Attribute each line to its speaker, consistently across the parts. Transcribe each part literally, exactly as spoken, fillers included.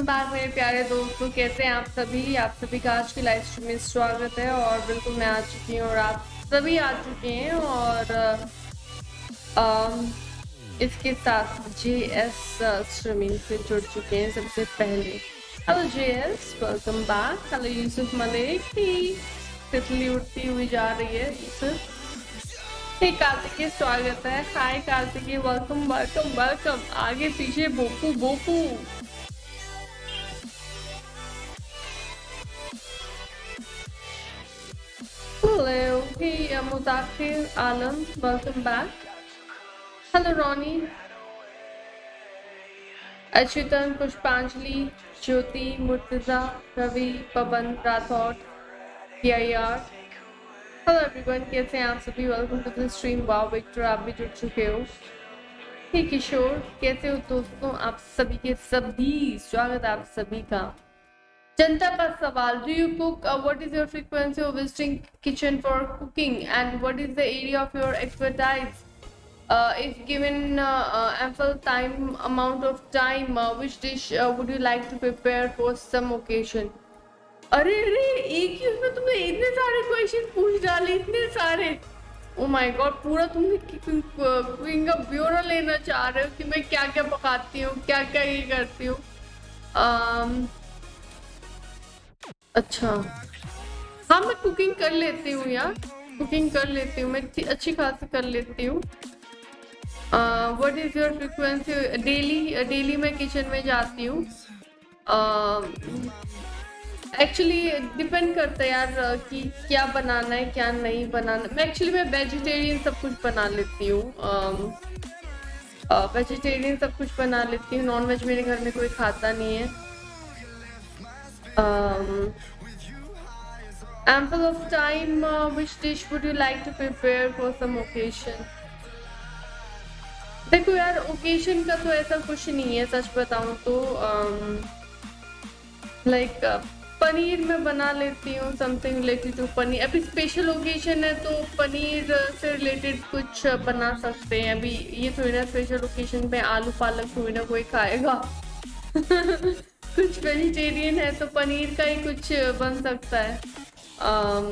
Speaker 1: Back मेरे प्यारे दोस्तों, कैसे हैं आप सभी। आप सभी का आज की लाइव स्ट्रीम में स्वागत है। और बिल्कुल मैं आ चुकी हूँ और आप सभी आ चुके हैं। और आ, इसके साथ जे एस स्ट्रीमिंग से जुड़ चुके हैं सबसे पहले। Hello J S, welcome back. Hello Yusuf Malik, तितली उड़ती हुई जा रही है यूसुफ। हे कार्तिकेय, स्वागत है। Hi Kartikeya, welcome welcome welcome. आगे पीछे बोपू बोपू। Hello, hey uh, Muzakir Alam, welcome back. Hello Ronnie, Achutan, Pushpanjali, Jyoti, Murtaza, Ravi, Pavan, Rathod, P I R. Hello everyone, कैसे हैं आप सभी। Welcome to the stream. Wow Victor, आप भी जुड़ चुके हो। हे किशोर, कैसे हो दोस्तों आप सभी के सभी। स्वागत है आप सभी का। जनता का सवाल, do you cook, what is your frequency of visiting kitchen for cooking and what is the area of your expertise. If given ample time amount of time, which dish would you like to prepare for some occasion. अरे अरे, एक ही उसमें तुमने इतने सारे question पूछ डाले, इतने सारे। ओ माय गॉड, पूरा तुमने कुकिंग का ब्यूरो लेना चाह रहे हो कि मैं क्या क्या पकाती हूँ, क्या क्या ये करती हूँ। um, अच्छा हाँ, मैं कुकिंग कर लेती हूँ यार, कुकिंग कर लेती हूँ मैं, अच्छी खासी कर लेती हूँ। What is your frequency. Daily daily मैं किचन में जाती हूँ। एक्चुअली डिपेंड करता है यार कि क्या बनाना है क्या नहीं बनाना। मैं एक्चुअली मैं वेजिटेरियन सब कुछ बना लेती हूँ। वेजिटेरियन सब कुछ बना लेती हूँ। नॉन वेज मेरे घर में कोई खाता नहीं है। Um, ample of time, uh, which dish would you like to prepare for some occasion? देखो यार, ओकेशन का तो ऐसा कुछ नहीं है, सच बताऊं तो like um, like, uh, paneer में बना लेती हूँ, समथिंग रिलेटेड टू पनीर। अभी स्पेशल ओकेशन है तो पनीर से रिलेटेड कुछ बना सकते हैं। अभी ये थोड़ी ना स्पेशल ओकेशन पे आलू पालक थोड़ी ना कोई खाएगा। कुछ वेजिटेरियन है तो पनीर का ही कुछ बन सकता है। आम,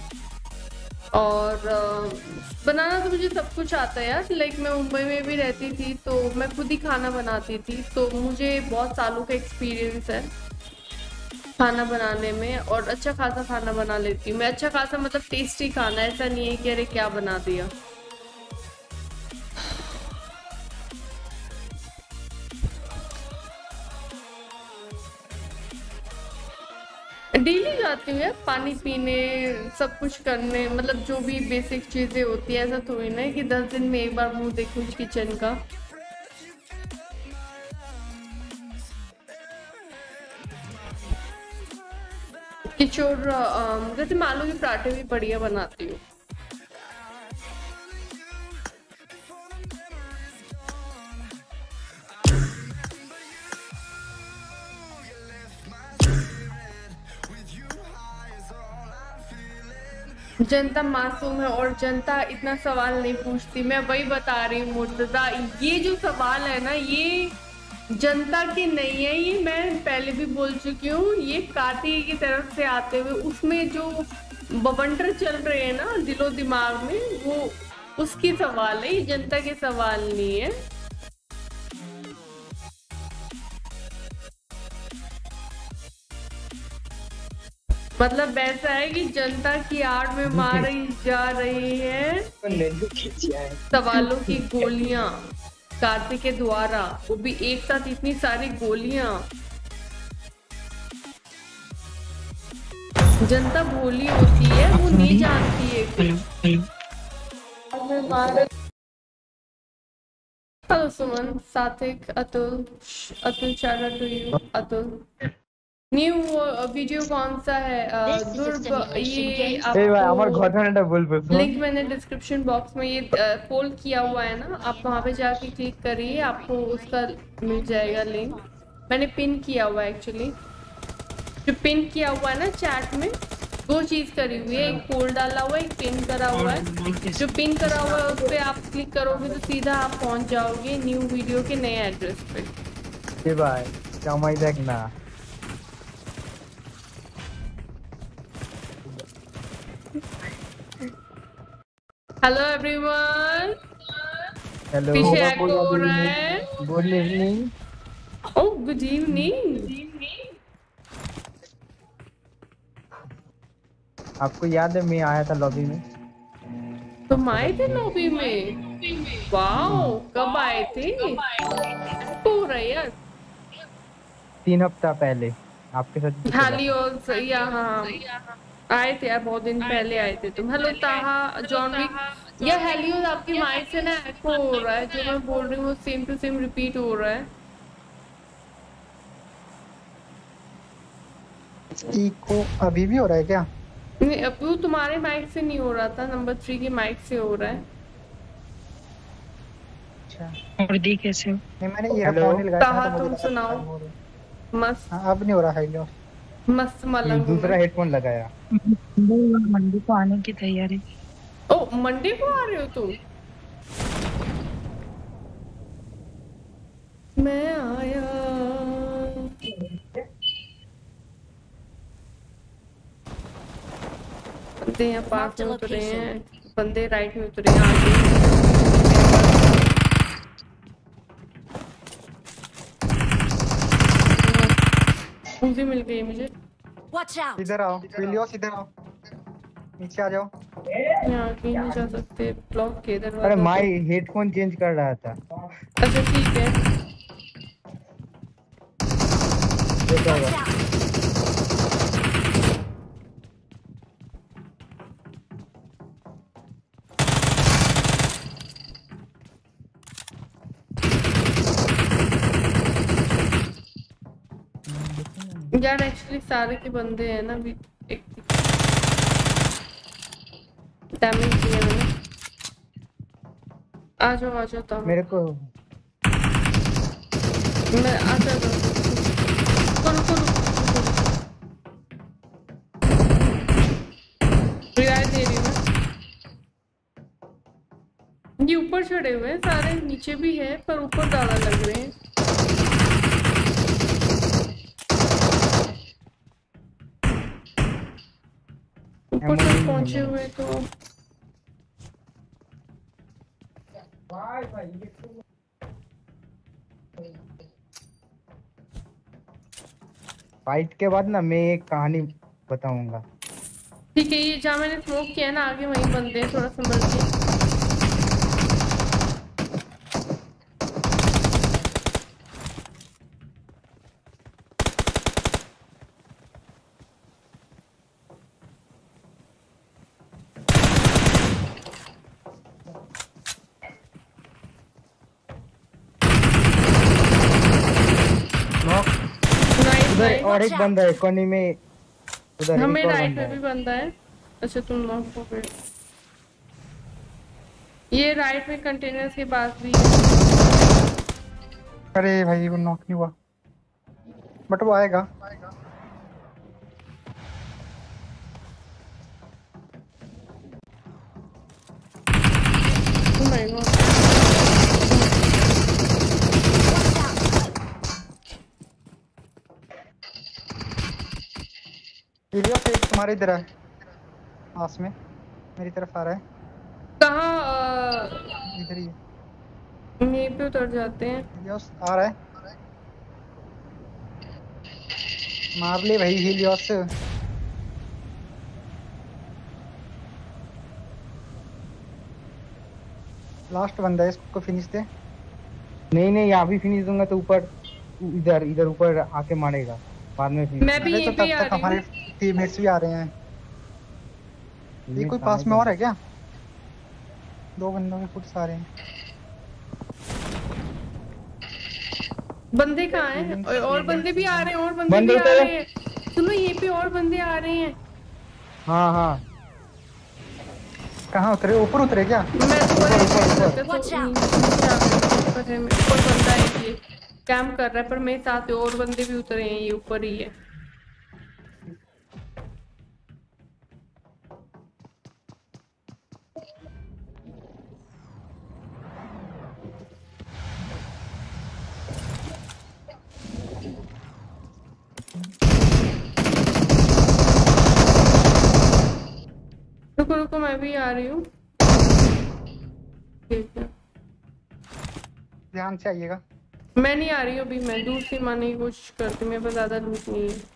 Speaker 1: और आ, बनाना तो मुझे सब कुछ आता है यार। लाइक मैं मुंबई में भी रहती थी तो मैं खुद ही खाना बनाती थी, तो मुझे बहुत सालों का एक्सपीरियंस है खाना बनाने में। और अच्छा खासा खाना बना लेती हूँ मैं। अच्छा खासा मतलब टेस्टी खाना, ऐसा नहीं है कि अरे क्या बना दिया। डेली जाती हूँ यार, पानी पीने, सब कुछ करने, मतलब जो भी बेसिक चीजें होती है। ऐसा थोड़ी ना है कि दस दिन में एक बार मुंह देखूं किचन का। किशोर, जैसे मैं आलू के पराठे भी बढ़िया बनाती हूँ। जनता मासूम है और जनता इतना सवाल नहीं पूछती। मैं वही बता रही हूँ मुर्तजा, ये जो सवाल है ना, ये जनता की नहीं है। ये मैं पहले भी बोल चुकी हूँ, ये कार्तिक की तरफ से आते हुए उसमें जो बवंडर चल रहे हैं ना दिलो दिमाग में, वो उसकी सवाल है, ये जनता के सवाल नहीं है। मतलब ऐसा है कि जनता की आड़ में मारी जा रही है सवालों की गोलियां कार्तिक के द्वारा, वो भी एक साथ इतनी सारी गोलियां। जनता भोली होती है, वो नहीं जानती है कुछ। हेलो सुमन, सात्विक, अतुल, अतुल चारा to you. Atul, new video कौन सा है? दुर्ग, ये आपको लिंक मैंने डिस्क्रिप्शन बॉक्स में ये पोल किया हुआ है ना, आप वहाँ पे जाके क्लिक करिए, आपको उसका मिल जाएगा लिंक। मैंने पिन किया हुआ है एक्चुअली। जो पिन किया हुआ है ना चैट में, दो चीज करी हुई है, एक पोल डाला हुआ है, एक पिन करा हुआ है। जो पिन करा हुआ है उस पर आप क्लिक करोगे तो सीधा आप पहुँच जाओगे न्यू वीडियो के नए एड्रेस पे।
Speaker 2: भाई कमाई देखना।
Speaker 1: Hello everyone.
Speaker 2: हेलो
Speaker 1: पीछे एको हो रहा है।
Speaker 2: Good evening.
Speaker 1: Oh good evening.
Speaker 2: आपको याद है मैं आया था लॉबी में?
Speaker 1: तुम आए थे लॉबी में? वाओ, कब आए थे? हो रहा है यार।
Speaker 2: तीन हफ्ता पहले आपके साथ ही तो खेला
Speaker 1: हाली
Speaker 2: था।
Speaker 1: और यहाँ आए थे यार, बहुत दिन पहले आए थे तुम। Hello Taha, John Wick. ये हेलियोस आपकी माइक से ना एको हो रहा है, जो मैं बोल रही हूँ सेम टू सेम रिपीट हो रहा है।
Speaker 3: इको अभी भी हो रहा है क्या?
Speaker 1: नहीं, अब वो तुम्हारे माइक से नहीं हो रहा था, नंबर थ्री के माइक से हो रहा है।
Speaker 3: अच्छा,
Speaker 4: और दी कैसे हो?
Speaker 3: नहीं मैंने ईयरफोन नहीं लगाया था
Speaker 1: ताहा
Speaker 3: तो मुझे
Speaker 1: तुम
Speaker 3: लगा
Speaker 1: सुनाओ।
Speaker 3: टाइम हो रहा है।
Speaker 1: मस्त
Speaker 3: हाँ, अब नहीं हो रहा है लो।
Speaker 1: मस्त मलंग हूँ
Speaker 2: दूसरा
Speaker 1: मैं।
Speaker 2: हेडफोन लगाया।
Speaker 4: मंडी को आने की तैयारी।
Speaker 1: ओ मंडे को आ रहे हो तुम? मैं आया। बंदे यहाँ पास में उतरे हैं, बंदे राइट में उतरे हैं आगे। उसी मिल गई मुझे।
Speaker 3: इधर आओ विलियस, इधर आओ, नीचे आ जाओ।
Speaker 1: यहाँ कहीं नहीं जा सकते, ब्लॉक के
Speaker 2: अरे
Speaker 1: दरवाजा।
Speaker 2: माई हेडफोन चेंज कर रहा था।
Speaker 1: अच्छा ठीक है।
Speaker 2: ये क्या हुआ?
Speaker 1: यार एक्चुअली सारे के बंदे हैं ना अभी। एक डैमेज दिया मैंने। आ जाओ आ जाओ तो
Speaker 2: मेरे को
Speaker 1: मैं आ जाओ। करो करो रिवाइव दे रही हूँ मैं। ये ऊपर चढ़े हुए हैं सारे, नीचे भी है पर ऊपर ज्यादा लग रहे हैं। ऊपर तक पहुंचे हुए तो
Speaker 2: फाइट के बाद ना मैं एक कहानी बताऊंगा।
Speaker 1: ठीक है। ये जहाँ मैंने स्मोक किया ना आगे वहीं बंदे हैं, थोड़ा संभल के।
Speaker 2: उधर और एक बंदा है कोने में, उधर
Speaker 1: हमें
Speaker 2: एक और
Speaker 1: राइट
Speaker 2: बंदा
Speaker 1: में भी
Speaker 2: है।
Speaker 1: बंदा है। अच्छा तुम नॉक हो गए। ये राइट में कंटेनर्स के पास भी है।
Speaker 3: अरे भाई वो नॉक नहीं हुआ, बट वो आएगा।
Speaker 1: Oh my God.
Speaker 3: विलियस एक तुम्हारे इधर है, पास में मेरी तरफ आ रहा है।
Speaker 1: कहाँ?
Speaker 3: इधर ही है
Speaker 1: यहीं पे उतर जाते हैं।
Speaker 3: विलियस, आ रहा है। मार ले भाई विलियस। लास्ट बंदा है, इसको फिनिश दे।
Speaker 2: नहीं नहीं यहाँ भी फिनिश दूंगा तो ऊपर इधर इधर ऊपर आके मारेगा बाद में finish
Speaker 1: मैं भी
Speaker 3: अरे तो
Speaker 1: यहीं पे
Speaker 3: तब
Speaker 1: आ
Speaker 3: तक
Speaker 1: रही
Speaker 3: हमारे
Speaker 1: हूँ।
Speaker 3: टीममेट्स भी आ रहे हैं। ये कोई पास में और है क्या? दो बंदों के फुट्स आ रहे हैं।
Speaker 1: बंदे कहाँ हैं? और, और बंदे भी आ रहे हैं, और बंदे
Speaker 2: बंदे
Speaker 1: भी आ
Speaker 2: तो-
Speaker 1: रहे हैं। सुनो ये पे और बंदे आ रहे हैं।
Speaker 2: हाँ हाँ
Speaker 3: कहाँ उतरे? ऊपर उतरे क्या?
Speaker 1: मैं तो
Speaker 2: ऊपर, ऊपर, ऊपर।
Speaker 1: ऊपर है, ऊपर बंदा है ये कैंप कर रहा है, पर मेरे साथ और बंदे भी उतरे हैं, ये ऊपर ही है। रुको रुको मैं भी आ रही हूँ। ठीक है
Speaker 3: ध्यान से आइएगा।
Speaker 1: मैं नहीं आ रही हूँ अभी, मैं दूर से मारने की कोशिश करती हूँ, मेरे पास ज्यादा लूट नहीं है।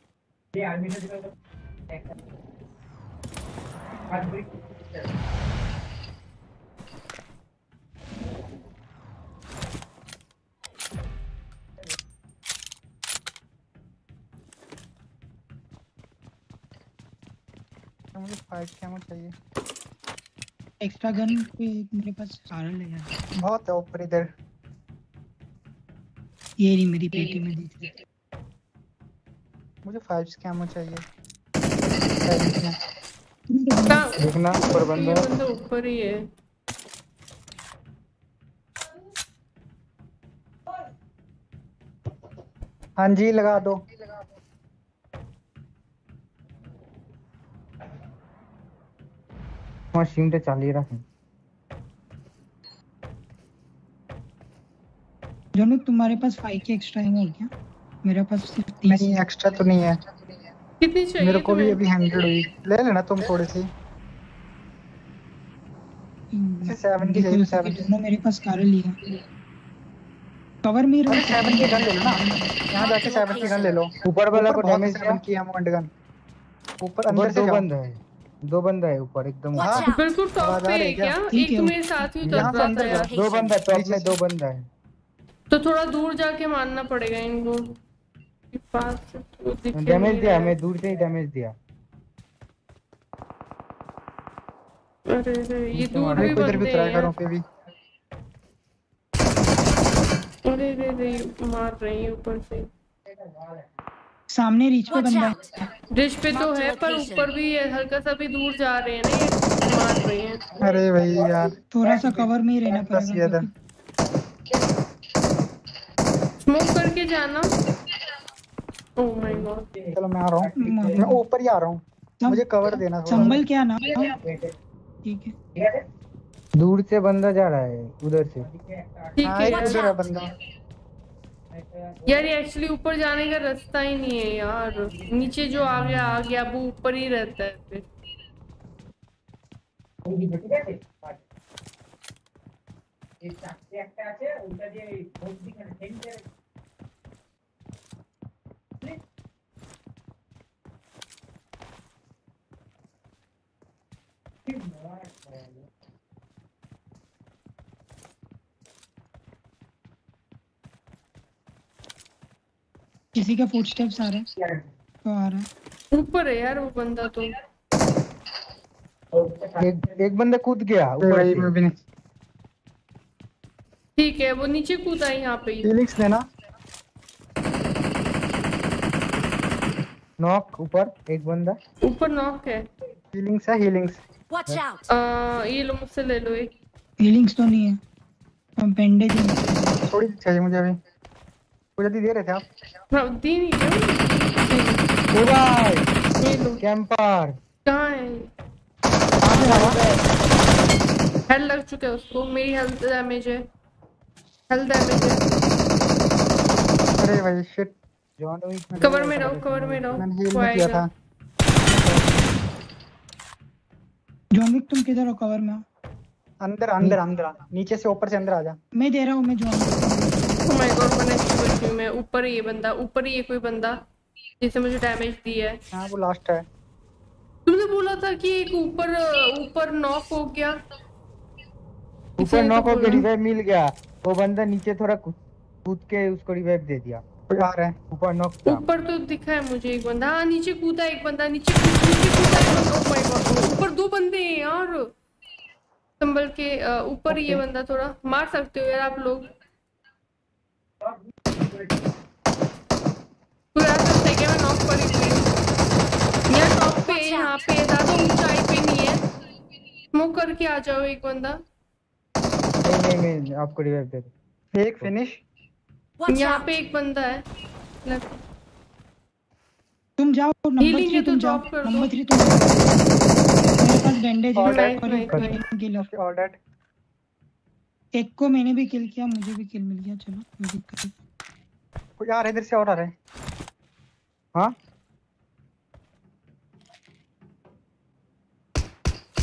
Speaker 3: मुझे फाइव कैमो चाहिए।
Speaker 4: एक्स्ट्रा गन पे मेरे पास कारल है यार।
Speaker 3: बहुत है ऊपर इधर।
Speaker 4: ये नहीं मेरी पेटी में दिख रही।
Speaker 3: मुझे फाइव कैमो चाहिए।
Speaker 1: कहाँ?
Speaker 2: देखना ऊपर बंदा
Speaker 1: ये
Speaker 2: है।
Speaker 1: बंदा ऊपर ही है।
Speaker 3: हाँ जी लगा दो।
Speaker 2: वहाँ शीमटे चालिए रखें।
Speaker 4: जानू तुम्हारे पास फाइव के एक्स्ट्रा है क्या? मेरे पास सिर्फ तीस।
Speaker 3: नहीं एक्स्ट्रा तो नहीं है।
Speaker 1: कितनी चाहिए
Speaker 3: मेरे को भी
Speaker 1: तुम्हें?
Speaker 3: अभी हंड्रेड हुई। ले लेना तुम थोड़ी सी। सेवन की चाहिए। सेवन
Speaker 4: दोनों मेरे पास कारल लिया। कवर में
Speaker 3: अरे
Speaker 4: रहो।
Speaker 3: सेवन की गन ले लो ना। यहाँ जाके सेवन की गन ले लो।
Speaker 2: ऊपर वाला को
Speaker 3: ऊपर बहुत
Speaker 2: डैमेज
Speaker 3: सेवन
Speaker 2: दिया।
Speaker 3: की एमो एंड गन। ऊपर
Speaker 2: ऊपर
Speaker 3: अंदर से
Speaker 2: दो
Speaker 3: जाओ।
Speaker 2: बंदा है, दो बंदा है ऊपर एकदम।
Speaker 3: हाँ
Speaker 1: बिल्कुल टॉप
Speaker 3: आवाज
Speaker 1: पे
Speaker 3: आ रही
Speaker 1: है
Speaker 3: है क्या?
Speaker 1: क्या?
Speaker 4: ठीक
Speaker 1: एक
Speaker 4: है,
Speaker 1: मेरे साथ ही उतर
Speaker 3: यहाँ से
Speaker 1: रहा था
Speaker 3: अंदर
Speaker 1: यार।
Speaker 3: जाओ।
Speaker 2: दो बंदा टॉप
Speaker 3: नीचे
Speaker 2: में,
Speaker 3: से।
Speaker 2: दो बंदा है।
Speaker 1: तो थोड़ा दूर जाके मारना पड़ेगा इनको। ये पास से तो दिख ही
Speaker 2: डैमेज
Speaker 1: नहीं
Speaker 2: दिया,
Speaker 1: रहा है।
Speaker 2: मैं दूर से ही डैमेज दिया।
Speaker 1: अरे अरे ये
Speaker 2: नीचे
Speaker 1: दूर
Speaker 2: मारा।
Speaker 1: भी
Speaker 3: मेरे को इधर भी
Speaker 1: बंदे
Speaker 3: ट्राई
Speaker 1: हैं
Speaker 3: करो
Speaker 1: यार।
Speaker 3: पे भी।
Speaker 1: अरे अरे अरे मार रही है ऊपर से।
Speaker 4: सामने रीच पे बंदा है।
Speaker 1: डिश पे तो है पर ऊपर भी है, हल्का सा भी दूर जा रहे हैं ना ये, मार रहे हैं।
Speaker 3: अरे भाई यार
Speaker 4: थोड़ा सा कवर में ही रहना
Speaker 3: फंस गया
Speaker 4: पड़ेगा
Speaker 3: था।
Speaker 4: क्योंकि
Speaker 1: स्मोक करके जाना। Oh my god.
Speaker 3: चलो मैं आ रहा हूँ। मैं ऊपर ही आ रहा हूँ। मुझे कवर देना थोड़ा।
Speaker 4: संभल क्या ना। ठीक है।
Speaker 2: दूर से बंदा जा रहा है उधर से।
Speaker 1: ठीक
Speaker 3: हाँ
Speaker 1: है
Speaker 3: एक
Speaker 1: यार।
Speaker 3: उधर है बंदा।
Speaker 1: यार ये एक्चुअली ऊपर जाने का रास्ता ही नहीं है यार, नीचे जो आ गया आ गया, वो ऊपर ही रहता है फिर।
Speaker 4: किसी का फुटस्टेप्स आ रहे हैं। तो आ रहा है
Speaker 1: ऊपर है यार वो बंदा तो।
Speaker 2: एक एक बंदा कूद गया
Speaker 3: अरे
Speaker 2: ऊपर
Speaker 3: भाई
Speaker 2: से।
Speaker 3: मैं भी नहीं।
Speaker 1: ठीक है वो नीचे कूदा है यहाँ पे ही।
Speaker 3: फीलिंग्स देना।
Speaker 2: नॉक ऊपर एक बंदा।
Speaker 1: ऊपर नॉक है।
Speaker 3: फीलिंग्स है हीलिंग्स।
Speaker 5: Watch out!
Speaker 1: आ, ये लो मुझसे ले लो एक।
Speaker 4: फीलिंग्स तो नहीं है। अब बैंडेज है।
Speaker 3: थोड़ी सी चाहिए मुझे अभी। कुछ जल्दी दे रहे थे आप।
Speaker 1: हाँ दी नहीं क्या?
Speaker 2: ओ भाई
Speaker 1: ये लो।
Speaker 2: कैंपर।
Speaker 1: कहाँ है? हेल्थ लग चुका है उसको, मेरी हेल्थ डैमेज है। हेल्थ डैमेज है।
Speaker 3: अरे भाई शिट।
Speaker 2: जॉन विक
Speaker 1: कवर में रहो, कवर में रहो।
Speaker 3: मैंने हील
Speaker 1: वो
Speaker 3: नहीं किया
Speaker 1: आएगा।
Speaker 3: था।
Speaker 4: जॉनविक तुम किधर हो? कवर में आओ।
Speaker 3: अंदर अंदर अंदर आ। नीचे से ऊपर से अंदर आ जा।
Speaker 4: मैं दे रहा हूँ मैं जॉनविक।
Speaker 1: ओह माय गॉड मैंने इसको बची हूँ मैं। ऊपर ही ये बंदा, ऊपर ही ये कोई बंदा जिसने मुझे डैमेज दिया है।
Speaker 3: हाँ वो लास्ट है।
Speaker 1: तुमने बोला था कि एक ऊपर ऊपर नॉक हो गया।
Speaker 2: ऊपर
Speaker 1: इसने तो
Speaker 2: नॉक होके
Speaker 1: बोला।
Speaker 2: रिवाइव मिल गया। वो बंदा नीचे थोड़ा कूद कूद के उसको रिवाइव दे दिया।
Speaker 3: कोई आ रहा है।
Speaker 2: ऊपर नॉक था।
Speaker 1: ऊपर तो दिखा है मुझे एक बंदा। हाँ नीचे कूदा एक बंदा, नीचे कूद नीचे कूदा एक बंदा। ओह माय गॉड ऊपर दो बंदे हैं यार। संभल के अ, ऊपर ही ये बंदा, थोड़ा मार सकते हो यार आप लोग। कोई आ सकता है क्या? मैं नॉक पर ही हुई हूँ यार। टॉप पे यहाँ पे ज्यादा ऊंचाई पे नहीं है। स्मोक करके आ जाओ एक बंदा।
Speaker 2: नहीं नहीं मैं आपको रिवाइव दे दूं।
Speaker 3: एक फिनिश।
Speaker 5: Watch
Speaker 1: यहाँ
Speaker 5: out!
Speaker 1: पे एक बंदा है। लग-
Speaker 4: तुम जाओ नंबर
Speaker 1: Healing
Speaker 4: थ्री
Speaker 1: है तो
Speaker 4: तुम जाओ।
Speaker 1: drop कर दो।
Speaker 4: नंबर थ्री तुम जाओ। मेरे पास बैंडेज
Speaker 3: All
Speaker 4: है।
Speaker 3: right,
Speaker 4: और एक
Speaker 1: right,
Speaker 4: healing किल है।
Speaker 3: All dead.
Speaker 4: एक को मैंने भी किल किया, मुझे भी किल मिल गया। चलो कोई दिक्कत नहीं।
Speaker 3: कोई आ रहा है इधर से और आ रहा है।
Speaker 2: हाँ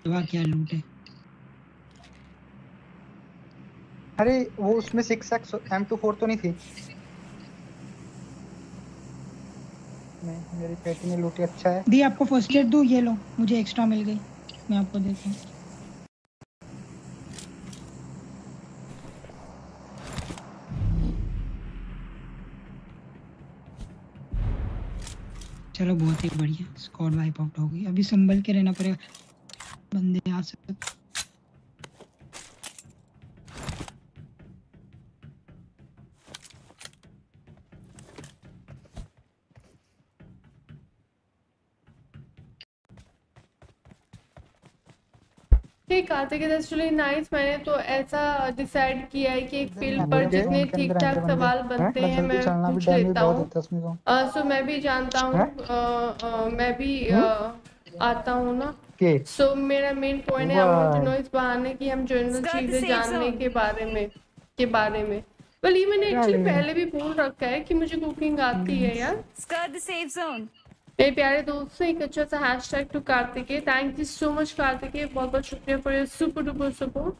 Speaker 4: वाह क्या लूट है।
Speaker 3: अरे वो उसमें six X M two four तो नहीं थी? नहीं, मेरी पेटी ने लूटी। अच्छा है।
Speaker 4: दी आपको फर्स्ट एड दूं? ये लो, मुझे एक्स्ट्रा मिल गई, मैं आपको देता हूँ। चलो बहुत ही बढ़िया, स्क्वाड वाइप आउट हो गई। अभी संभल के रहना पड़ेगा, बंदे आ सकते।
Speaker 1: ठीक, कार्तिक इज एक्चुअली नाइस। मैंने तो ऐसा डिसाइड किया है कि एक
Speaker 3: इधर
Speaker 1: फील्ड
Speaker 3: मैप
Speaker 1: पर
Speaker 3: है
Speaker 2: ओके।
Speaker 1: जितने
Speaker 3: जोन के
Speaker 1: ठीक
Speaker 3: अंदर आएंगे
Speaker 1: ठाक
Speaker 3: बंदे।
Speaker 1: सवाल
Speaker 2: हैं?
Speaker 1: बनते
Speaker 3: थोड़ा
Speaker 1: हैं
Speaker 3: जल्दी
Speaker 1: मैं
Speaker 3: चलना, भी
Speaker 1: पूछ
Speaker 3: डैमेज
Speaker 1: लेता
Speaker 3: बहुत
Speaker 1: हूँ।
Speaker 3: होता है उसमें जोन।
Speaker 1: अ, सो मैं भी जानता हूँ,
Speaker 2: हैं?
Speaker 1: अ, अ, मैं भी अ,
Speaker 2: हम्म?
Speaker 1: आता हूँ ना।
Speaker 2: के
Speaker 1: सो मेरा मेन पॉइंट है, आई वांट टू
Speaker 2: वाह,
Speaker 1: नो इस बहाने कि हम जनरल
Speaker 5: Skirt the
Speaker 1: चीजें
Speaker 5: safe
Speaker 1: जानने
Speaker 5: zone.
Speaker 1: के बारे में के बारे में वेल ये मैंने
Speaker 2: क्या
Speaker 1: एक्चुअली
Speaker 2: ये?
Speaker 1: पहले भी बोल रखा है कि मुझे कुकिंग आती है यार।
Speaker 5: Skirt the safe zone.
Speaker 1: मेरे प्यारे दोस्त से एक अच्छा सा hashtag to Kartikeya. Thank you so much Kartikeya, बहुत बहुत शुक्रिया for your super duper support.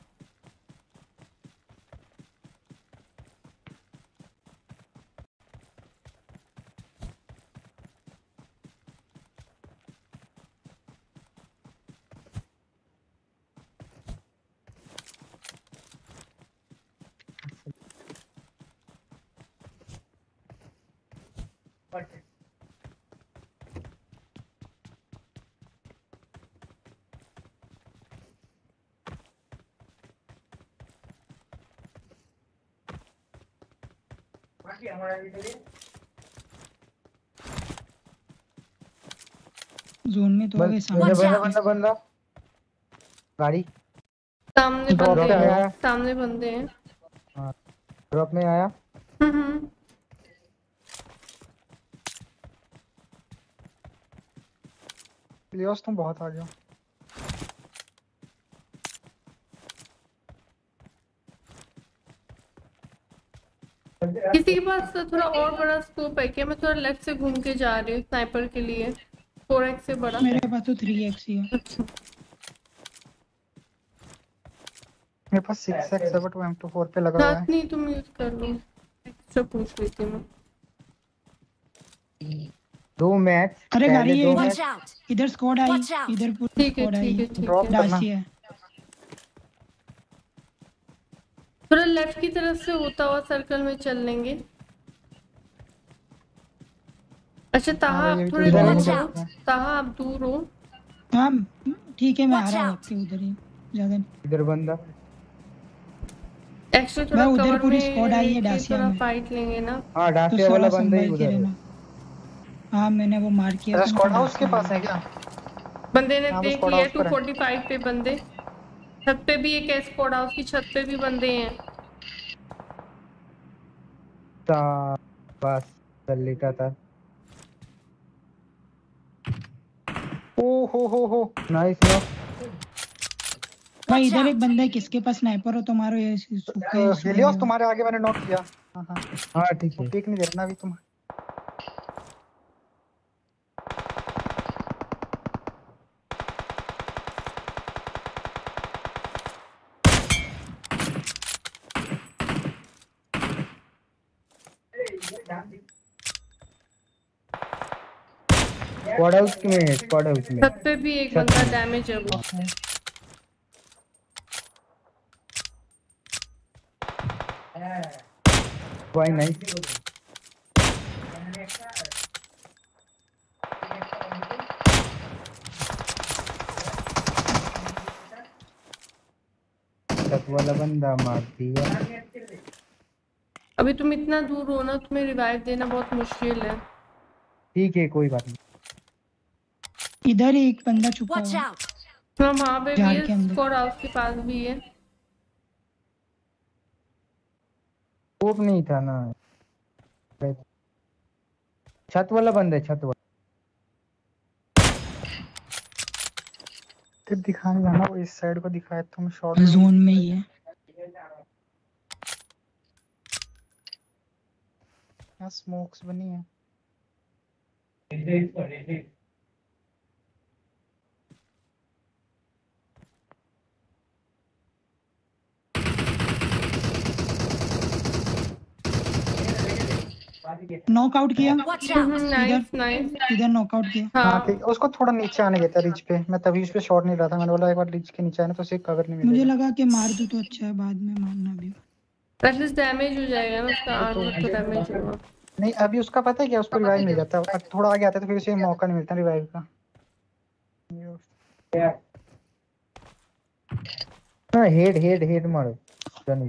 Speaker 4: Zone में तो आ गए
Speaker 2: बंदा
Speaker 4: सामने।
Speaker 2: बंदा बंदा बंदा गाड़ी
Speaker 1: सामने
Speaker 3: ड्रॉप
Speaker 1: बंदे
Speaker 3: पे
Speaker 2: ड्रॉप में
Speaker 3: आया
Speaker 1: हैं,
Speaker 3: हो।
Speaker 2: आया।
Speaker 1: सामने बंदे हैं।
Speaker 2: हाँ, ड्रॉप में आया।
Speaker 1: हम्म हम्म।
Speaker 3: लियोस तुम बहुत आगे हो।
Speaker 1: किसी के पास थोड़ा और बड़ा स्कोप है क्या? मैं थोड़ा लेफ्ट से घूम के जा रही हूँ स्नाइपर के लिए, फोर एक्स से बड़ा।
Speaker 4: मेरे पास तो थ्री एक्स ही है।
Speaker 1: अच्छा,
Speaker 3: मेरे पास सिक्स एक्स है बट वो एम टू फोर पे लगा हुआ
Speaker 1: हाथ
Speaker 3: है।
Speaker 1: नहीं तुम यूज कर लो, एक्स्ट्रा पूछ लेती हूँ।
Speaker 2: दो मैच
Speaker 4: अरे
Speaker 2: पहले
Speaker 4: गाड़ी है
Speaker 2: दो
Speaker 4: इधर,
Speaker 5: Watch
Speaker 2: मैच।
Speaker 5: out.
Speaker 4: इधर स्क्वाड आई,
Speaker 5: Watch out.
Speaker 4: इधर पूरी
Speaker 1: ठीक है
Speaker 4: स्क्वाड आई
Speaker 1: ठीक है
Speaker 4: है।
Speaker 1: ठीक
Speaker 3: ड्रॉप
Speaker 1: है।
Speaker 3: करना।
Speaker 4: डासी है।
Speaker 1: थोड़ा लेफ्ट की तरफ से होता हुआ सर्कल में चल लेंगे। अच्छा ताहा,
Speaker 3: हाँ भाई,
Speaker 1: आप
Speaker 3: अभी तो
Speaker 1: थोड़े
Speaker 3: जोन
Speaker 1: दूर
Speaker 3: में
Speaker 5: Watch
Speaker 1: हो।
Speaker 3: चल
Speaker 5: out.
Speaker 3: रहे हैं।
Speaker 1: ताहा आप दूर हो।
Speaker 4: हाँ ठीक है, मैं आ
Speaker 5: Watch
Speaker 4: रहा हूँ
Speaker 5: out.
Speaker 4: आपके उधर ही, ज्यादा नहीं।
Speaker 2: इधर बंदा।
Speaker 1: एक्चुअली
Speaker 4: मैं
Speaker 1: थोड़ा
Speaker 4: उधर
Speaker 1: कवर
Speaker 4: पूरी
Speaker 1: में
Speaker 4: स्क्वाड आई है
Speaker 1: लेके
Speaker 4: डासिया
Speaker 1: थोड़ा
Speaker 4: में,
Speaker 1: फाइट लेंगे ना।
Speaker 2: हाँ,
Speaker 4: तो
Speaker 2: डासिया वाला
Speaker 4: सारा
Speaker 2: बंदा ही
Speaker 4: संभल के
Speaker 2: उधर है।
Speaker 4: रहना। हाँ मैंने वो मार किया
Speaker 3: अच्छा,
Speaker 4: था ना
Speaker 3: स्क्वाड हाउस के
Speaker 4: डासिया
Speaker 3: पास
Speaker 4: वाला।
Speaker 3: है क्या?
Speaker 1: बंदे ने
Speaker 3: हाँ तो
Speaker 1: देख
Speaker 3: स्क्वाड
Speaker 1: लिया
Speaker 3: हाउस
Speaker 1: टू
Speaker 3: पर है।
Speaker 1: फोर्टी फाइव पे बंदे। छत पे भी एक है, स्क्वाड हाउस की छत पे भी बंदे हैं।
Speaker 2: ता बस चल लेता था।
Speaker 3: ओ हो हो हो।
Speaker 2: Nice no.
Speaker 4: भाई
Speaker 5: Watch
Speaker 4: इधर एक
Speaker 5: out.
Speaker 4: बंदा है, किसके पास स्नाइपर हो तो मारो, ये सूखे ही
Speaker 3: हेलियोस
Speaker 4: सोएंगे वो।
Speaker 3: तुम्हारे आगे मैंने नॉक किया। हाँ हाँ।
Speaker 2: हाँ ठीक
Speaker 3: वो
Speaker 2: है।
Speaker 3: पीक नहीं दे रहा ना अभी तुम।
Speaker 2: स्क्वाड हाउस में, स्क्वाड हाउस में,
Speaker 1: छत पे भी एक
Speaker 2: छत
Speaker 1: बंदा
Speaker 2: में।
Speaker 1: डैमेज है वो।
Speaker 3: ओके।
Speaker 2: भाई नाइस। छत वाला बंदा मार दिया।
Speaker 1: अभी तुम इतना दूर हो ना, तुम्हें रिवाइव देना बहुत मुश्किल है।
Speaker 2: ठीक है, कोई बात नहीं।
Speaker 4: इधर ही एक बंदा छुपा
Speaker 5: Watch
Speaker 4: हुआ है,
Speaker 5: out.
Speaker 1: हाँ वहाँ पे भी
Speaker 4: झाड़
Speaker 1: है,
Speaker 4: के अंदर।
Speaker 1: स्क्वाड हाउस के पास भी है।
Speaker 2: स्कोप नहीं था ना। छत वाला बंदा है, छत वाला।
Speaker 3: फिर दिखाने जाना, वो इस साइड को दिखाया तो मैं शॉट लूं।
Speaker 4: जोन में ही है।
Speaker 3: यहाँ स्मोक्स बनी है।
Speaker 4: नॉकआउट किया
Speaker 5: Watch out!
Speaker 1: Nice nice.
Speaker 4: इधर नॉकआउट किया।
Speaker 3: हाँ
Speaker 1: हाँ
Speaker 3: ठीक, उसको थोड़ा नीचे आने देता रिच पे, मैं तभी उस पे शॉट नहीं रहा था, मैंने बोला एक बार रिच के नीचे आने तो उसे कवर नहीं
Speaker 4: मुझे
Speaker 3: मिलेगा।
Speaker 4: लगा कि मार दूं तो अच्छा है, बाद में मारना भी।
Speaker 1: एटलीस्ट डैमेज हो जाएगा ना उसका, आर्मर तो डैमेज होगा।
Speaker 3: नहीं अभी उसका पता है क्या, उसको रिवाइव मिल जाता है, अब थोड़ा आगे आता है तो फिर उसे मौका नहीं मिलता रिवाइव का।
Speaker 2: हाँ हेड हेड हेड मारो जानी।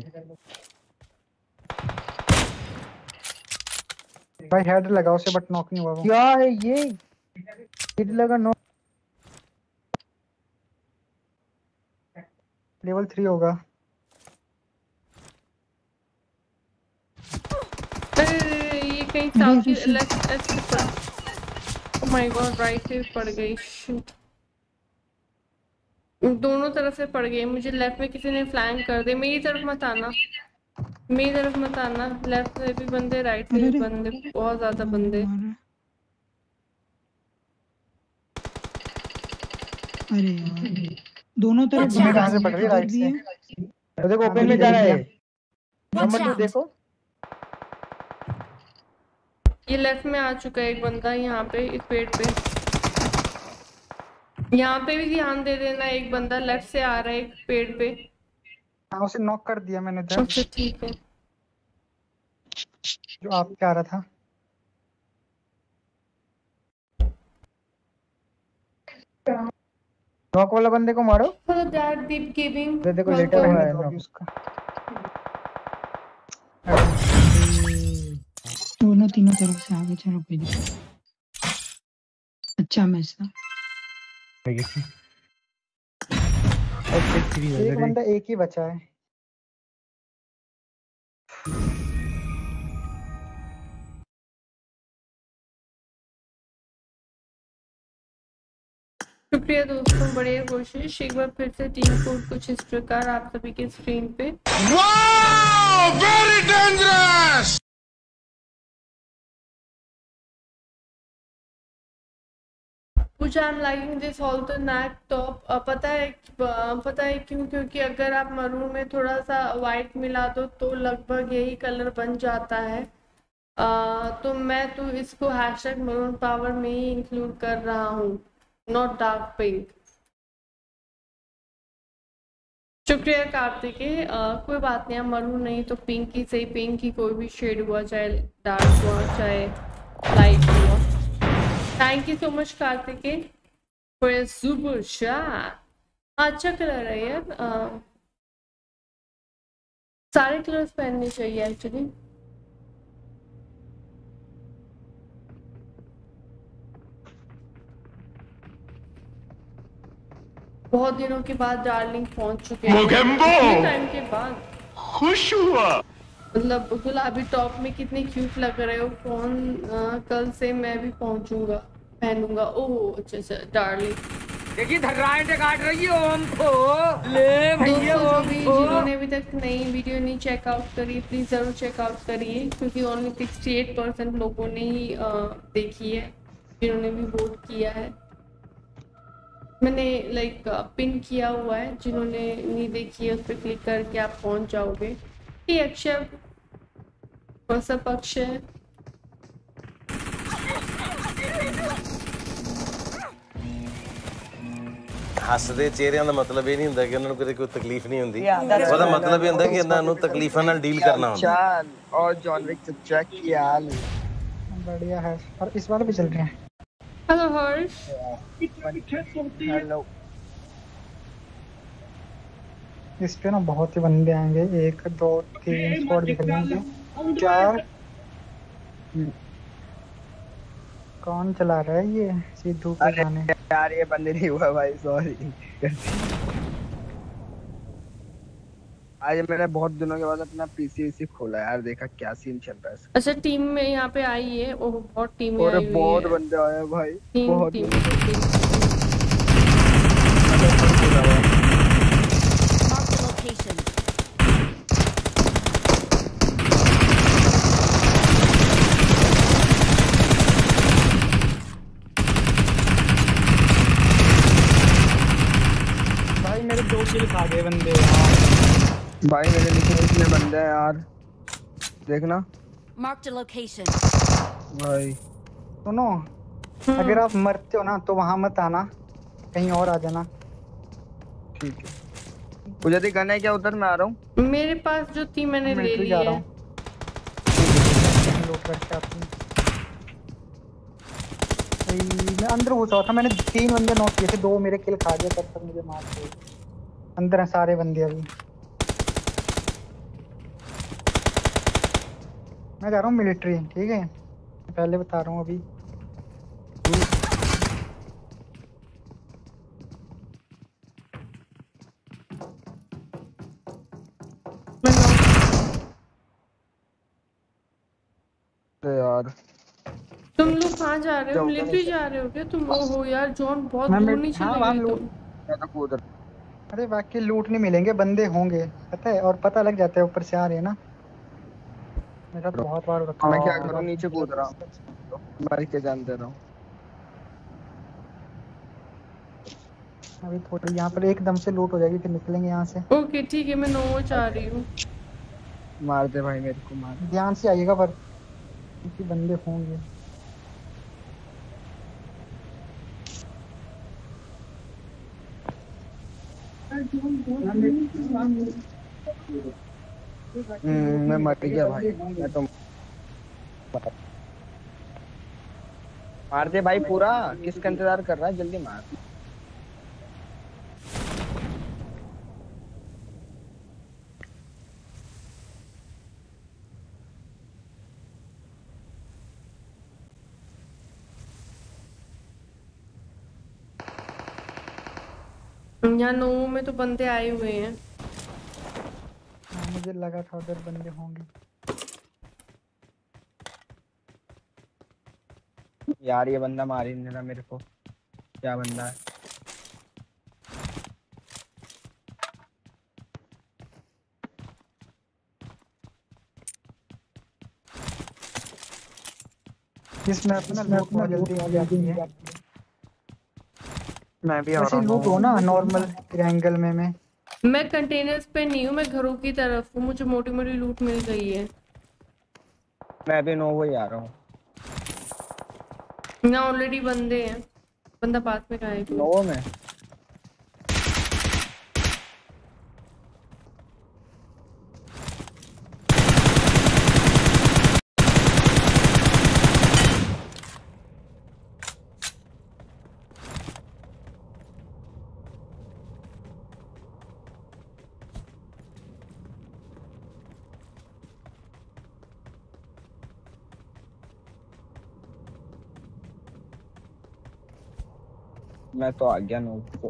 Speaker 3: भाई हेड लगा उसे बट नॉक नहीं हुआ वो।
Speaker 2: क्या है ये, हेड लगा नो।
Speaker 3: लेवल थ्री होगा।
Speaker 1: अरे ये कहीं साउथ की लेफ्ट लेफ्ट से पड़। ओह माय गॉड, राइट से पड़ गई। शिट, दोनों तरफ से पड़ गई। मुझे लेफ्ट में किसी ने फ्लैंक कर दे। मेरी तरफ मत आना, मेरी तरफ मत आना। लेफ्ट से भी बंदे, राइट से भी बंदे, बहुत ज्यादा बंदे।
Speaker 4: अरे यार दोनों तरफ
Speaker 5: तुम्हें
Speaker 3: कहाँ से पड़ रही है? राइट से।
Speaker 2: देखो ओपन में जा रहा है नंबर टू, देखो
Speaker 1: ये लेफ्ट में आ चुका है एक बंदा, यहाँ पे इस पेड़ पे। यहाँ पे भी ध्यान दे देना, एक बंदा लेफ्ट से आ रहा है एक पेड़ पे।
Speaker 3: हाँ उसे नॉक कर दिया मैंने उधर,
Speaker 1: अच्छा ठीक है।
Speaker 3: जो आप क्या आ रहा था।
Speaker 2: नॉक वाला बंदे को मारो।
Speaker 1: Hello dad, Deep gaming.
Speaker 2: देखो लेटर हुआ है
Speaker 3: तो
Speaker 2: नॉक।
Speaker 3: अभी उसका
Speaker 4: दोनों तीनों तरफ से आगे। चलो कोई दिक्कत। अच्छा मैच था।
Speaker 3: एक बंदा एक ही बचा है।
Speaker 1: शुक्रिया दोस्तों, बढ़िया कोशिश। एक बार फिर से टीम कोड कुछ इस प्रकार आप सभी के स्क्रीन पे।
Speaker 6: Wow! Very dangerous!
Speaker 1: Which I'm liking this alternate top। पता है पता है क्यों? क्योंकि अगर आप मरून में थोड़ा सा वाइट मिला दो तो लगभग यही कलर बन जाता है। आ, तो मैं तो इसको हैशटैग मरून पावर में ही इंक्लूड कर रहा हूँ, नॉट डार्क पिंक। शुक्रिया कार्तिकेय। कोई बात नहीं, मरून नहीं तो पिंक ही सही। पिंक ही कोई भी शेड हुआ, चाहे डार्क हुआ चाहे लाइट हुआ। Thank you so much Kartikeya for super shot. अच्छा कलर है यार। आ, सारे कलर्स पहनने चाहिए एक्चुअली। बहुत दिनों के बाद डार्लिंग पहुंच चुके हैं, कितने टाइम के बाद।
Speaker 6: खुश हुआ।
Speaker 1: मतलब गुलाबी टॉप में कितने क्यूट लग रहे हो। कौन आ, कल से मैं भी पहुंचूंगा, पहनूंगा। ओह अच्छा अच्छा डार्लिंग।
Speaker 7: देखिए धर्राएं काट रही हो हमको। ले भैया
Speaker 1: दोस्तों जो भी जिन्होंने अभी तक नई वीडियो नहीं चेकआउट करी, प्लीज जरूर चेकआउट करिए, क्योंकि ओनली सिक्सटी एट परसेंट लोगों ने ही आ, देखी है, जिन्होंने भी वोट किया है। मैंने लाइक पिन किया हुआ है, जिन्होंने नहीं देखी है उस पर क्लिक करके आप पहुंच जाओगे। ये अक्षय सब अक्षय
Speaker 8: ਹੱਸਦੇ ਚਿਹਰਿਆਂ ਦਾ ਮਤਲਬ ਇਹ ਨਹੀਂ ਹੁੰਦਾ ਕਿ ਉਹਨਾਂ ਨੂੰ ਕਦੇ ਕੋਈ ਤਕਲੀਫ ਨਹੀਂ ਹੁੰਦੀ। ਉਹਦਾ ਮਤਲਬ ਇਹ ਹੁੰਦਾ ਕਿ ਇਹਨਾਂ ਨੂੰ ਤਕਲੀਫਾਂ ਨਾਲ ਡੀਲ ਕਰਨਾ ਹੁੰਦਾ।
Speaker 7: और जॉन विक से चेक किया।
Speaker 3: बढ़िया है, और इस बार भी चल रहे हैं।
Speaker 1: हेलो हर्ष।
Speaker 7: हेलो।
Speaker 3: इस पे ना बहुत ही बंदे आएंगे, एक दो तीन स्क्वाड दिख जाएंगे, चार। कौन चला रहा है ये सीधू पे जाने?
Speaker 7: यार ये बंदे नहीं हुआ भाई, सॉरी। आज मैंने बहुत दिनों के बाद अपना पीसी वीसी खोला यार, देखा क्या सीन चल रहा है।
Speaker 1: अच्छा टीम में यहाँ पे आई है। ओह बहुत टीम में
Speaker 7: और
Speaker 1: आई हुई
Speaker 7: बहुत
Speaker 1: है।
Speaker 7: बंदे आए हैं भाई,
Speaker 1: टीम
Speaker 7: बहुत
Speaker 1: टीम
Speaker 7: बंदे।
Speaker 1: टीम।
Speaker 5: Mark the location.
Speaker 3: भाई मेरे दो किल खा गए बंदे।
Speaker 7: भाई मेरे नीचे कितने बंदे हैं यार, देखना।
Speaker 5: Marked a location.
Speaker 7: भाई
Speaker 3: सुनो, अगर आप मरते हो ना तो वहां मत आना, कहीं और आ जाना।
Speaker 7: ठीक है। मुझे तो गन है क्या उधर? मैं आ रहा हूँ।
Speaker 1: मेरे पास जो थी मैंने ले
Speaker 3: मिलिट्री
Speaker 1: ली
Speaker 3: जा रहा
Speaker 1: है।
Speaker 3: हूँ। लोड करके आती हूँ। भाई, मैं अंदर घुसा था, मैंने तीन बंदे नॉक किए थे, दो मेरे किल खा गया, तब तक मुझे मार दिए। अंदर हैं सारे बंदे अभी। मैं जा रहा हूँ मिलिट्री, ठीक है, पहले बता रहा हूँ अभी।
Speaker 7: यार
Speaker 1: तुम लोग कहाँ जा रहे हो? मिलिट्री जा रहे हो क्या तुम? ओहो यार जॉन बहुत
Speaker 3: मैं
Speaker 1: दूर
Speaker 3: मिल-
Speaker 1: नहीं
Speaker 3: हाँ,
Speaker 1: चले
Speaker 3: वहाँ
Speaker 1: गए
Speaker 3: लूट-
Speaker 1: तुम।
Speaker 7: मैं तो कूद रहा
Speaker 3: अरे बाकी लूट नहीं मिलेंगे, बंदे होंगे पता है, और पता लग जाता है ऊपर से आ रहे हैं ना। मेरा तो बहुत बार रखा
Speaker 7: हूँ। मैं
Speaker 3: है।
Speaker 7: क्या करूँ? नीचे कूद रहा हूँ, मार के जान दे रहा हूँ।
Speaker 3: अभी थोड़ी यहाँ पर एकदम से लूट हो जाएगी, फिर निकलेंगे यहाँ से।
Speaker 1: ओके ठीक है, मैं नोवो जा रही हूँ।
Speaker 7: मार दे भाई मेरे को, मार।
Speaker 3: ध्यान से आइएगा पर, क्योंकि बंदे होंगे।
Speaker 7: हम्म मैं मर गया भाई। मैं तो मार दे भाई पूरा। किसका इंतजार कर रहा है? जल्दी मार।
Speaker 1: यहाँ नोवो में तो बंदे आए हुए हैं।
Speaker 3: हाँ, मुझे लगा था उधर बंदे होंगे।
Speaker 7: यार ये बंदा मार ही नहीं रहा मेरे को। क्या बंदा है?
Speaker 3: इस मैप में लूट बहुत जल्दी आ जाती है।
Speaker 7: मैं भी आ
Speaker 3: वैसे
Speaker 7: रहा
Speaker 3: लूट हो ना नॉर्मल ट्रायंगल में मैं
Speaker 1: मैं कंटेनर्स पे नहीं हूँ, मैं घरों की तरफ हूँ। मुझे मोटी मोटी लूट मिल गई है।
Speaker 7: मैं भी नोवो ही आ रहा हूँ।
Speaker 1: यहाँ ऑलरेडी बंदे हैं। बंदा पास में कहाँ है?
Speaker 7: नोवो में मैं तो आ गया नोवो।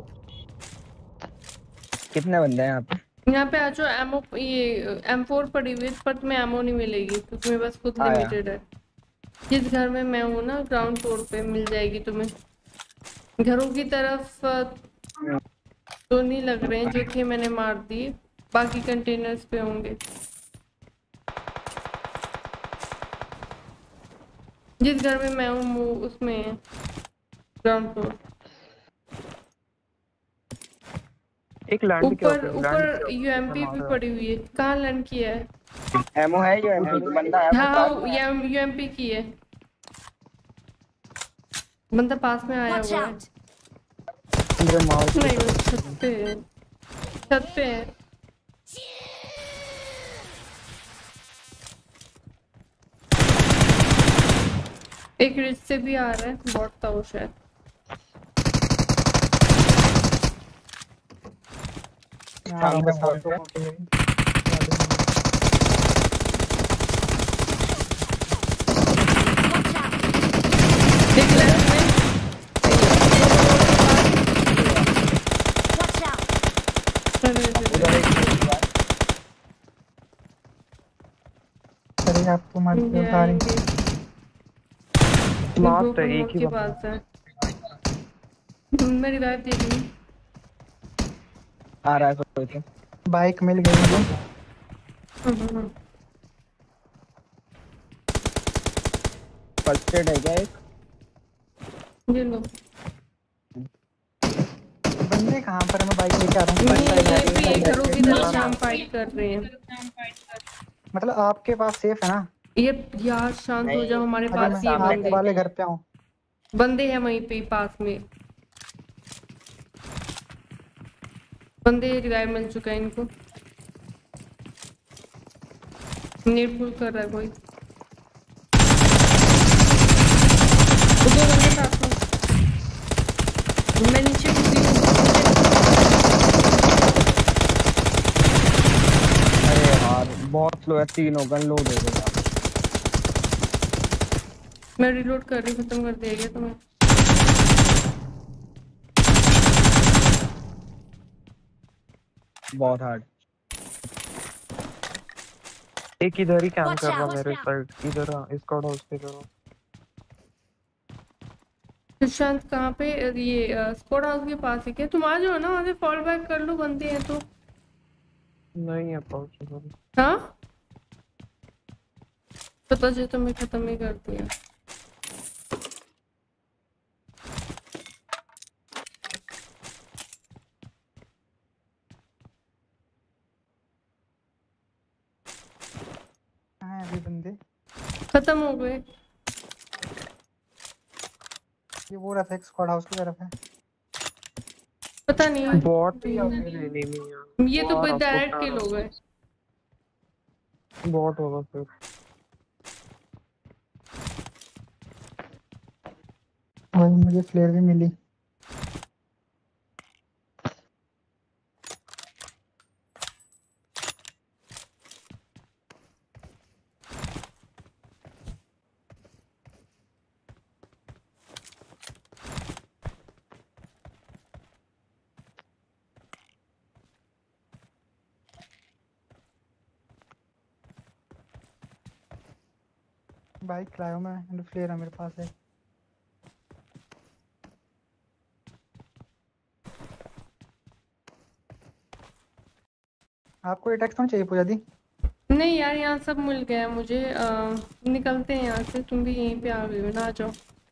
Speaker 7: कितने बंदे हैं यहाँ पे?
Speaker 1: यहाँ पे आज एमओ ये एम फोर पड़ी हुई है, पर तुम्हें एमओ नहीं मिलेगी क्योंकि मेरे पास खुद
Speaker 7: आया।
Speaker 1: लिमिटेड है। जिस घर में मैं हूँ ना, ग्राउंड फ्लोर पे मिल जाएगी तुम्हें। घरों की तरफ अ, तो नहीं लग रहे हैं, जो थे मैंने मार दिए। बाकी कंटेनर्स पे होंगे। जिस घर में मैं हूँ वो उसमें है, ग्राउंड फ्लोर।
Speaker 7: एक लैंड
Speaker 1: ऊपर ऊपर यूएमपी भी पड़ी हुई है। कहाँ लैंड किया है?
Speaker 7: एमओ है जो एमपी बंदा है
Speaker 1: हाँ
Speaker 7: वो पास में है।
Speaker 1: यूएमपी की है। बंदा पास में आया
Speaker 5: Watch
Speaker 1: हुआ है।
Speaker 5: out!
Speaker 3: मेरे माउस
Speaker 1: नहीं वो छत पे है। छत पे है। एक रिच से भी आ रहा है, बॉट था वो शायद।
Speaker 3: सामने बस आप तो
Speaker 1: देख लेफ्ट में।
Speaker 5: Watch out!
Speaker 1: अरे, अरे, अरे,
Speaker 3: अरे आपको मार
Speaker 1: ये
Speaker 3: के उतारे।
Speaker 1: आएंगे।
Speaker 7: मार
Speaker 1: दो
Speaker 7: तो एक ही
Speaker 1: के
Speaker 7: बंदा।
Speaker 1: पास है। मैं रिवाइव दे रही हूँ।
Speaker 7: आ रहा है कोई तो।
Speaker 3: बाइक मिल गई मुझे।
Speaker 1: हम्म, हम्म,
Speaker 7: फर्स्ट एड है क्या एक?
Speaker 1: हम्म। ये लो।
Speaker 3: बंदे कहाँ पर है? मैं बाइक लेके आ रहा हूँ।
Speaker 1: ये ये भी घरों की तरफ से हम फाइट कर रहे हैं।
Speaker 3: मतलब आपके पास सेफ है ना?
Speaker 1: ये यार शांत हो जाओ, हमारे
Speaker 3: अरे
Speaker 1: पास
Speaker 3: मैं
Speaker 1: ये
Speaker 3: आगे
Speaker 1: बंदे
Speaker 3: वाले घर पे हूँ।
Speaker 1: बंदे हैं वहीं पे पास में, बंदे रिवाइव मिल चुका है इनको। नेट पुल कर रहा है कोई, वो दो बंदे साथ में। मैं नीचे कूदी हूँ।
Speaker 7: अरे यार बहुत स्लो है, तीनों गन लोड हो गए यार।
Speaker 1: मैं रिलोड कर रही हूँ, खत्म कर दिया गया तुम्हें।
Speaker 7: बहुत हार्ड।
Speaker 9: एक इधर ही काम
Speaker 5: Watch
Speaker 9: कर रहा
Speaker 5: out.
Speaker 9: मेरे साइड, इधर स्क्वाड हाउस के तरफ।
Speaker 1: सुशांत कहाँ पे? ये स्क्वाड हाउस के पास है क्या? तुम आ जाओ ना, वहाँ से फॉल बैक कर लो, बंदे हैं तो।
Speaker 9: नहीं है पॉसिबल।
Speaker 1: हाँ पता चले तुम्हें खत्म ही कर दिया।
Speaker 3: कहाँ है अभी बंदे?
Speaker 1: खत्म हो गए।
Speaker 3: ये वो रहा था एक स्क्वाड हाउस की तरफ है।
Speaker 1: पता नहीं,
Speaker 9: बॉट या फिर एनिमी है?
Speaker 1: ये तो कोई डायरेक्ट किल हो गए।
Speaker 9: बॉट होगा फिर।
Speaker 3: और मुझे फ्लेयर भी मिली। बाइक लाया हूं मैं, एंड फ्लेयर है मेरे पास है। आपको ये टेक्स्ट चाहिए पूजा दी?
Speaker 1: नहीं यार, यहाँ सब मिल गया मुझे। आ, निकलते हैं यहाँ से, तुम भी यहीं पे आ गई हो ना, आ जाओ।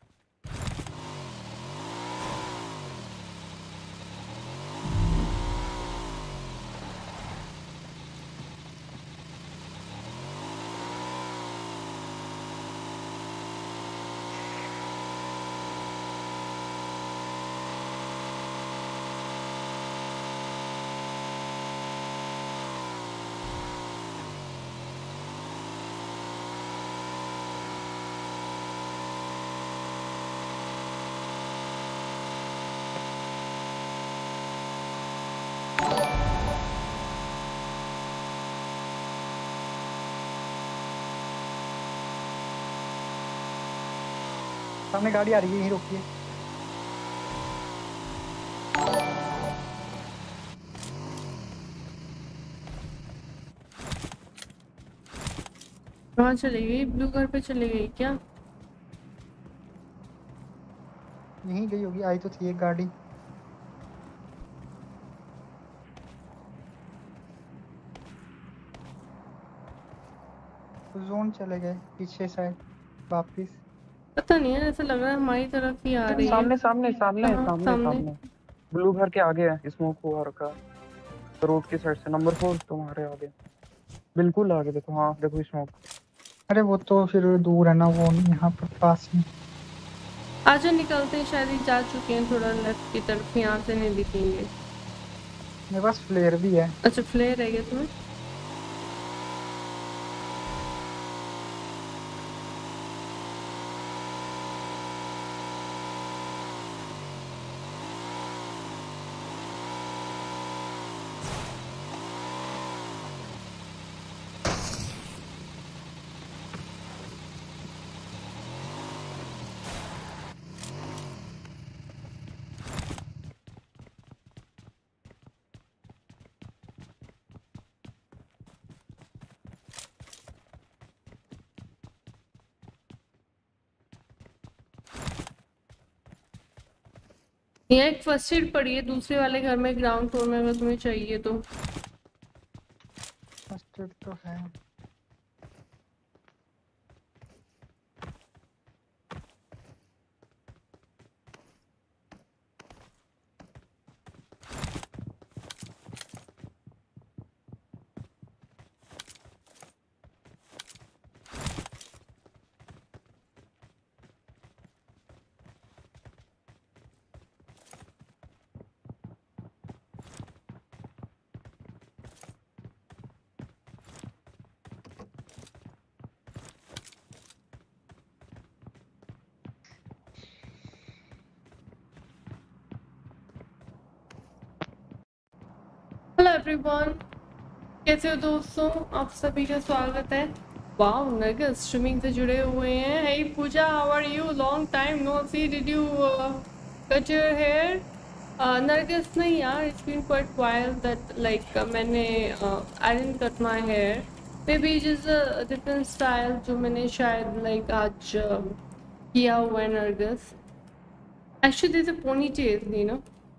Speaker 3: सामने गाड़ी आ रही है, यहीं रोकिए।
Speaker 1: कहाँ चली गई? ब्लू घर पे चली गई क्या?
Speaker 3: यहीं गई होगी, आई तो थी एक गाड़ी। जोन चले गए पीछे साइड वापिस।
Speaker 1: पता नहीं है, ऐसा लग रहा है हमारी तरफ ही आ रही है।
Speaker 9: सामने सामने सामने
Speaker 1: हाँ,
Speaker 9: सामने
Speaker 1: सामने।
Speaker 9: सामने ब्लू घर के आगे है, स्मोक हुआ रखा रोड की साइड से। नंबर फोर तुम्हारे आगे, बिल्कुल आगे देखो। हाँ देखो स्मोक।
Speaker 3: अरे वो तो फिर दूर है ना, वो यहाँ पर पास में।
Speaker 1: आजा निकलते हैं, शायद ही जा चुके हैं थोड़ा लेफ्ट की तरफ, यहाँ से नहीं दिखेंगे।
Speaker 3: मेरे पास फ्लेयर भी है।
Speaker 1: अच्छा फ्लेयर है क्या तुम्हें? यहाँ एक फर्स्ट एड पड़ी है दूसरे वाले घर में, ग्राउंड फ्लोर में, अगर तुम्हें चाहिए तो।
Speaker 3: फर्स्ट एड तो है।
Speaker 1: एवरीवन, कैसे हो दोस्तों? आप सभी का स्वागत है। वाओ, नरगिस स्ट्रीमिंग से जुड़े हुए हैं। Hey Pooja, how are you? Long time no see, did you cut your hair? Nargis नहीं यार, it's been quite while that like मैंने I didn't cut my hair, maybe just a different style जो मैंने शायद लाइक आज uh, किया हुआ है। Nargis actually this a ponytail, you know.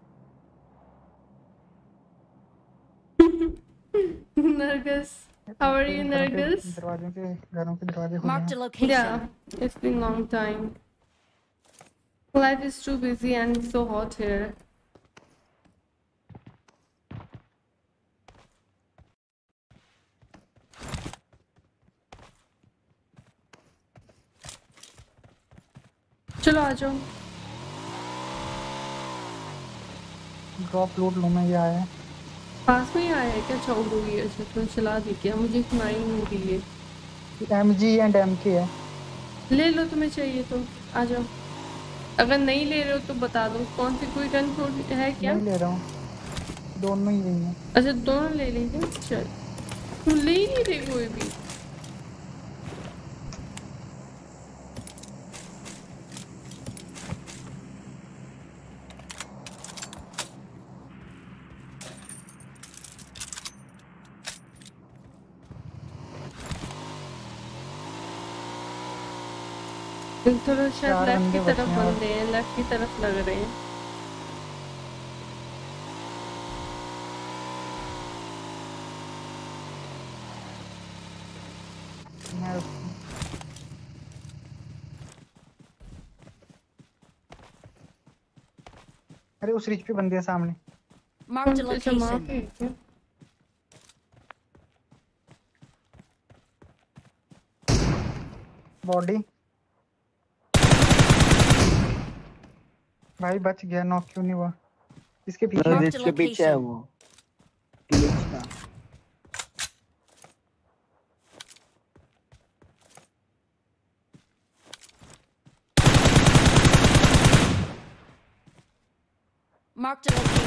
Speaker 1: Nargis, how are you, Nargis?
Speaker 3: दरवाजों के घरों के दरवाजे खुले
Speaker 5: Marked a
Speaker 3: हैं।
Speaker 5: location.
Speaker 1: Yeah, it's been long time. Life is too busy and it's so hot here. चलो आ जाओ।
Speaker 3: ड्रॉप लोड लो में ये आया है।
Speaker 1: पास में ही आया है क्या? चौक हुई है, अच्छा तो चला दी क्या? मुझे सुनाई नहीं दी है।
Speaker 3: एम जी एंड एम के है।
Speaker 1: ले लो, तुम्हें चाहिए तो आ जाओ। अगर नहीं ले रहे हो तो बता दो। कौन सी कोई गन है क्या?
Speaker 3: नहीं ले रहा हूँ, दोनों ही नहीं है।
Speaker 1: अच्छा दोनों ले लेंगे। चल, तुम ले ही नहीं रहे कोई भी। थोड़ा शायद लेफ्ट की तरफ बंदे हैं, लेफ्ट की तरफ लग रहे हैं।
Speaker 3: अरे उस रिच पे बंदे हैं सामने।
Speaker 5: Marked a location.
Speaker 3: बॉडी भाई बच गया, नॉक क्यों नहीं हुआ? इसके पीछे
Speaker 7: रिच के पीछे है वो ग्लिच का।
Speaker 5: Marked a location.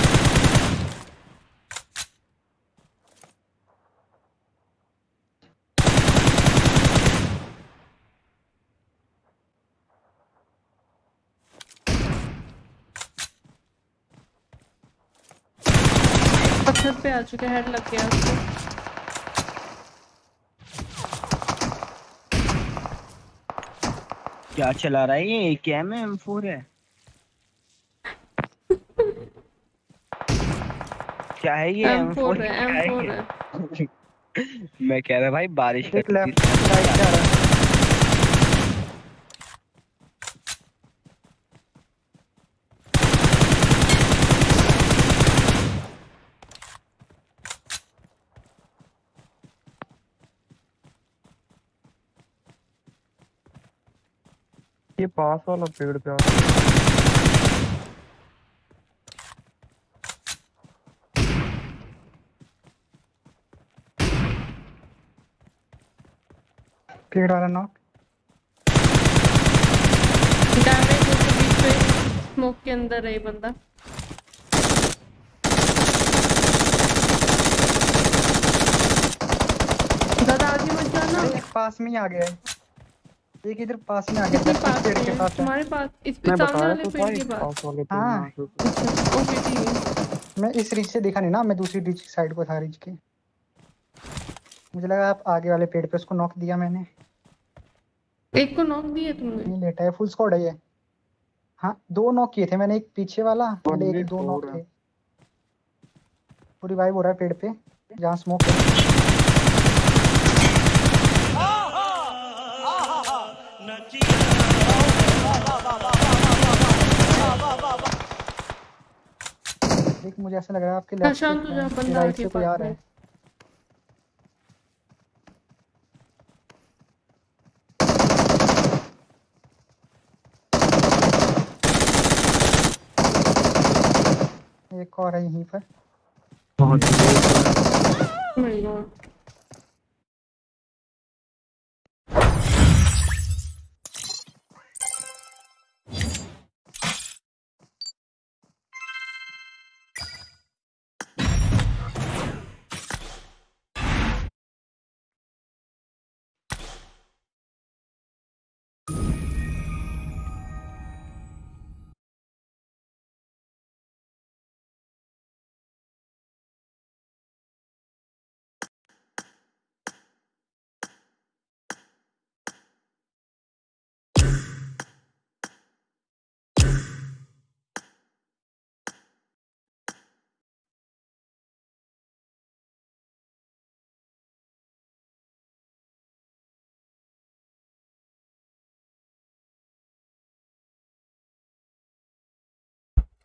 Speaker 1: पत्थर पे आ चुके, हेड लग गया उसको।
Speaker 7: क्या चला रहा है ये? क्या में एम फोर है? क्या है ये?
Speaker 1: एम फोर है, एम फोर है।
Speaker 7: मैं कह रहा भाई बारिश
Speaker 3: एक लेफ्ट राइट जा रहा है।
Speaker 9: ये पास वाला पेड़ पे आ
Speaker 3: पेड़ वाला नॉक।
Speaker 1: डैमेज हो तो बीच में स्मोक के अंदर है बंदा। दादा आगे मत जाना।
Speaker 3: एक पास में ही आ गया है, एक इधर पास में आ
Speaker 1: कितने
Speaker 3: गया।
Speaker 1: पास
Speaker 3: पेड़ के
Speaker 1: है?
Speaker 3: पास है।
Speaker 1: तुम्हारे पास इस पे सामने वाले पेड़ के पास?
Speaker 9: पास वाले पेड़
Speaker 3: हाँ।
Speaker 9: में।
Speaker 1: अच्छा ओके ठीक है।
Speaker 3: मैं इस रिच से देखा नहीं ना, मैं दूसरी रिच साइड को था रिच के। मुझे लगा आप आगे वाले पेड़ पे, उसको नॉक दिया मैंने।
Speaker 1: एक को नॉक दिया तुमने?
Speaker 3: नहीं लेटा है, फुल स्क्वाड है ये। हाँ दो नॉक किए थे मैंने, एक पीछे वाला और
Speaker 9: Only
Speaker 3: एक दो
Speaker 9: four
Speaker 3: नॉक
Speaker 9: है।
Speaker 3: थे। पूरी वाइब हो रहा है पेड़ पे जहाँ स्मोक है। एक मुझे ऐसा लग रहा है आपके लेफ्ट
Speaker 1: शांत हो जा, बंदा
Speaker 3: राइट
Speaker 1: आगे
Speaker 3: से कोई आ
Speaker 1: पास
Speaker 3: रहा
Speaker 1: में।
Speaker 3: है। एक और है यहीं पर।
Speaker 7: बहुत
Speaker 1: Oh my God.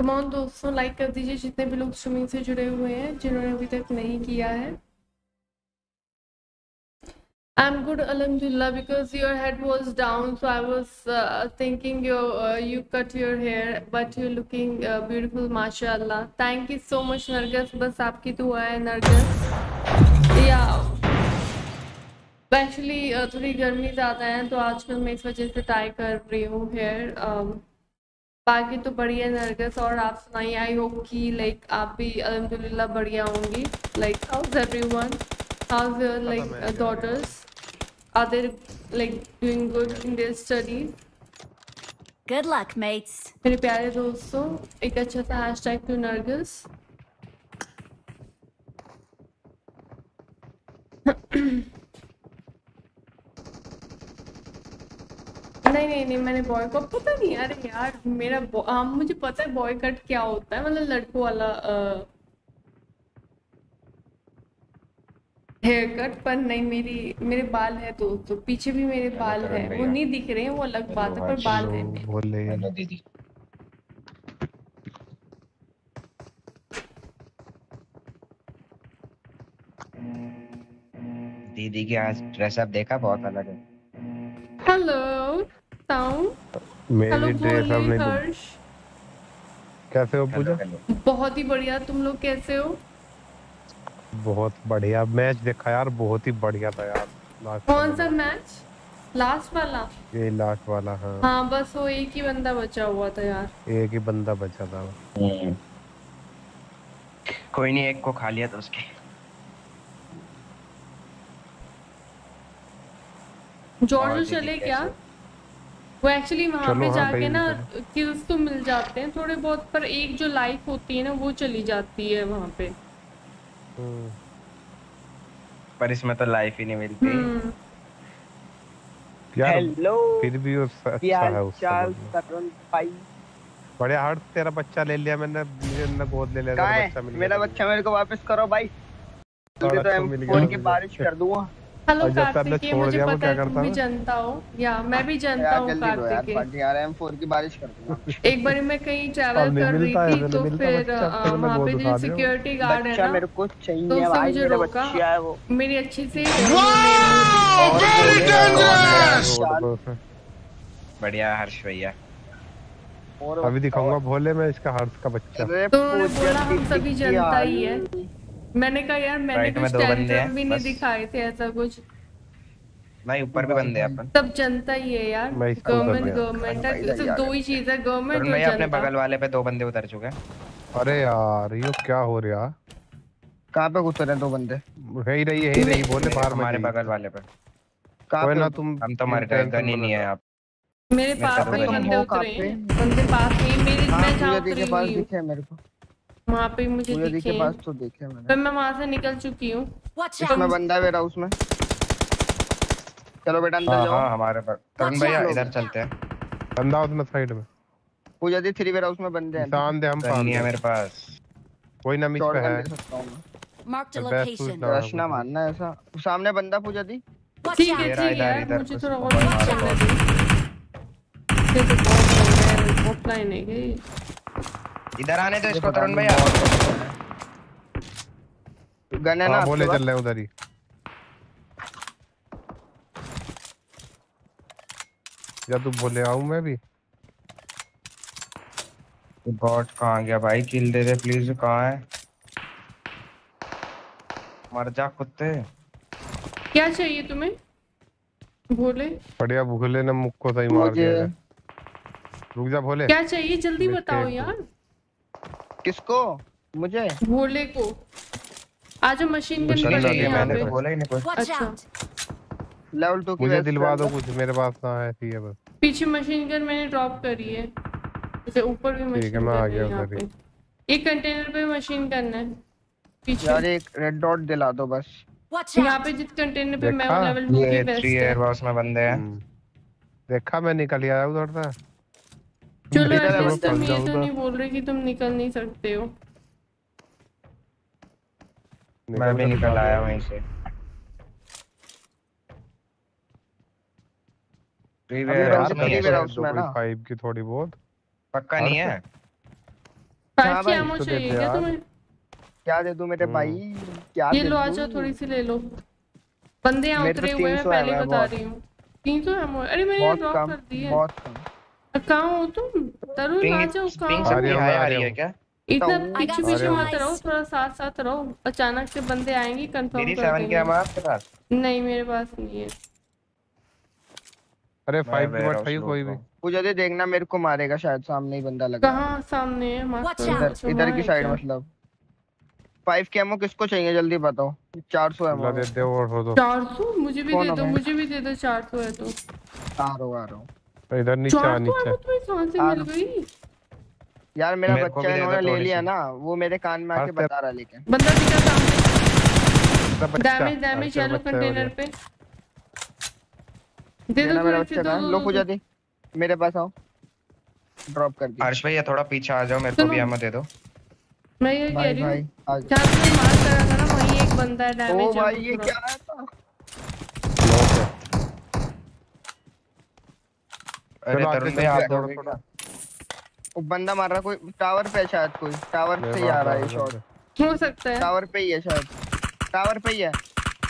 Speaker 1: Come on दोस्तों, लाइक कर दीजिए जितने भी लोग स्ट्रीमिंग से जुड़े हुए हैं, जिन्होंने अभी तक नहीं किया है। I'm good, alhamdulillah, because your head was down, so I was uh, thinking you uh, you cut your hair, but you're looking uh, beautiful, mashallah. Thank you so much, Nargis. बस आपकी दुआ है, Nargis. Yeah. Actually, uh, थोड़ी गर्मी ज़्यादा है, तो आजकल मैं इस वजह से टाई कर रही हूँ हेयर. um, बाकी तो बढ़िया नरगस, और आप सुनाइए. आई होप कि लाइक आप भी अल्हम्दुलिल्लाह बढ़िया होंगी. Like how's everyone, how's your like daughters, are they like doing good in their studies?
Speaker 5: Good luck, mates.
Speaker 1: मेरे प्यारे दोस्तों, एक अच्छा सा हैशटैग टू नरगस. नहीं नहीं नहीं मैंने बॉय को पता नहीं. अरे यार मेरा हाँ मुझे पता है बॉय कट क्या होता है, मतलब लड़कों वाला हेयर कट. पर नहीं, मेरी मेरे बाल है दोस्तों, पीछे भी मेरे बाल है, वो नहीं दिख रहे हैं, वो अलग बात है, पर बाल है मेरे.
Speaker 10: बोले दीदी दीदी की आज ड्रेस अप देखा, बहुत अलग है.
Speaker 1: हेलो ताऊ.
Speaker 10: मेरी ड्रेस अप नहीं.
Speaker 1: हर्ष
Speaker 10: कैसे हो पूजा?
Speaker 1: बहुत ही बढ़िया, तुम लोग कैसे हो?
Speaker 10: बहुत बढ़िया. मैच देखा यार, बहुत ही बढ़िया था यार.
Speaker 1: कौन सा मैच? लास्ट वाला?
Speaker 10: ये लास्ट वाला. हाँ
Speaker 1: हाँ बस वो एक ही बंदा बचा हुआ था यार.
Speaker 10: एक ही बंदा बचा था.
Speaker 9: कोई नहीं, एक को खा लिया था उसके.
Speaker 1: जॉर्जो चले क्या? वो एक्चुअली वहाँ पे
Speaker 10: हाँ,
Speaker 1: जाके ना किल्स तो मिल जाते हैं थोड़े बहुत, पर एक जो लाइफ होती है ना वो चली जाती है वहाँ पे.
Speaker 9: पर इसमें तो लाइफ ही नहीं मिलती.
Speaker 10: यार
Speaker 7: हेलो,
Speaker 10: फिर भी वो अच्छा है उसका.
Speaker 7: भाई
Speaker 10: बढ़िया. हर्ष तेरा बच्चा ले लिया मैंने, मुझे ना गोद ले लिया.
Speaker 7: तेरा
Speaker 10: बच्चा मिल गया.
Speaker 7: मेरा बच्चा मेरे को वापस करो भाई, तुझे तो एम फोर की बारिश कर दूंगा.
Speaker 1: हेलो कार्तिकेय, मुझे पता है तुम भी जानता हो, या मैं भी जानता हूँ कार्तिकेय.
Speaker 7: यार एम फोर की बारिश कर दूंगा.
Speaker 1: एक बार मैं कहीं ट्रैवल कर रही थी, तो फिर वहाँ पे जो सिक्योरिटी गार्ड है ना,
Speaker 7: मेरे को चाहिए
Speaker 1: तो
Speaker 7: भाई,
Speaker 1: मुझे
Speaker 7: मेरा
Speaker 1: रोका.
Speaker 7: बच्चा है वो.
Speaker 1: मेरी अच्छी से
Speaker 9: बढ़िया हर्ष भैया.
Speaker 10: अभी दिखाऊंगा भोले में इसका हर्ष का बच्चा.
Speaker 1: तो उन्होंने बोला हम सभी जनता ही है. मैंने कहा यार मैंने कुछ टेंशन भी नहीं दिखाए थे ऐसा कुछ.
Speaker 9: नहीं ऊपर भी बंदे हैं अपन.
Speaker 1: सब जनता ही है यार. गवर्नमेंट गवर्नमेंट है, सिर्फ दो ही चीज है, गवर्नमेंट और जनता.
Speaker 9: अपने बगल वाले पे दो बंदे उतर चुके हैं.
Speaker 10: अरे यार ये क्या हो रहा?
Speaker 7: कहाँ पे उतरे दो बंदे?
Speaker 10: है ही रही है ही रही बोले बाहर
Speaker 9: हमारे बगल वाले पे.
Speaker 10: कहाँ पे ना तुम?
Speaker 9: हम तो मर गए, गन ही नहीं है आप.
Speaker 1: मेरे पास में बंदे उतरे हैं, बंदे पास में मेरे मैं जहाँ उतरी हुई हूँ
Speaker 7: मेरे को
Speaker 1: वहाँ पे मुझे दिखे.
Speaker 7: पास तो देखे मैंने,
Speaker 1: पर मैं वहाँ से निकल चुकी हूँ.
Speaker 7: इसमें बंदा है मेरा उसमें. चलो बेटा अंदर जाओ.
Speaker 9: हाँ हमारे पास. तरुण भैया इधर चलते हैं.
Speaker 10: बंदा उसमें साइड में.
Speaker 7: पूजा दी थ्री वेरा उसमें बंदे हैं.
Speaker 10: शान दे हम पास
Speaker 9: नहीं है मेरे पास.
Speaker 10: कोई ना मिस पे है.
Speaker 5: Marked a location.
Speaker 7: रश ना मारना ऐसा. सामने बंदा पूजा दी.
Speaker 1: ठीक है ठीक है, मुझे थोड़ा और चलने दो. ये तो बहुत है, ऑफलाइन है ये.
Speaker 9: इधर आने दो इसको तरुण भैया.
Speaker 7: गन है ना,
Speaker 10: बोले चल रहे उधर ही. या तू बोले आऊं मैं भी.
Speaker 9: गॉड कहाँ गया भाई? किल दे दे प्लीज. कहाँ है? मर जा कुत्ते.
Speaker 1: क्या चाहिए तुम्हें भोले?
Speaker 10: बढ़िया. भूले ने मुख को सही मार दिया. रुक जा भोले.
Speaker 1: क्या चाहिए जल्दी बताओ यार.
Speaker 7: किसको? मुझे?
Speaker 1: भोले को. आज मशीन गन पड़ी है यहाँ पे.
Speaker 9: बोला ही नहीं कुछ.
Speaker 1: अच्छा
Speaker 7: लेवल टू की
Speaker 10: मुझे दिलवा दो कुछ, मेरे पास ना है. ऐसी है बस.
Speaker 1: पीछे मशीन गन मैंने ड्रॉप करी है. जैसे ऊपर भी मशीन गन है यहाँ पे. एक कंटेनर पे मशीन गन है पीछे.
Speaker 7: यार एक रेड डॉट दिला दो बस.
Speaker 1: यहाँ पे जिस कंटेनर पे मैं लेवल टू की वेस्ट है.
Speaker 9: एयर बॉक्स में बंदे हैं.
Speaker 10: देखा मैं निकल आया उधर से.
Speaker 1: चलो ऐसे तुम ये तो नहीं बोल रहे कि तुम निकल नहीं सकते हो.
Speaker 9: मैं भी निकल आया वहीं से.
Speaker 10: यार फाइव की थोड़ी बहुत
Speaker 9: पक्का नहीं है.
Speaker 1: फाइव की एमो चाहिए क्या तुम्हें?
Speaker 7: क्या दे दूं मेरे भाई? क्या
Speaker 1: ये लो, आ जाओ, थोड़ी सी ले लो। बंदे यहाँ उतरे हुए हैं, पहले बता रही हूँ। तीन सौ एमो, अरे मैंने ड्रॉप कर दी है।
Speaker 7: बहुत कम।
Speaker 1: कहाँ हो तुम? तरुण आ जाओ। कहाँ
Speaker 10: आ रही है क्या?
Speaker 1: इतना पीछे पीछे मत रहो, थोड़ा साथ साथ रहो। अचानक से बंदे आएंगे, कंफर्म कर देंगे।
Speaker 11: आपके पास?
Speaker 1: नहीं, मेरे पास नहीं है।
Speaker 10: अरे फाइव की बात है कोई भी।
Speaker 7: पूजा दे, देखना मेरे को मारेगा शायद, सामने ही बंदा लगा।
Speaker 1: कहाँ सामने है?
Speaker 7: इधर इधर की साइड मतलब। फाइव के एमो किसको चाहिए जल्दी बताओ। चार सौ एमो
Speaker 10: दे दे और हो दो।
Speaker 1: चार सौ मुझे भी दे दो, मुझे भी दे दो। चार सौ है तो
Speaker 7: आ रहा हूँ आ रहा हूँ।
Speaker 10: इधर नीचे आ नीचे।
Speaker 1: तुम्हें कहाँ से मिल गई
Speaker 7: यार? मेरा बच्चा इन्होंने ले लिया ना, वो मेरे कान में आके बता रहा। लेकिन
Speaker 1: बंदा दिखा सामने। डैमेज डैमेज येलो कंटेनर पे दे दो।
Speaker 7: मेरा बच्चा कहाँ? लो पूजा दे, मेरे पास आओ। ड्रॉप कर दी।
Speaker 11: हर्ष भैया थोड़ा पीछे आ जाओ, मेरे को भी एमो दे दो।
Speaker 1: मैं ये कह रही हूँ, जहाँ तुमने मार करा था ना, वहीं एक बंदा है। डैमेज
Speaker 7: ओ भाई ये क्या था?
Speaker 11: अरे तरुण भाई आप दोगे क्या?
Speaker 7: वो बंदा मार रहा, कोई टावर पे शायद, कोई टावर से ही आ रहा है शॉट।
Speaker 1: हो सकता है
Speaker 7: टावर पे ही है शायद, टावर पे ही है।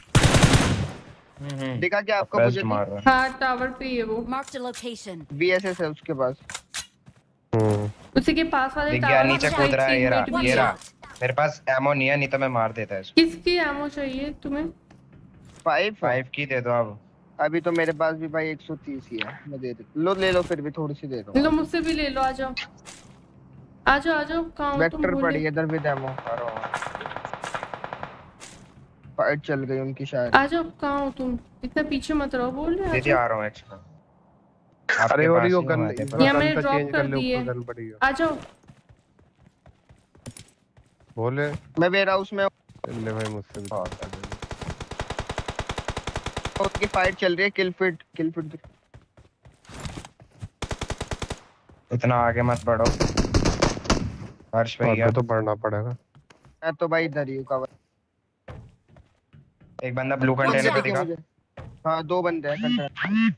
Speaker 7: दिखा क्या आपको? मुझे
Speaker 1: हाँ टावर पे ही है वो।
Speaker 5: Mark the location.
Speaker 7: बीएसएस है उसके पास।
Speaker 1: उसी के पास वाले
Speaker 11: टावर नीचे कूद रहा है। ये रहा ये रहा। मेरे पास एमो नहीं है, नहीं तो मैं मार देता है इसको।
Speaker 1: किसकी एमो चाहिए तुम्हें?
Speaker 7: फाइव
Speaker 11: फाइव की दे दो अब।
Speaker 7: अभी तो मेरे पास भी भाई एक सौ तीस ही है, मैं दे देता। लो ले लो, फिर भी थोड़ी सी दे दो।
Speaker 1: लो मुझसे भी ले लो, आ जाओ आ जाओ आ जाओ। कहां हो तुम?
Speaker 7: वेक्टर पड़ी इधर भी डेमो। फाइट चल गई उनकी शायद।
Speaker 1: आ जाओ, कहां हो तुम? इतना पीछे मत रहो, बोल रहे
Speaker 11: दीदी आ रहा हूं एक्स्ट्रा।
Speaker 10: अरे और यो गन
Speaker 1: ये मैंने ड्रॉप कर दी है। आ जाओ
Speaker 10: बोले।
Speaker 7: मैं वेयर हाउस में
Speaker 10: हूं। ले भाई मुझसे भी
Speaker 7: उसकी फाइट चल रही है। Kill fit kill fit.
Speaker 11: इतना आगे मत बढ़ो हर्ष भैया।
Speaker 10: तो बढ़ना पड़ेगा।
Speaker 7: मैं तो भाई इधर ही हूं कवर।
Speaker 11: एक बंदा ब्लू कंटेनर पे दिखा।
Speaker 7: हां दो बंदे हैं कंटेनर।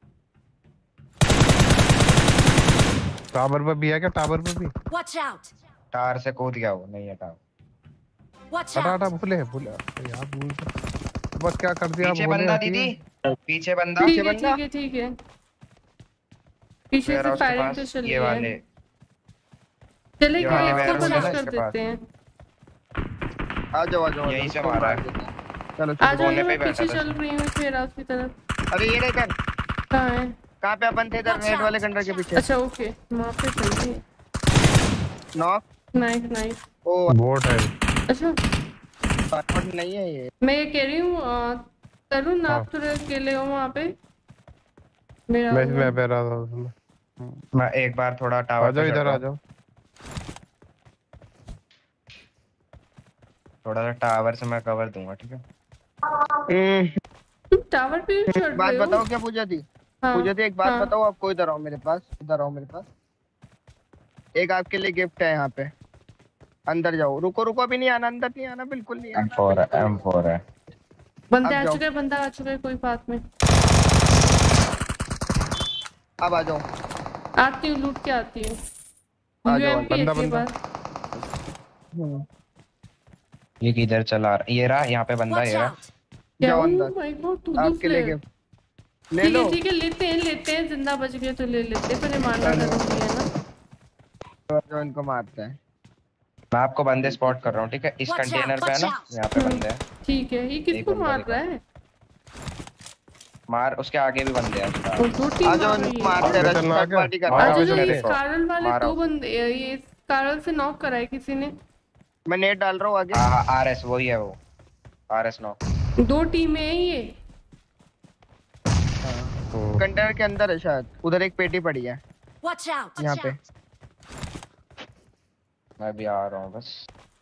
Speaker 10: टावर पे भी है क्या? टावर पे भी
Speaker 5: वॉच आउट।
Speaker 11: टावर से कूद गया वो, नहीं है टावर।
Speaker 5: Watch
Speaker 10: out. हटा भूले भूले यार, भूल बस क्या कर दिया।
Speaker 11: पीछे बंदा दीदी, पीछे बंदा।
Speaker 1: पीछे बंदा। ठीक है ठीक है, पीछे से फायरिंग तो चल रही है।
Speaker 11: ये वाले
Speaker 1: चले गए, इसको फिनिश कर देते हैं।
Speaker 7: आ जाओ आ जाओ,
Speaker 11: यहीं से मारा है।
Speaker 7: चलो
Speaker 1: आ जाओ, मैं पीछे चल रही हूँ फिर उसकी तरफ।
Speaker 7: अरे ये देखो
Speaker 1: कहाँ है?
Speaker 7: कहाँ पे अपन थे? इधर रेड वाले कंटर के पीछे।
Speaker 1: अच्छा ओके, वहाँ पे चल रही है।
Speaker 7: Knock.
Speaker 1: Nice nice.
Speaker 7: Oh
Speaker 10: bot है।
Speaker 1: अच्छा
Speaker 7: बोट नहीं है ये।
Speaker 1: मैं ये कह रही हूँ तरुण, आप थोड़े अकेले हो वहाँ पे?
Speaker 10: मेरा मैं मैं पे रहा था उसमें।
Speaker 11: मैं एक बार थोड़ा टावर
Speaker 10: आ जाओ, इधर आ जाओ।
Speaker 11: थोड़ा सा टावर से मैं कवर दूंगा, ठीक है?
Speaker 1: तुम टावर पे चढ़ रहे हो?
Speaker 7: बात बताओ क्या पूजा थी?
Speaker 1: हाँ,
Speaker 7: पूजा थी एक बात
Speaker 1: हाँ।
Speaker 7: बताओ आपको। इधर आओ मेरे पास, इधर आओ मेरे पास। एक आपके लिए गिफ्ट है यहाँ पे। अंदर जाओ। रुको रुको, अभी नहीं आना, अंदर नहीं आना, बिल्कुल नहीं आना।
Speaker 11: एम फोर है, एम फोर है।
Speaker 1: बंदे आ चुके हैं, बंदा आ चुका है कोई बात में।
Speaker 7: अब आ जाओ।
Speaker 1: आती हूँ, लूट के आती हूँ।
Speaker 10: बंदा बंदा
Speaker 11: ये किधर चला रहा? ये रहा, यहाँ पे बंदा। ये रहा।
Speaker 7: जाओ अंदर।
Speaker 1: माय गॉड, तू
Speaker 7: आपके लिए गिफ्ट ले
Speaker 1: ठीक
Speaker 7: लो।
Speaker 1: है ठीक है, लेते हैं लेते हैं। जिंदा बच गए तो ले लेते हैं, पर ये मारना जरूरी है ना।
Speaker 7: जो इनको मारते हैं।
Speaker 11: मैं आपको बंदे स्पॉट कर रहा हूँ, ठीक है? इस कंटेनर पे है ना, यहाँ पे बंदे हैं।
Speaker 1: ठीक है, ये किसको मार रहा है?
Speaker 11: मार, उसके आगे भी बंदे हैं।
Speaker 7: आ जाओ इनको मारते हैं, थर्ड पार्टी कर रहा
Speaker 1: है। अच्छा ये कारल वाले दो बंदे, ये कारल से नॉक करा है किसी ने।
Speaker 7: मैं नेट डाल रहा हूँ आगे।
Speaker 11: हां आरएस वही है वो। RS knock.
Speaker 1: दो टीमें हैं ये।
Speaker 7: कंटेनर के अंदर है शायद। उधर एक पेटी पड़ी है।
Speaker 5: Watch out.
Speaker 7: यहाँ पे
Speaker 11: मैं भी आ रहा हूँ बस।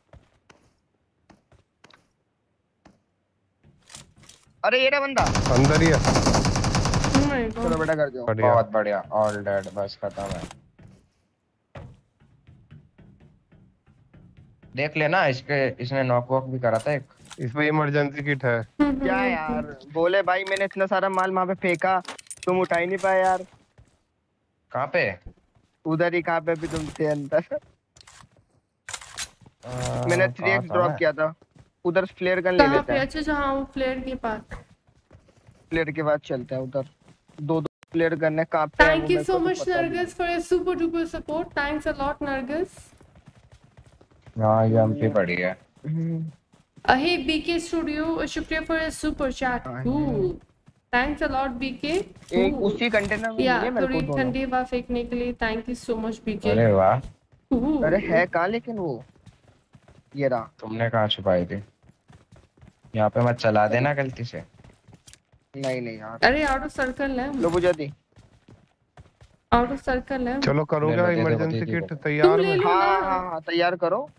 Speaker 7: अरे ये रहा बंदा
Speaker 10: अंदर ही है।
Speaker 7: चलो बेटा कर जाओ।
Speaker 11: बहुत बढ़िया, ऑल डेड, बस खत्म है। देख लेना, इसके इसने नॉक वॉक भी करा था एक।
Speaker 10: इसमें इमरजेंसी किट है।
Speaker 7: क्या यार बोले भाई, मैंने इतना सारा माल वहाँ पे फेंका, तुम उठा ही नहीं पाए यार।
Speaker 11: कहाँ पे?
Speaker 7: उधर ही। कहाँ पे भी तुम थे? अंदर। मैंने थ्री एक्स ड्रॉप किया था उधर। फ्लेयर गन ले
Speaker 1: कहाँ
Speaker 7: लेते
Speaker 1: पे?
Speaker 7: हैं।
Speaker 1: अच्छा अच्छा हाँ वो फ्लेयर के पास।
Speaker 7: फ्लेयर के बाद चलते हैं उधर। दो दो फ्लेयर गन है। कहाँ पे है वो
Speaker 1: थैंक यू
Speaker 7: मेरे
Speaker 1: सो
Speaker 7: को तो
Speaker 1: मच
Speaker 7: पता नहीं।
Speaker 1: Nargis for your super duper support. Thanks a lot Nargis.
Speaker 11: हाँ ये एमपी पड़ी है।
Speaker 1: अहे बीके स्टूडियो शुक्रिया for your super chat. Cool thanks a lot BK.
Speaker 7: एक उसी कंटेनर में
Speaker 1: या
Speaker 7: मिले मेरे को
Speaker 1: थोड़ी
Speaker 7: दोनों।
Speaker 1: ठंडी हवा फेंकने के लिए thank you so much BK.
Speaker 11: अरे वाह।
Speaker 7: अरे है कहाँ लेकिन वो ये रहा।
Speaker 11: तुमने कहाँ छुपाई थी? यहाँ पे मत चला देना गलती से।
Speaker 7: नहीं नहीं यार।
Speaker 1: अरे आउट ऑफ सर्कल है।
Speaker 7: लो बुझा दी।
Speaker 1: आउट ऑफ सर्कल है।
Speaker 10: चलो करो क्या इमरजेंसी किट तैयार
Speaker 1: तुम ले
Speaker 10: है?
Speaker 1: लो
Speaker 7: हाँ
Speaker 1: ना।
Speaker 7: हाँ हाँ तैयार करो।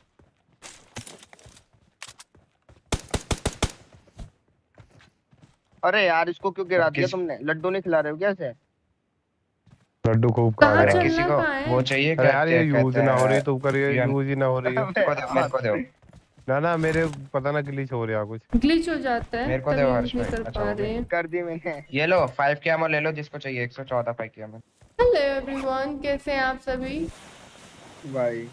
Speaker 7: अरे यार इसको क्यों गिरा दिया तुमने? लड्डू नहीं खिला रहे हो क्या इसे?
Speaker 10: लड्डू खूब खा
Speaker 1: कहाँ
Speaker 10: रहे हैं।
Speaker 1: चलना कहाँ है?
Speaker 11: वो चाहिए
Speaker 10: अरे
Speaker 11: क्या?
Speaker 10: यार ये यूज ना हो रही तो करिए
Speaker 11: ये-
Speaker 10: यूज ही ना हो रही है।
Speaker 11: मेरे को दो, मेरे को दो।
Speaker 10: ना ना मेरे पता ना ग्लिच हो रहा कुछ।
Speaker 1: ग्लिच हो जाता है
Speaker 11: मेरे को
Speaker 1: तभी
Speaker 11: दे
Speaker 1: यूज
Speaker 11: हर्ष
Speaker 1: नहीं
Speaker 11: भाई।
Speaker 1: कर
Speaker 11: अच्छा,
Speaker 1: पा
Speaker 11: हो गया।
Speaker 1: रहे हैं।
Speaker 7: कर दी मैंने।
Speaker 11: ये लो फाइव के एमो ले लो जिसको चाहिए। एक सौ चौदह फाइव के एमो।
Speaker 1: हेलो एवरीवन कैसे हैं आप सभी?
Speaker 7: भाई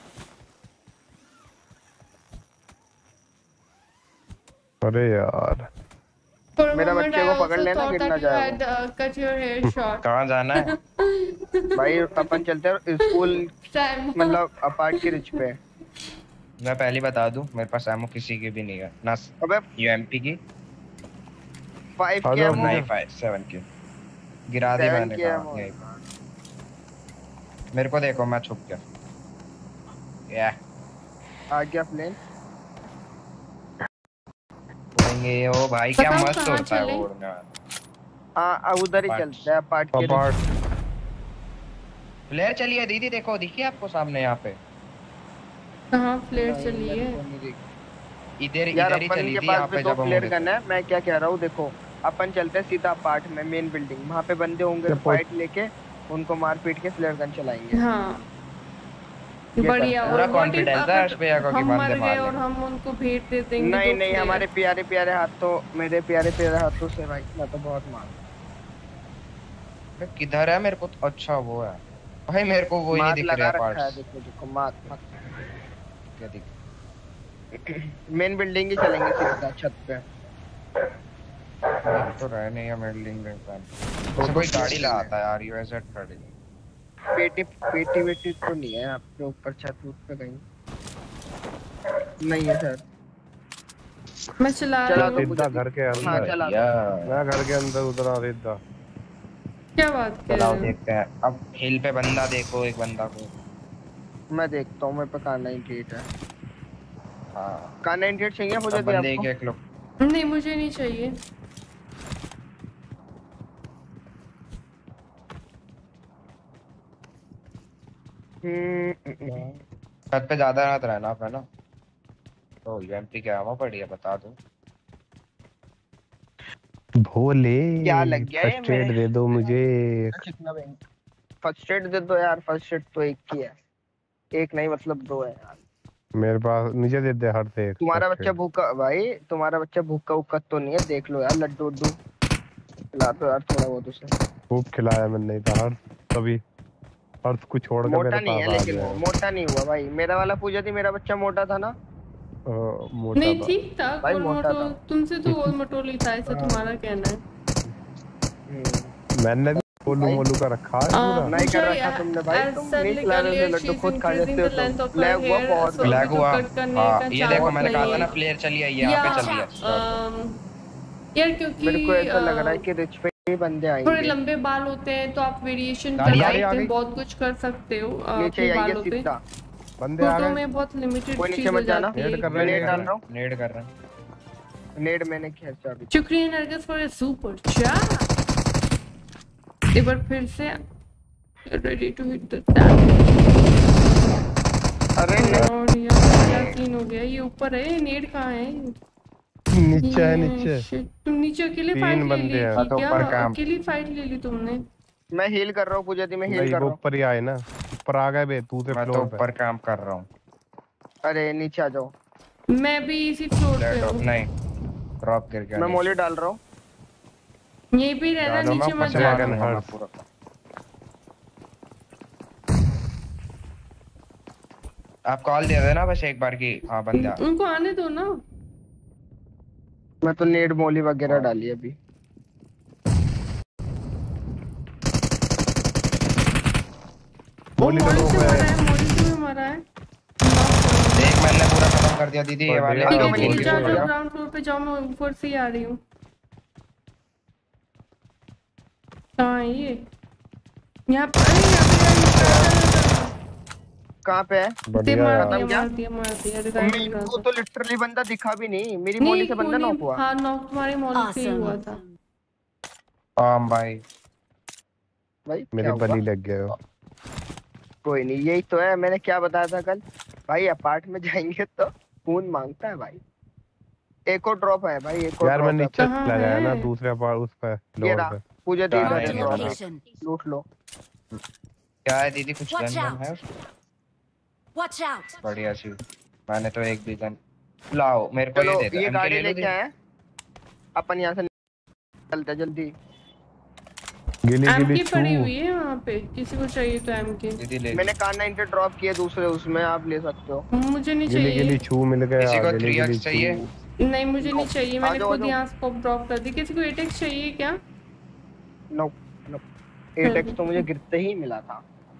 Speaker 10: अरे यार
Speaker 1: For a
Speaker 7: मेरा
Speaker 1: moment,
Speaker 7: बच्चे
Speaker 1: I
Speaker 7: को पकड़
Speaker 1: also
Speaker 7: लेना,
Speaker 1: thought
Speaker 7: गिर
Speaker 1: that
Speaker 7: ना
Speaker 1: you
Speaker 7: जाए
Speaker 1: had uh, cut your hair short.
Speaker 11: कहाँ जाना है?
Speaker 7: भाई अपन चलते हैं स्कूल
Speaker 1: Sam.
Speaker 7: मतलब अपार्ट के रिच पे।
Speaker 11: मैं पहले बता दूं मेरे पास एमो किसी की भी नहीं है ना।
Speaker 7: अबे
Speaker 11: यूएमपी की
Speaker 7: फाइव के
Speaker 10: हेलो,
Speaker 7: एमओ
Speaker 11: नहीं फाइव सेवन की गिरा दी
Speaker 7: सेवन
Speaker 11: मैंने
Speaker 7: के
Speaker 11: कहा
Speaker 7: एमओ।
Speaker 11: यहीं पर। मेरे को देखो मैं छुप गया। या
Speaker 7: आ गया प्लेन।
Speaker 11: उड़ेंगे ओ भाई क्या
Speaker 1: बताओ
Speaker 11: मस्त
Speaker 1: कहाँ
Speaker 11: होता है
Speaker 1: चले?
Speaker 11: वो उड़ना।
Speaker 7: हाँ उधर ही
Speaker 11: अपार्ट।
Speaker 7: चलते हैं अपार्ट के
Speaker 10: अपार्ट
Speaker 11: फ्लेयर चलिए दीदी देखो दिखिए आपको सामने यहाँ पे।
Speaker 1: कहाँ फ्लेयर
Speaker 7: रिच।
Speaker 1: चली है?
Speaker 11: इधर
Speaker 7: यार
Speaker 11: इधर ही
Speaker 7: अपन
Speaker 11: चली
Speaker 7: के
Speaker 11: थी यहाँ
Speaker 7: पास
Speaker 11: पे
Speaker 7: भी दो
Speaker 11: जब हम
Speaker 7: प्लेयर
Speaker 11: उड़े
Speaker 7: गन
Speaker 11: थे।
Speaker 7: है। मैं क्या कह रहा हूँ देखो अपन चलते हैं सीधा अपार्ट में मेन बिल्डिंग। वहाँ पे बंदे होंगे फाइट लेके उनको मार पीट के फ्लेयर गन चलाएंगे।
Speaker 1: हाँ
Speaker 7: ये
Speaker 1: बढ़िया।
Speaker 11: पूरा
Speaker 1: और what if
Speaker 11: confidence है
Speaker 1: अगर
Speaker 11: हर्ष भैया को कि
Speaker 1: हम
Speaker 11: बंदे
Speaker 1: मर
Speaker 11: मार
Speaker 1: गए और
Speaker 11: लेंगे।
Speaker 1: हम उनको भेंट दे देंगे
Speaker 7: नहीं
Speaker 1: दो
Speaker 7: नहीं
Speaker 1: player?
Speaker 7: हमारे प्यारे प्यारे हाथों मेरे प्यारे प्यारे हाथों से भाई मैं तो बहुत मार
Speaker 11: किधर है मेरे को तो अच्छा वो है भाई मेरे को वो ही नहीं
Speaker 7: मार
Speaker 11: दिख
Speaker 7: लगा
Speaker 11: रहा
Speaker 7: रखा है।
Speaker 11: पार्ट्स।
Speaker 7: देखो देखो मार मार।
Speaker 11: क्या दिख
Speaker 7: मेन बिल्डिंग ही चलेंगे सीधा छत पे।
Speaker 11: तो रहे नहीं है बिल्डिंग में प्लान। तो कोई गाड़ी ला आता है यार यूएसएड गाड़ी।
Speaker 7: पेटी पेटी वेटी तो नहीं है आपके ऊपर छत पे कहीं? नहीं है सर।
Speaker 1: मैं चला
Speaker 7: चला
Speaker 1: रही
Speaker 7: दो
Speaker 1: हूँ।
Speaker 7: मुझे।
Speaker 10: घर के
Speaker 7: हाँ
Speaker 10: अंदर
Speaker 7: चला दो।
Speaker 11: या
Speaker 10: मैं घर के अंदर उधर आ रही था।
Speaker 1: क्या बात कर
Speaker 11: चलाओ
Speaker 1: रहे हो?
Speaker 11: देखते हैं। अब हिल पे बंदा देखो एक बंदा को।
Speaker 7: मैं देखता हूँ मेरे पे कार नाइंटी एट है।
Speaker 11: हाँ
Speaker 7: कार नाइंटी एट चाहिए मुझे
Speaker 11: सब
Speaker 7: भी
Speaker 11: बंदे एक
Speaker 7: आपको?
Speaker 11: एक लोग।
Speaker 1: नहीं मुझे नहीं चाहिए।
Speaker 7: हम्म,
Speaker 11: छत पे ज्यादा रात रहना आप है ना। तो यूएमपी क्या आवा पड़ी है बता दो।
Speaker 10: भोले
Speaker 7: क्या लग गया ये
Speaker 10: फर्स्ट एड
Speaker 7: मेरे?
Speaker 10: दे दो मुझे।
Speaker 7: कितना बैंक? फर्स्ट एड दे दो यार। फर्स्ट एड तो एक ही है। एक नहीं मतलब दो है यार।
Speaker 10: मेरे पास नीचे दे दे हर से एक
Speaker 7: तुम्हारा
Speaker 10: first
Speaker 7: बच्चा
Speaker 10: aid।
Speaker 7: भूखा भाई तुम्हारा बच्चा भूखा उक्का तो नहीं है? देख लो यार लड्डू उड्डू खिला दो यार थोड़ा बहुत उसे।
Speaker 10: खूब खिलाया मैंने नहीं था हर तभी हर्ष को छोड़ के
Speaker 7: मोटा
Speaker 10: मेरे
Speaker 7: नहीं है
Speaker 10: पास आ
Speaker 7: लेकिन
Speaker 10: गया
Speaker 7: वो
Speaker 10: है।
Speaker 7: मोटा नहीं हुआ भाई। मेरा वाला पूजा थी मेरा बच्चा मोटा था ना।
Speaker 10: अ, मोटा
Speaker 1: नहीं
Speaker 10: था।
Speaker 1: ठीक था।
Speaker 7: भाई
Speaker 1: गोल
Speaker 7: मोटा
Speaker 1: मोटो
Speaker 7: था।
Speaker 1: तुमसे तो गोल मटोल ही था ऐसा तुम्हारा कहना है।
Speaker 7: हम्म,
Speaker 10: मैंने भी मोलू मोलू का रखा है पूरा।
Speaker 7: नहीं कर रखा तुमने भाई। तुम नहीं खिला रहे हो लड्डू खुद खा जाते हो तुम। लैग हुआ बहुत
Speaker 11: ब्लैक हुआ।
Speaker 1: कट करने
Speaker 11: हाँ
Speaker 1: का
Speaker 11: ये
Speaker 1: चांस
Speaker 11: देखो मैंने कहा था
Speaker 1: नहीं
Speaker 11: ना
Speaker 1: है।
Speaker 11: प्लेयर चलिए यहाँ पे चलिए।
Speaker 1: अम, यार क्योंकि
Speaker 7: मेरे को ऐसा लग रहा है
Speaker 1: अ,
Speaker 7: कि रिच पे ही बंदे
Speaker 1: थोड़े
Speaker 7: आएंगे।
Speaker 1: लंबे बाल होते हैं तो आप वेरिएशन कर
Speaker 11: गाड़ी आ
Speaker 1: सकते
Speaker 11: गई, आ
Speaker 1: हैं
Speaker 11: गई।
Speaker 1: बहुत कुछ कर सकते हो अ,
Speaker 7: नीचे
Speaker 1: अपने
Speaker 7: आइए
Speaker 1: बालों पे।
Speaker 7: सीधा।
Speaker 10: बंदे आ
Speaker 1: फोटो
Speaker 10: गए।
Speaker 1: में बहुत लिमिटेड
Speaker 7: कोई नीचे
Speaker 1: चीज हो
Speaker 7: मत जाना।
Speaker 1: जाती है।
Speaker 10: नेड कर
Speaker 7: मैं
Speaker 10: रहे
Speaker 7: नेट डाल
Speaker 10: हैं।
Speaker 7: रहा हूँ।
Speaker 11: नेड कर रहे हैं।
Speaker 7: नेट मैंने खींचा अभी।
Speaker 1: शुक्रिया नरगिस फॉर सुपर चैट। एक बार फिर से ready to hit the tag.
Speaker 7: अरे नहीं।
Speaker 1: और यार क्या सीन हो गया? ये ऊपर है नेड कहाँ है?
Speaker 10: नीचे है
Speaker 1: ये
Speaker 10: नीचे।
Speaker 1: shit, तुम नीचे अकेले
Speaker 10: तीन
Speaker 1: फाइट ले
Speaker 10: बंदे
Speaker 1: ली
Speaker 10: हैं।
Speaker 1: थी
Speaker 11: तो
Speaker 1: क्या?
Speaker 11: ऊपर काम।
Speaker 1: अकेली फाइट ले ली तुमने?
Speaker 7: मैं हील कर रहा हूँ पूजा दी। मैं हील
Speaker 10: नहीं
Speaker 7: कर
Speaker 10: वो
Speaker 7: रहा हूँ।
Speaker 10: ऊपर ही आए ना। ऊपर आ गए बे तू से
Speaker 11: मैं तो
Speaker 10: फ्लोर पे।
Speaker 11: ऊपर काम कर रहा हूँ।
Speaker 7: अरे नीचे आ जाओ।
Speaker 1: मैं भी इसी फ्लोर पे
Speaker 11: ड्रॉप
Speaker 1: हूँ।
Speaker 11: नहीं ड्रॉप गिर गया।
Speaker 7: मैं मोली डाल रहा हूँ।
Speaker 1: यहीं पे रहना
Speaker 11: डालो, मैं
Speaker 1: नीचे मत
Speaker 11: ऊपर से
Speaker 1: जाना।
Speaker 11: मार दूंगा मैं
Speaker 10: हर्ष।
Speaker 11: पूरा। आप कॉल दे देना बस एक बार की। हाँ बंदा
Speaker 1: उनको आने दो ना।
Speaker 7: मैं तो नेट मोली वगैरह डाली अभी।
Speaker 10: मोली तो
Speaker 1: मोली से
Speaker 10: लोग
Speaker 1: मरा
Speaker 10: है।
Speaker 1: है, मोली से भी मरा है।
Speaker 11: एक मैंने पूरा खत्म कर दिया दीदी ये वाले।
Speaker 1: ठीक है
Speaker 10: हाँ,
Speaker 1: ठीक है,
Speaker 10: मोली
Speaker 1: जाओ
Speaker 10: से
Speaker 1: जाओ
Speaker 10: मरा।
Speaker 1: ग्राउंड फ्लोर पे जाओ, मैं ऊपर से ही आ रही हूँ। कहाँ है ये? यहाँ पे, अरे यहाँ पे
Speaker 7: कहाँ पे है?
Speaker 1: ते
Speaker 10: बढ़िया
Speaker 1: मार
Speaker 10: यार।
Speaker 1: दिया
Speaker 7: क्या?
Speaker 1: मार दिया मार दिया रिवाइव
Speaker 7: मेरे
Speaker 1: करा
Speaker 7: को
Speaker 1: दो।
Speaker 7: तो लिटरली बंदा दिखा भी नहीं, मेरी
Speaker 1: नहीं
Speaker 7: मोली से बंदा
Speaker 1: कोई
Speaker 7: नॉक
Speaker 1: नहीं,
Speaker 7: हुआ।
Speaker 1: हाँ नॉक तुम्हारी मोली से ही
Speaker 5: Awesome.
Speaker 1: हुआ था।
Speaker 11: आम भाई
Speaker 7: भाई
Speaker 10: मेरे
Speaker 7: क्या हुआ?
Speaker 10: बली लग गए हो।
Speaker 7: कोई नहीं, यही तो है, मैंने क्या बताया था कल भाई, अपार्ट में जाएंगे तो खून मांगता है भाई। एक और ड्रॉप है भाई, एक और
Speaker 10: यार मैं
Speaker 7: ड्रॉप है।
Speaker 10: नीचे
Speaker 1: कहाँ
Speaker 10: लगाया ना
Speaker 1: है?
Speaker 10: दूसरे पार उस पे
Speaker 7: ये
Speaker 10: फ्लोर
Speaker 7: रहा,
Speaker 10: पे।
Speaker 7: मुझे दे
Speaker 11: कहाँ
Speaker 7: दे
Speaker 11: है?
Speaker 7: Drop,
Speaker 5: Location.
Speaker 7: लूट लो।
Speaker 11: क्या है दीदी कुछ
Speaker 5: Watch
Speaker 11: गन
Speaker 5: out.
Speaker 11: गन है?
Speaker 5: Watch out.
Speaker 11: बढ़िया सी। मैंने तो एक भी गन लाओ मेरे को
Speaker 7: चलो
Speaker 11: ये दे दो।
Speaker 7: ये
Speaker 11: एम के
Speaker 7: गाड़ी
Speaker 11: ले लो
Speaker 7: लेके
Speaker 11: दीदी।
Speaker 7: आए, अपन यहाँ से निकलते हैं जल्दी।
Speaker 10: गिली गिली
Speaker 1: एमके पड़ी
Speaker 10: छू।
Speaker 1: हुई है वहाँ पे, किसी को चाहिए तो एमके।
Speaker 11: दीदी ले लो।
Speaker 7: मैंने कार नाइनटी ड्रॉप किए दूसरे, उसमें आप ले सकते हो।
Speaker 1: मुझे नहीं
Speaker 10: गिली गिली
Speaker 1: चाहिए।
Speaker 10: छू मिल गया।
Speaker 11: किसी को
Speaker 10: गिली
Speaker 11: थ्री
Speaker 10: गिली
Speaker 11: एक्स चाहिए?
Speaker 10: छू।
Speaker 1: नहीं मुझे नहीं चाहिए,
Speaker 7: आ
Speaker 1: मैंने
Speaker 7: जाओ, आ
Speaker 1: खुद
Speaker 7: जाओ।
Speaker 1: यहाँ स्कोप ड्रॉप कर दी। किसी को एट एक्स चाहिए क्या?
Speaker 7: नो नो, एट एक्स तो मुझे गिरते ही मिला था।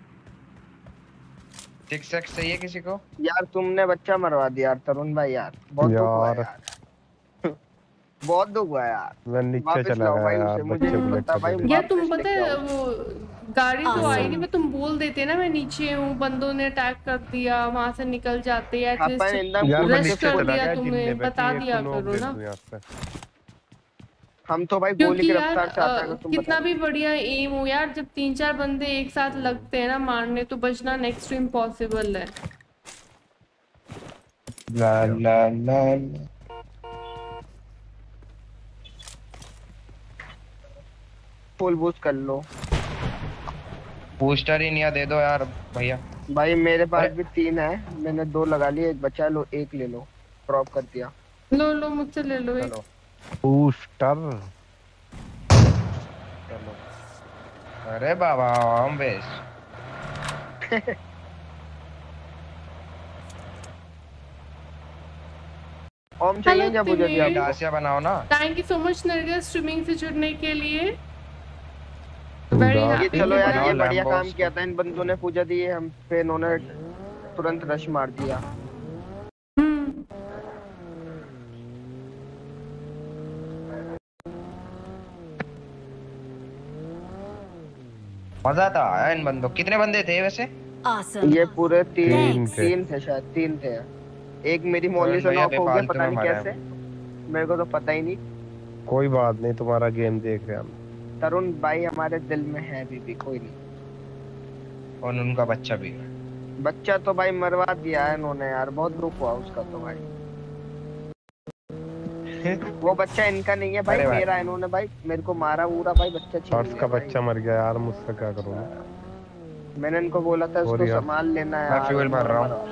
Speaker 11: सिक्स एक्स चाहिए किसी को?
Speaker 7: यार तुमने बच्चा मरवा दिया यार तरुण भाई, यार बहुत दुख हुआ
Speaker 10: यार।
Speaker 7: यार। बहुत दुख हुआ यार।
Speaker 10: मैं नीचे
Speaker 7: वापस
Speaker 10: चला
Speaker 7: लाओ
Speaker 10: गया
Speaker 7: भाई
Speaker 10: यार
Speaker 7: उसे, मुझे
Speaker 10: बच्चे
Speaker 7: नहीं
Speaker 10: बुलेट
Speaker 7: पता भाई।
Speaker 10: चले
Speaker 1: यार तुम
Speaker 7: वापस
Speaker 1: पता
Speaker 7: लेके
Speaker 1: है
Speaker 7: आओ।
Speaker 1: वो गाड़ी तो
Speaker 5: Awesome.
Speaker 1: आई नहीं, मैं तुम बोल देते ना मैं नीचे हूँ, बंदों ने अटैक कर दिया, वहां से निकल जाते हैं
Speaker 7: अपन
Speaker 1: एटलीस्ट।
Speaker 7: एकदम
Speaker 10: यार मैं
Speaker 1: रेस्ट
Speaker 10: नीचे
Speaker 1: कर
Speaker 10: चला
Speaker 1: दिया
Speaker 10: गया
Speaker 1: तुम्हें,
Speaker 10: जिनने
Speaker 1: बता
Speaker 10: बची, एक
Speaker 1: दिया
Speaker 10: को नॉक
Speaker 1: करो
Speaker 10: दे
Speaker 1: ना।
Speaker 10: दूं यहाँ पे।
Speaker 7: हम तो भाई गोली
Speaker 1: क्योंकि
Speaker 7: की
Speaker 1: यार
Speaker 7: रफ्तार से आता है,
Speaker 1: अ,
Speaker 7: अगर तुम
Speaker 1: कितना
Speaker 7: बता
Speaker 1: भी बढ़िया एम हो यार, जब तीन चार बंदे एक साथ लगते हैं ना मारने, तो बचना नेक्स्ट टू इम्पॉसिबल है।
Speaker 11: ला ला ला ला।
Speaker 7: फुल बूस्ट कर लो
Speaker 11: बूस्टर ही नहीं है, दे दो यार भैया।
Speaker 7: भाई। मेरे पास
Speaker 11: अरे।
Speaker 7: भी तीन है, मैंने दो लगा लिए, एक बचा लो, एक ले लो, ड्रॉप कर दिया।
Speaker 1: लो लो मुझसे ले लो एक।
Speaker 11: चलो
Speaker 10: बूस्टर।
Speaker 11: चलो। अरे बाबा हम बेस।
Speaker 7: ओम चाहिए क्या मुझे
Speaker 1: तिमी।
Speaker 7: दिया?
Speaker 11: डासिया बनाओ ना।
Speaker 1: Thank you so much Nargis streaming से जुड़ने के लिए।
Speaker 10: पूरा।
Speaker 1: Very
Speaker 7: ये
Speaker 1: happy
Speaker 7: चलो यार,
Speaker 11: बनाओ
Speaker 7: ये बढ़िया
Speaker 11: Lambos
Speaker 7: काम किया था इन बंदों ने, पूजा दी हम पे, इन्होंने तुरंत रश मार दिया।
Speaker 1: हम्म।
Speaker 11: मजा तो आया इन बंदों। कितने बंदे थे वैसे?
Speaker 5: Awesome.
Speaker 7: ये पूरे तीन
Speaker 10: तीन थे।
Speaker 7: तीन थे शायद, तीन थे। एक मेरी मौली से
Speaker 11: भैया
Speaker 7: नॉक हो गया,
Speaker 11: बेफालतू
Speaker 7: पता
Speaker 11: में
Speaker 7: नहीं
Speaker 11: मारा
Speaker 7: कैसे, मेरे को तो पता ही नहीं।
Speaker 10: कोई बात नहीं, तुम्हारा गेम देख रहे हैं हम।
Speaker 7: तरुण भाई हमारे दिल में है अभी भी, कोई नहीं।
Speaker 11: और उनका बच्चा भी।
Speaker 7: बच्चा तो भाई मरवा दिया है इन्होंने यार, बहुत दुख हुआ उसका तो भाई। वो बच्चा इनका नहीं है भाई,
Speaker 11: अरे भाई।
Speaker 7: मेरा है। इन्होंने भाई मेरे को मारा पूरा भाई, बच्चा छीन
Speaker 10: हर्ष का
Speaker 7: लिया भाई।
Speaker 10: बच्चा मर गया यार, मुझसे क्या करूँ मैं?
Speaker 7: मैंने इनको बोला था
Speaker 10: और
Speaker 7: इसको
Speaker 10: यार।
Speaker 7: संभाल लेना
Speaker 11: मैं
Speaker 7: यार।
Speaker 11: फ्यूल भर रहा हूँ।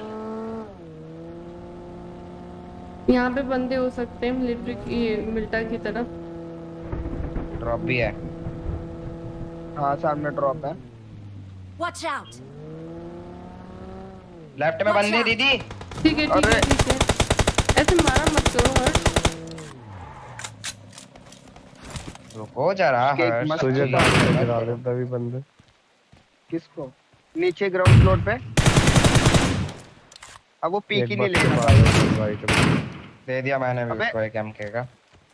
Speaker 1: यहाँ पे बंदे हो सकते हैं मिलिट्री की, मिल्टा की तरफ।
Speaker 11: ड्रॉप भी है।
Speaker 7: हाँ सामने ड्रॉप है।
Speaker 5: Watch out.
Speaker 11: लेफ्ट में बंदे दीदी।
Speaker 1: ठीक है ठीक है ठीक है, ऐसे मारा मत करो हर्ष।
Speaker 11: रुको जरा
Speaker 7: इसके एक
Speaker 11: हर्ष
Speaker 7: मस्त
Speaker 10: तुझे
Speaker 11: जी।
Speaker 10: तो गिरा देता भी बंदे।
Speaker 7: किसको? नीचे ग्राउंड फ्लोर पे। अब वो पीक ही
Speaker 10: एक
Speaker 7: नहीं
Speaker 10: बच्चे
Speaker 7: लेगा।
Speaker 10: मारे थे राइट में।
Speaker 11: दे दिया मैंने भी
Speaker 7: अबे।
Speaker 11: उसको एक एमके का।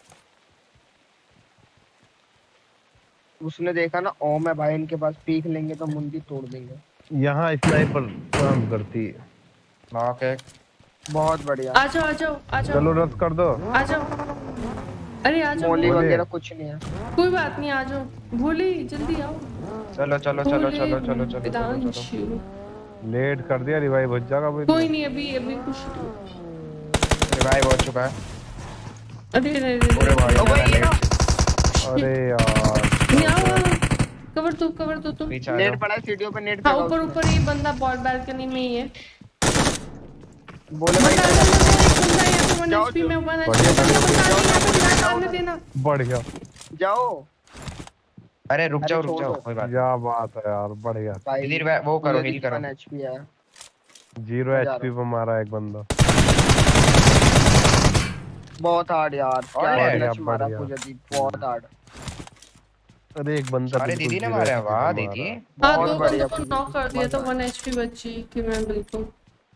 Speaker 7: उसने देखा ना ओम है भाई इनके पास, पीक लेंगे तो मुंडी तोड़ देंगे।
Speaker 10: यहाँ स्नाइपर काम करती है।
Speaker 11: नॉक एक।
Speaker 7: बहुत बढ़िया।
Speaker 1: आ जाओ आ जाओ आ जाओ
Speaker 10: चलो रस कर दो।
Speaker 1: आ जाओ। अरे आ जाओ
Speaker 7: मौली
Speaker 1: भोले।
Speaker 7: वगैरह कुछ नहीं है।
Speaker 1: कोई बात नहीं, आ जाओ भोले, जल्दी आओ।
Speaker 11: चलो चलो चलो
Speaker 1: भोले,
Speaker 11: चलो चलो चलो चलो चलो
Speaker 1: पितांशु।
Speaker 10: लेट कर दिया, रिवाइव हो जाएगा भाई।
Speaker 1: कोई नहीं, अभी अभी कुछ नहीं।
Speaker 11: रिवाइव हो चुका है।
Speaker 1: अरे अरे
Speaker 11: पूरे भाई
Speaker 7: ओ भाई ये ना,
Speaker 10: अरे यार
Speaker 1: कवर दो कवर दो तुम।
Speaker 11: पीछे आ
Speaker 7: नेट
Speaker 11: जाओ।
Speaker 7: पड़ा है सीढ़ियों पे, नेट
Speaker 1: हाँ
Speaker 7: पड़ा
Speaker 1: ऊपर
Speaker 7: उसमें।
Speaker 1: ऊपर ये बंदा बॉल बैल्कनी में ही है।
Speaker 7: बोले भाई
Speaker 1: बंदा बंदा एक बंदा है यहाँ पे वन
Speaker 7: जाओ,
Speaker 1: एचपी में, वन
Speaker 10: बढ़िया,
Speaker 1: एचपी में
Speaker 10: बढ़िया,
Speaker 1: बंदा यहाँ पे ध्यान डालने देना।
Speaker 10: बढ़िया।
Speaker 7: जाओ।
Speaker 11: अरे रुक
Speaker 7: अरे
Speaker 11: जाओ रुक
Speaker 7: छोड़
Speaker 11: जाओ
Speaker 7: दो।
Speaker 11: कोई बात
Speaker 10: क्या बात है यार, बढ़िया।
Speaker 7: भाई
Speaker 11: दीदी वो करो
Speaker 7: मुझे
Speaker 11: हील करो।
Speaker 7: वन एचपी है।
Speaker 10: जीरो एचपी पे मारा एक बंदा।
Speaker 7: बहुत हार्ड यार, क्या
Speaker 10: बढ़िया,
Speaker 7: क्लच मारा
Speaker 10: बढ़िया।
Speaker 7: पूजा दी, बहुत हार्ड।
Speaker 10: अरे एक बंदा
Speaker 11: अरे
Speaker 10: बिल्कुल
Speaker 11: दीदी ने
Speaker 10: zero
Speaker 11: मारा है,
Speaker 10: H P
Speaker 11: वाह
Speaker 10: पे
Speaker 11: दीदी।
Speaker 10: मारा।
Speaker 1: हाँ,
Speaker 7: बहुत
Speaker 1: दो
Speaker 7: बढ़िया
Speaker 1: बंदों को नॉक कर दिया तो वन एचपी बची कि मैं बिल्कुल।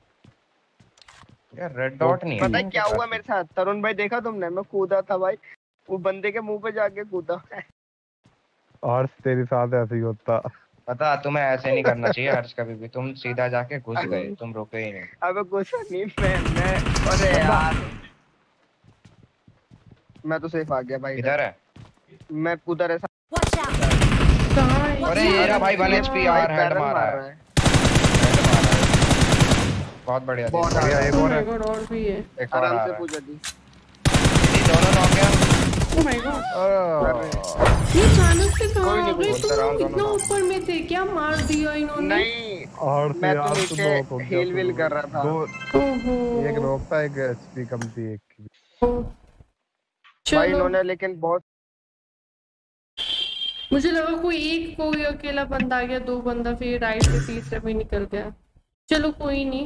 Speaker 11: यार रेड डॉट नहीं है।
Speaker 7: पता है क्या हुआ मेरे साथ तरुण भाई, देखा तुमने? मैं कूदा था भाई, वो बंदे के मुंह पे जाके कूदा।
Speaker 10: और तेरे साथ ऐसे ही होता।
Speaker 11: पता, तुम्हें ऐसे नहीं करना चाहिए हर्ष कभी भी। तुम सीधा जाके घुस गए, तुम रुके ही नहीं।
Speaker 7: अबे गुस्सा नहीं, मैं मैं अरे यार मैं तो सेफ आ गया भाई।
Speaker 11: इधर है,
Speaker 7: मैं उधर ऐसा
Speaker 5: Watch out!
Speaker 1: कहाँ है?
Speaker 11: अरे ये रहा भाई, वन एचपी यार, हेड
Speaker 7: पैरल
Speaker 11: मारा
Speaker 7: मार
Speaker 11: है,
Speaker 7: रहा है।
Speaker 11: हेड मारा है। बहुत बढ़िया,
Speaker 7: बहुत
Speaker 11: बढ़िया। एक
Speaker 1: Oh
Speaker 11: और
Speaker 1: my
Speaker 11: है,
Speaker 1: God, और भी है।
Speaker 11: एक और आ
Speaker 7: आराम
Speaker 11: रहा
Speaker 7: से
Speaker 11: है।
Speaker 7: पूजा दी।
Speaker 11: ये दोनों नॉक है।
Speaker 1: Oh my God,
Speaker 10: अरे
Speaker 1: ये अचानक से कहाँ
Speaker 11: कोई
Speaker 1: आ
Speaker 11: नहीं,
Speaker 1: गए?
Speaker 11: बोलता
Speaker 1: तुम
Speaker 11: रहा हूँ,
Speaker 1: इतना
Speaker 11: दोनों
Speaker 1: ऊपर में थे क्या? मार दिया इन्होंने?
Speaker 7: नहीं,
Speaker 10: और
Speaker 7: मैं तो
Speaker 10: यार तू
Speaker 7: नीचे
Speaker 10: नॉक हो गया
Speaker 7: हील विल
Speaker 10: तू।
Speaker 7: कर रहा था।
Speaker 10: दो
Speaker 1: ओहो।
Speaker 10: एक नॉक था, एक एचपी कम थी एक की।
Speaker 1: ओह,
Speaker 7: भाई
Speaker 1: चलो,
Speaker 7: इन्होंने लेकिन बहुत
Speaker 1: मुझे लगा कोई एक कोई अकेला बंदा आ गया, दो बंदा, फिर राइट से तीसरा भी निकल गया। चलो कोई नहीं।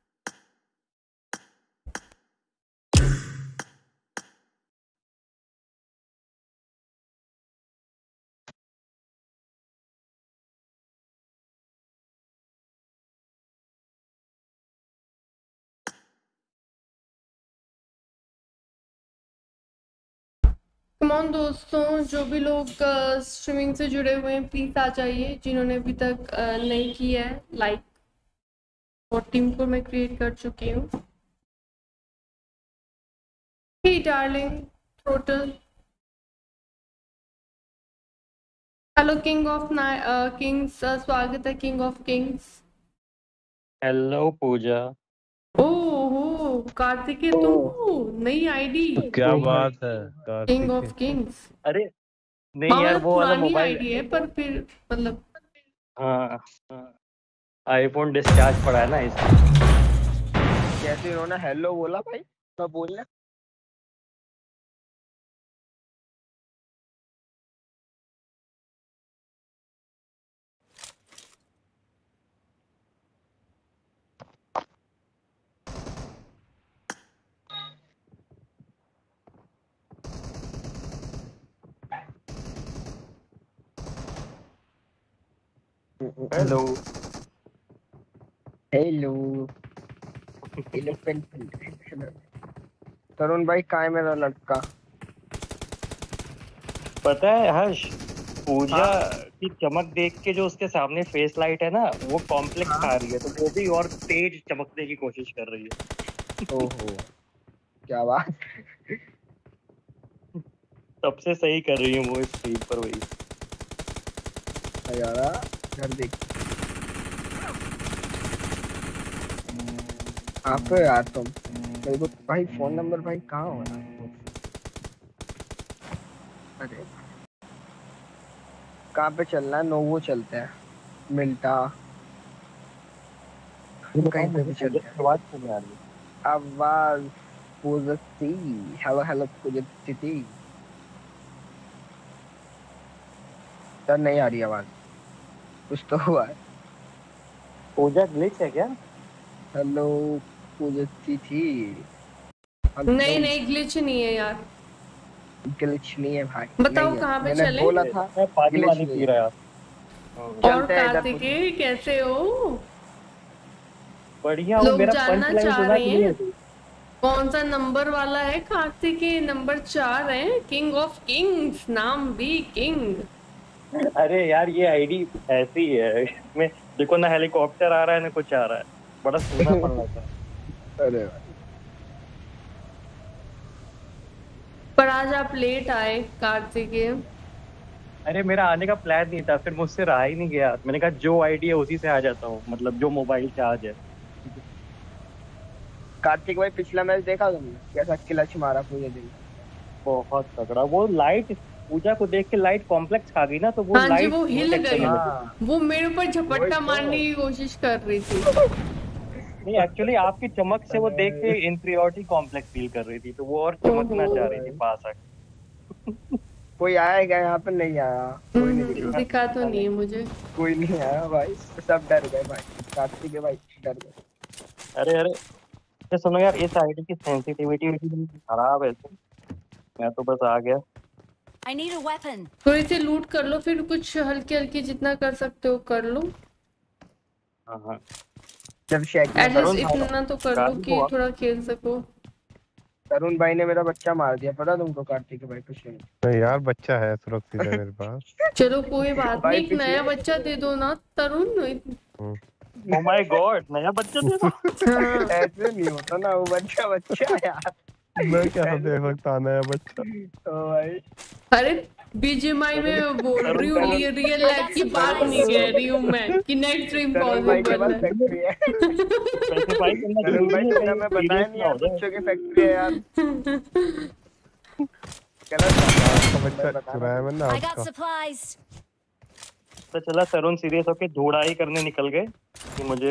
Speaker 1: कमॉन दोस्तों, जो भी लोग स्ट्रीमिंग से जुड़े हुए हैं प्लीज आ जाइए, जिन्होंने अभी तक uh, नहीं किया है लाइक। और टीम को मैं क्रिएट कर चुकी हूँ। Hey darling total, hello king of kings, स्वागत है king of kings.
Speaker 12: Hello Pooja.
Speaker 1: ओहो कार्तिकेय, तुम हो? नई आईडी?
Speaker 12: क्या बात है
Speaker 1: किंग ऑफ किंग्स।
Speaker 12: अरे नहीं यार, वो वाला
Speaker 1: पुरानी
Speaker 12: मोबाइल।
Speaker 1: आईडी है पर फिर मतलब
Speaker 12: हाँ हाँ, आईफोन डिस्चार्ज पड़ा है ना इसलिए।
Speaker 7: कैसे इन्होंने हेलो बोला भाई, मैं बोलने
Speaker 12: हेलो
Speaker 7: हेलो तरुण भाई कहाँ है मेरा लड़का?
Speaker 12: पता है हर्ष, पूजा की चमक देख के जो उसके सामने फेस लाइट है ना, वो कॉम्प्लेक्स खा रही है, तो वो भी और तेज चमकने की कोशिश कर रही है।
Speaker 7: ओहो क्या बात।
Speaker 12: सबसे सही कर रही है वो इस स्ट्रीम पर वही।
Speaker 7: यार घर देख आप यार, तुम मेरे को भाई फोन नंबर भाई कहाँ हो यार? अरे कहाँ पे चलना है? नोवो चलते हैं, मिल्टा कहीं पे भी चलते हैं।
Speaker 12: आवाज सुन आ रही है।
Speaker 7: आवाज पूजती, हेलो हेलो पूजती यार, नहीं आ रही आवाज, कुछ तो हुआ है।
Speaker 12: पूजा ग्लिच है क्या?
Speaker 7: हेलो पूजती थी।
Speaker 1: नहीं नहीं ग्लिच नहीं है यार।
Speaker 7: ग्लिच नहीं है भाई,
Speaker 1: बताओ
Speaker 7: नहीं है।
Speaker 1: कहाँ पे
Speaker 7: मैंने
Speaker 1: चले?
Speaker 7: बोला था
Speaker 12: मैं पानी
Speaker 7: glitch
Speaker 12: वानी
Speaker 7: नहीं
Speaker 12: पी
Speaker 7: है।
Speaker 12: रहा यार।
Speaker 1: और
Speaker 7: चलते हैं इधर
Speaker 1: कार्तिकेय कैसे हो?
Speaker 12: बढ़िया हूँ।
Speaker 1: लोग
Speaker 12: मेरा
Speaker 1: जानना
Speaker 12: पंच लाइन
Speaker 1: चाह
Speaker 12: सुना
Speaker 1: रहे
Speaker 12: कि नहीं?
Speaker 1: हैं कौन सा नंबर वाला है कार्तिकेय? नंबर चार है, किंग ऑफ किंग्स, नाम भी किंग।
Speaker 12: अरे यार ये आईडी ऐसी है, इसमें देखो ना हेलीकॉप्टर आ रहा है ना कुछ आ रहा है, बड़ा सोना पड़ रहा था।
Speaker 7: अरे
Speaker 1: पर आज आप लेट आए कार्तिकेय।
Speaker 12: अरे मेरा आने का प्लान नहीं था, फिर मुझसे रहा ही नहीं गया। मैंने कहा जो आईडी है उसी से आ जाता हूँ, मतलब जो मोबाइल चार्ज है।
Speaker 7: कार्तिक भाई पिछला मैच देखा तुमने कैसा क्लच मारा पूरे दिन?
Speaker 12: बहुत तगड़ा। वो लाइट पूजा को देख के लाइट कॉम्प्लेक्स खा गई ना, तो वो
Speaker 1: हाँ जी,
Speaker 12: लाइट
Speaker 1: वो हिल गई।
Speaker 7: हाँ।
Speaker 1: वो मेरे ऊपर झपट्टा मारने की कोशिश कर रही थी।
Speaker 12: नहीं एक्चुअली आपकी चमक से वो देख के इंफीरियरिटी कॉम्प्लेक्स फील कर रही थी, तो वो और चमकना चाह रही थी पास आके।
Speaker 7: कोई आया क्या यहाँ पे? नहीं आया, कोई नहीं दिखा।
Speaker 1: दिखा तो नहीं है मुझे।
Speaker 7: कोई नहीं आया भाई, सब डर गए भाई, कार्तिक भाई डर गए।
Speaker 12: अरे अरे ये सुनो यार, इस आईडी की सेंसिटिविटी खराब है। मैं तो बस आ गया।
Speaker 5: I need a weapon.
Speaker 1: थोड़ी सी लूट कर लो, फिर कुछ हल्की हल्की जितना कर सकते हो कर लो।
Speaker 12: हाँ हाँ
Speaker 7: जब शेक
Speaker 1: एटलीस्ट इतना तो कर लो कि थोड़ा खेल सको।
Speaker 7: तरुण भाई ने मेरा बच्चा मार दिया, पता तुमको? कार्तिक भाई कुछ नहीं।
Speaker 10: नहीं यार, बच्चा है सुरक्षित है मेरे पास।
Speaker 1: चलो कोई बात नहीं, एक नया बच्चा दे दो ना तरुण।
Speaker 12: Oh my God, नया बच्चा दे दो।
Speaker 7: ऐसे नहीं होता ना, वो बच्चा बच्चा यार।
Speaker 10: मैं कैसे दे सकता नया बच्चा?
Speaker 7: ओ भाई
Speaker 1: अरे बीजीएमआई में बोल रही हूँ, रियल लाइफ की बात नहीं कह रही हूँ मैं कि नेक्स्ट स्ट्रीम पॉसिबल है।
Speaker 7: फैक्ट्री है। तरुण भाई तुमने मैं बताया नहीं यार, बच्चों की फैक्ट्री है यार।
Speaker 10: आपका बच्चा चुराया मैंने
Speaker 5: I got
Speaker 10: आपका।
Speaker 5: supplies.
Speaker 12: तो चला तरुण सीरियस होके धोड़ाई करने निकल गए कि मुझे।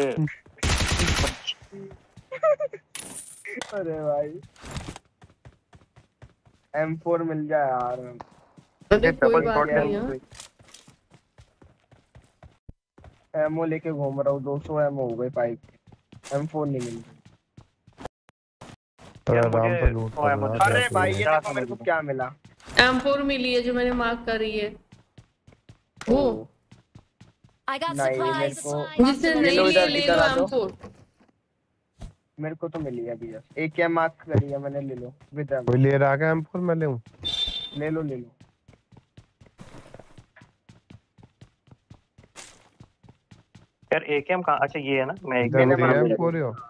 Speaker 7: अरे भाई एम फोर मिल जाए यार।
Speaker 1: अरे कोई बात नहीं यार।
Speaker 7: एमओ लेके घूम रहा हूँ, दो सौ एमओ हो गए पाइप। एम फोर नहीं मिल रही। अरे भाई ये देखो मेरे को क्या मिला।
Speaker 1: एम फोर मिली है जो मैंने मार्क करी है वो।
Speaker 5: I got
Speaker 7: नहीं मेरे
Speaker 5: supplies.
Speaker 7: को
Speaker 1: जिसने नहीं लिए ले लो एम फोर।
Speaker 7: मेरे को तो मिली है अभी जस्ट। एक क्या मार्क करी है मैंने, ले लो विद एम।
Speaker 10: कोई ले रहा है एम फोर? मैं ले लूं?
Speaker 7: ले लो ले लो।
Speaker 12: यार एकेएम कहाँ? अच्छा ये है ना, मैं एक
Speaker 10: मैंने
Speaker 7: मैंने
Speaker 10: एम फोर हो।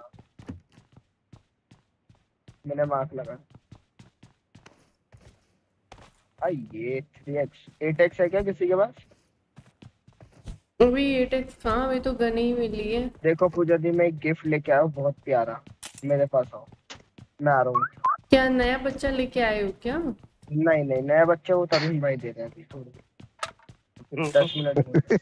Speaker 7: मैंने मार्क लगा। आई ये थ्री एक्स एट एक्स है क्या किसी के पास?
Speaker 1: अभी एट एक्स कहाँ, अभी तो गन ही मिली है।
Speaker 7: देखो पूजा दी, मैं एक गिफ्ट लेके आया हूँ बहुत प्यारा, मेरे पास आओ। मैं आ रहा हूँ।
Speaker 1: क्या नया बच्चा लेके आए हो क्या?
Speaker 7: नहीं नहीं नया बच्चा वो तरुण भाई दे रहे हैं अभी थोड़ी दस मिनट।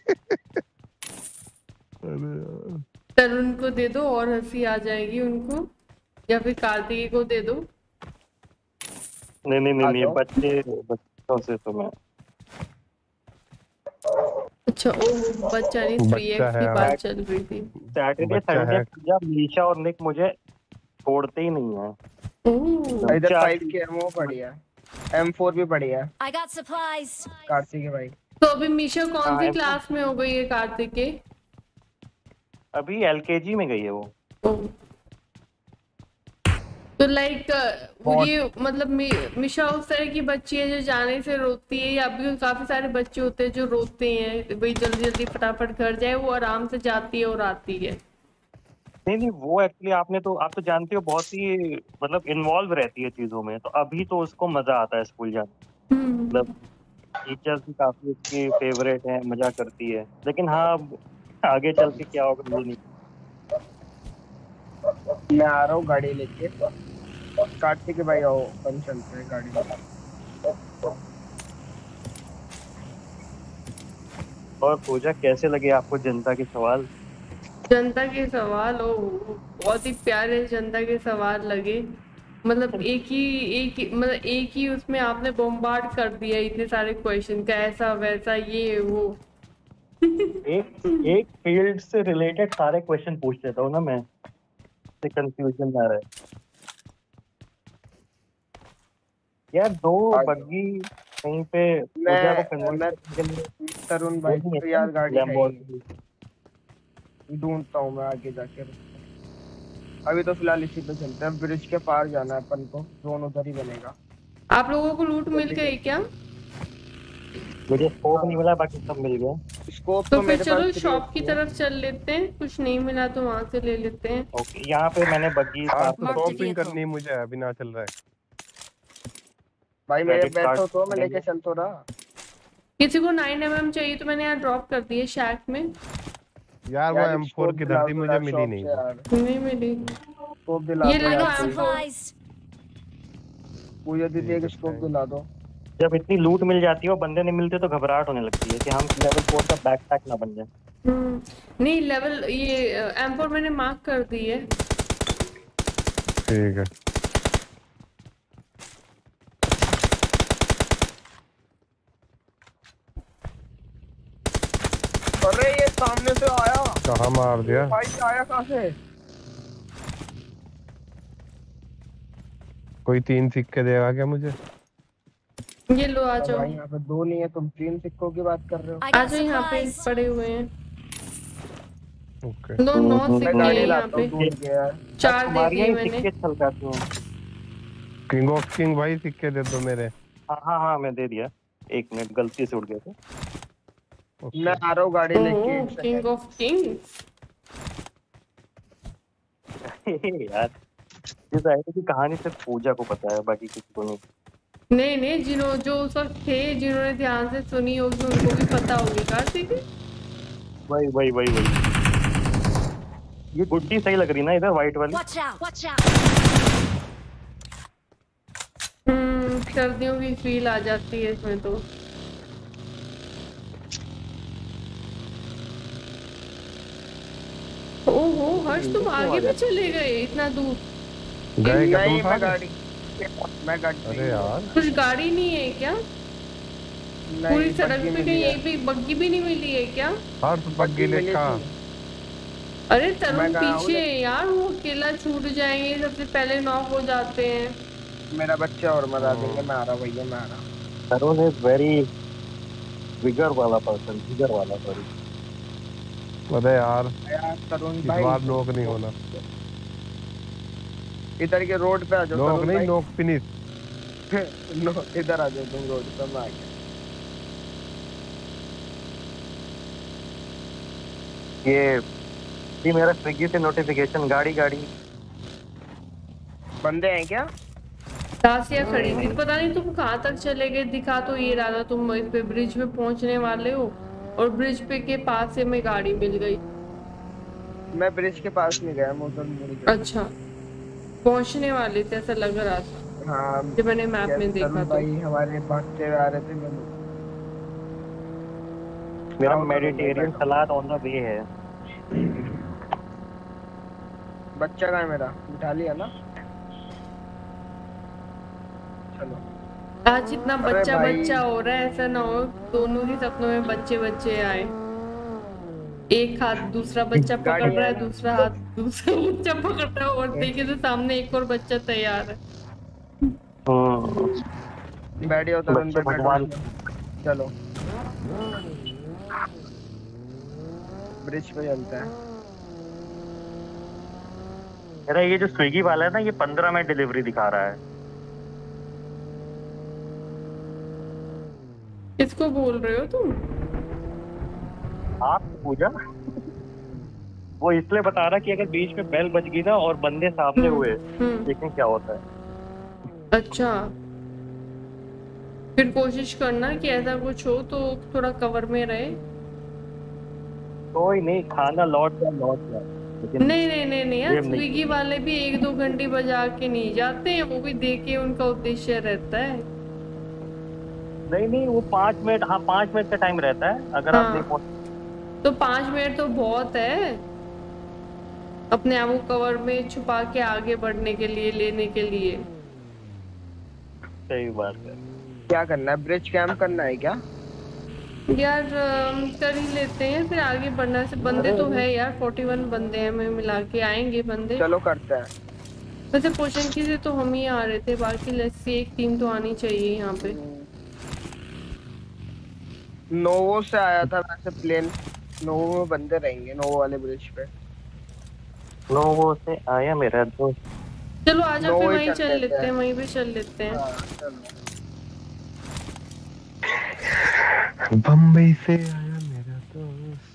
Speaker 1: तरुण को दे दो और हंसी आ जाएगी उनको, या फिर कार्तिक को दे दो।
Speaker 12: नहीं नहीं नहीं, नहीं बच्चे बच्चों से तो मैं।
Speaker 1: अच्छा ओ बच्चा नहीं, थ्री एक्स की बात चल रही थी।
Speaker 12: सैटरडे संडे पूजा मीशा और निक मुझे छोड़ते ही नहीं है।
Speaker 7: इधर फाइव के एमओ बढ़िया, एम फोर भी बढ़िया।
Speaker 5: I got supplies.
Speaker 7: कार्तिक भाई
Speaker 1: तो अभी मीशा कौन सी क्लास में हो गई है कार्तिक के?
Speaker 12: अभी एलकेजी में गई है वो।
Speaker 1: तो लाइक ये मतलब मिशा उस तरह की बच्ची है जो जाने से रोती है, या अभी काफी सारे बच्चे होते हैं जो रोते हैं भाई जल्दी जल्दी फटाफट घर जाए, वो आराम से जाती है और आती है?
Speaker 12: नहीं नहीं वो एक्चुअली आपने तो आप तो जानते हो बहुत ही मतलब इन्वॉल्व रहती है चीजों में, तो अभी तो उसको मजा आता है स्कूल जाने। मतलब टीचर्स भी काफी उसकी फेवरेट है, मजा करती है। लेकिन हाँ आगे चल के क्या होगा मुझे नहीं।
Speaker 7: मैं आ रहा हूँ गाड़ी लेके। कार्तिक भाई आओ अपन चलते हैं गाड़ी लेके।
Speaker 12: और पूजा कैसे लगे आपको जनता के सवाल?
Speaker 1: जनता के सवाल ओ बहुत ही प्यारे जनता के सवाल लगे। मतलब एक ही एक ही मतलब एक ही उसमें आपने बॉम्बार्ड कर दिया इतने सारे क्वेश्चन का, ऐसा वैसा ये वो।
Speaker 12: एक एक फील्ड से रिलेटेड सारे क्वेश्चन पूछ लेता हूँ ना मैं, से कंफ्यूजन आ रहा है यार। दो बग्गी कहीं पे पूजा को कन्वर्ट करने के लिए
Speaker 7: तरुण भाई तो यार गाड़ी ढूंढता हूँ मैं आगे जाके। अभी तो फिलहाल इसी पे चलते हैं, ब्रिज के पार जाना है अपन को, जोन उधर ही बनेगा।
Speaker 1: आप लोगों को लूट मिल गई क्या?
Speaker 12: मुझे स्कोप नहीं मिला, बाकी सब मिल गया।
Speaker 7: स्कोप
Speaker 1: तो, तो फिर चलो शॉप की तरफ चल लेते हैं, कुछ नहीं मिला तो वहाँ से ले लेते हैं।
Speaker 12: ओके यहाँ पे मैंने बग्गी
Speaker 10: शॉपिंग करनी मुझे अभी ना चल रहा है
Speaker 7: भाई। मेरे बैठो तो मैं लेके चल तो रहा।
Speaker 1: किसी को नाइन एम एम चाहिए तो मैंने यहाँ ड्रॉप कर दिए शैक में।
Speaker 10: यार वो एम फोर की धरती मुझे मिली नहीं।
Speaker 1: नहीं मिली।
Speaker 7: स्कोप दिला
Speaker 1: ये ले लो एम फोर।
Speaker 7: पूजा दीदी एक स्कोप दिला दो।
Speaker 12: जब इतनी लूट मिल जाती है और बंदे नहीं मिलते तो घबराहट होने लगती है कि हम लेवल फोर का बैकपैक ना बन जाए।
Speaker 1: नहीं लेवल ये एम फोर मैंने मार्क कर दी है।
Speaker 10: ठीक है।
Speaker 7: अरे ये सामने से आया।
Speaker 10: कहाँ मार दिया
Speaker 7: भाई आया कहाँ से?
Speaker 10: कोई तीन सिक्के देगा क्या मुझे?
Speaker 1: ये लो आ जाओ।
Speaker 7: भाई यहाँ पे दो नहीं है, तुम तीन सिक्कों की बात कर रहे हो।
Speaker 1: आ जाओ, यहाँ पे पड़े हुए हैं।
Speaker 10: ओके।
Speaker 1: दो नौ
Speaker 7: मैं
Speaker 1: सिक्के
Speaker 7: गाड़ी
Speaker 1: हैं यहाँ
Speaker 7: लाता हूँ,
Speaker 1: पे।
Speaker 7: दूर गया।
Speaker 1: चार दे
Speaker 12: तुम्हारी
Speaker 1: दिए
Speaker 12: ही
Speaker 1: मैंने।
Speaker 12: सिक्के चल जाते हैं।
Speaker 10: किंग ऑफ किंग भाई सिक्के दे दो मेरे।
Speaker 12: हाँ हाँ हाँ मैं दे दिया। एक मिनट गलती से उड़ गया था।
Speaker 7: मैं आ रहा हूँ गाड़ी लेके।
Speaker 1: Oh, king of kings.
Speaker 12: यार इस आइडिया की कहानी सिर्फ पूजा को पता है, बाकी किसी को नहीं।
Speaker 1: नहीं नहीं, जिन्हों जो उस वक्त थे, जिन्होंने ध्यान से सुनी होगी उनको भी पता होगी। कार्तिक
Speaker 12: वही वही वही वही ये गुड्डी सही लग रही ना इधर, व्हाइट वाली।
Speaker 5: Watch out! Watch out!
Speaker 1: हम्म सर्दियों की फील आ जाती है इसमें तो। ओहो हर्ष, तुम आगे भी चले गए इतना दूर।
Speaker 10: गए क्या तुम
Speaker 7: नहीं, मैं
Speaker 10: सारे?
Speaker 7: गाड़ी मैं गाड़ी
Speaker 10: अरे यार
Speaker 1: कुछ गाड़ी नहीं है क्या? पूरी सड़क पे कहीं एक भी बग्गी भी नहीं मिली है क्या?
Speaker 10: हर बग्गी लेका।
Speaker 1: अरे तरुण
Speaker 7: मैं गया हूँ
Speaker 1: पीछे है यार, वो अकेला छूट जाएंगे, सबसे पहले नॉक हो जाते हैं।
Speaker 7: मेरा बच्चा और मजा देंगे। मैं आ रहा भैया, मैं आ रहा।
Speaker 12: तरुण इज वेरी विगर वाला पर्सन, विगर वाला सॉरी।
Speaker 10: अरे यार
Speaker 7: यार तरुण
Speaker 10: इस
Speaker 7: भाई,
Speaker 10: बार नोक नहीं होना।
Speaker 7: इधर के रोड पे आ जाओ।
Speaker 10: नोक
Speaker 7: तरुण
Speaker 10: नहीं,
Speaker 7: भाई।
Speaker 10: नोक फिनिश।
Speaker 7: नो, इधर आ जाओ तुम रोड पे। मैं आ गया।
Speaker 12: ये ये मेरा स्विगी से नोटिफिकेशन, गाड़ी गाड़ी।
Speaker 7: बंदे हैं क्या?
Speaker 1: दासिया खड़ी थी, पता नहीं तुम कहाँ तक चले गए। दिखा तो ये रहा था तुम इस पे ब्रिज पे पहुंचने वाले हो, और ब्रिज पे के पास से में गाड़ी मिल गई।
Speaker 7: मैं ब्रिज के पास नहीं गया, मैं उधर मुड़ गया।
Speaker 1: अच्छा, पहुंचने वाले थे ऐसा लग रहा था।
Speaker 7: हाँ,
Speaker 1: जब मैंने मैप में देखा तो।
Speaker 7: भाई हमारे भागते हुए आ रहे थे। मैं
Speaker 12: मेरा Mediterranean salad on the way है।
Speaker 7: बच्चा कहाँ है मेरा? बिठा लिया ना? चलो।
Speaker 1: आज इतना बच्चा बच्चा हो रहा है, ऐसा ना हो दोनों ही सपनों में बच्चे बच्चे आए। एक हाथ दूसरा बच्चा पकड़ रहा है, दूसरा हाथ दूसरा बच्चा पकड़ रहा है, और देखे तो सामने एक और बच्चा तैयार है।
Speaker 7: बैठिए उधर अंदर भगवान। चलो ब्रिज पे चलते हैं।
Speaker 12: अरे ये जो स्विगी वाला है ना, ये पंद्रह मिनट डिलीवरी दिखा रहा है।
Speaker 1: किसको बोल रहे हो तुम?
Speaker 12: आप पूजा वो इसलिए बता रहा कि अगर बीच में बेल बज गई ना और बंदे सामने हुए, देखें क्या होता है।
Speaker 1: अच्छा, फिर कोशिश करना कि ऐसा कुछ हो तो थोड़ा कवर में रहे।
Speaker 12: कोई नहीं, खाना लौट जा लौट जा।
Speaker 1: नहीं नहीं नहीं नहीं यार, स्विगी वाले भी एक दो घंटे बजा के नहीं जाते हैं, वो भी दे के उनका उद्देश्य रहता है।
Speaker 12: नहीं नहीं, वो पाँच मिनट, हाँ पाँच मिनट का टाइम रहता है अगर
Speaker 1: हाँ।
Speaker 12: आप देखो
Speaker 1: तो पाँच मिनट तो बहुत है अपने आप को कवर में छुपा के आगे बढ़ने के लिए, लेने के लिए।
Speaker 12: सही बात है।
Speaker 7: क्या करना है? ब्रिज कैंप करना है क्या
Speaker 1: यार? कर ही लेते हैं, फिर आगे बढ़ना से। बंदे तो है यार, इकतालीस बंदे हैं, में मिला के आएंगे बंदे।
Speaker 7: चलो करते हैं।
Speaker 1: वैसे क्वेश्चन की से तो हम ही आ रहे थे, बाकी लेट्स सी एक टीम तो आनी चाहिए यहाँ पे।
Speaker 7: नोवो से आया था वैसे प्लेन। नोवो में बंदे रहेंगे, नोवो वाले ब्रिज पे।
Speaker 12: नोवो से आया मेरा दोस्त।
Speaker 1: चलो आजा, फिर वहीं चल लेते हैं, वहीं पे चल लेते हैं।
Speaker 10: बम्बई से आया मेरा दोस्त।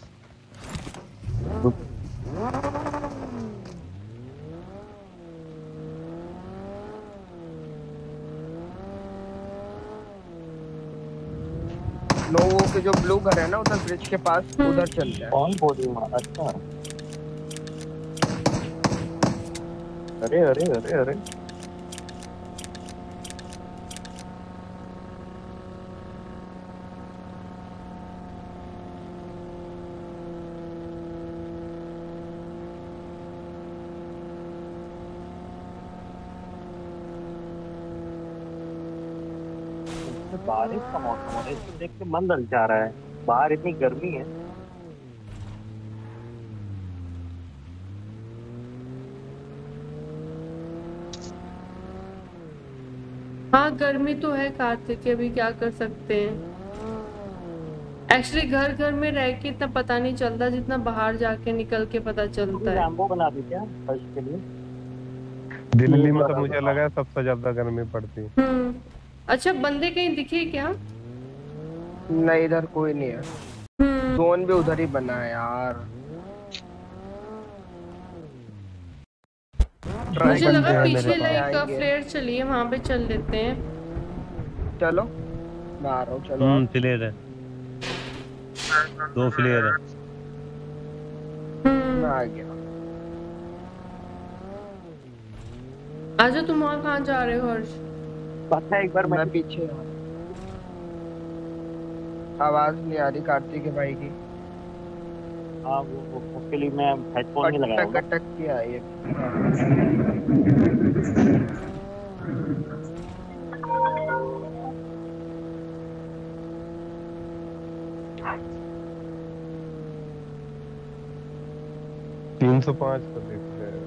Speaker 7: नोवो के जो ब्लू घर है ना उधर ब्रिज के पास, उधर चलते हैं।
Speaker 12: कौन बोली माँ? अच्छा, अरे अरे अरे अरे बारिश का मौसम है, इसको देख के मन लग जा रहा है। बाहर इतनी गर्मी है।
Speaker 1: हाँ गर्मी तो है कार्तिक, अभी क्या कर सकते हैं। एक्चुअली घर घर में रह के इतना पता नहीं चलता जितना बाहर जाके निकल के पता चलता है।
Speaker 12: रैम्बो बना दी क्या फर्श के लिए?
Speaker 10: दिल्ली में तो मुझे लगा है सबसे ज्यादा गर्मी पड़ती है।
Speaker 1: हम्म अच्छा बंदे कहीं दिखे क्या?
Speaker 7: नहीं इधर कोई नहीं है। जोन भी उधर ही बना है यार।
Speaker 1: मुझे लगा पीछे लाइक फ्लेयर चलिए वहां पे चल लेते हैं।
Speaker 7: चलो मैं आ रहा हूँ। चलो
Speaker 8: हम्म फ्लेयर है, दो फ्लेयर है।
Speaker 7: मैं आ गया।
Speaker 1: आजा तुम और कहाँ जा रहे हो हर्ष?
Speaker 12: पता है एक बार
Speaker 7: मैं पीछे आवाज नहीं आ रही कार्तिक के भाई की।
Speaker 12: हाँ वो, वो उसके लिए मैं हेडफोन नहीं लगाया हूँ।
Speaker 7: कटक की आई है।
Speaker 10: तीन सौ पाँच को देखते हैं।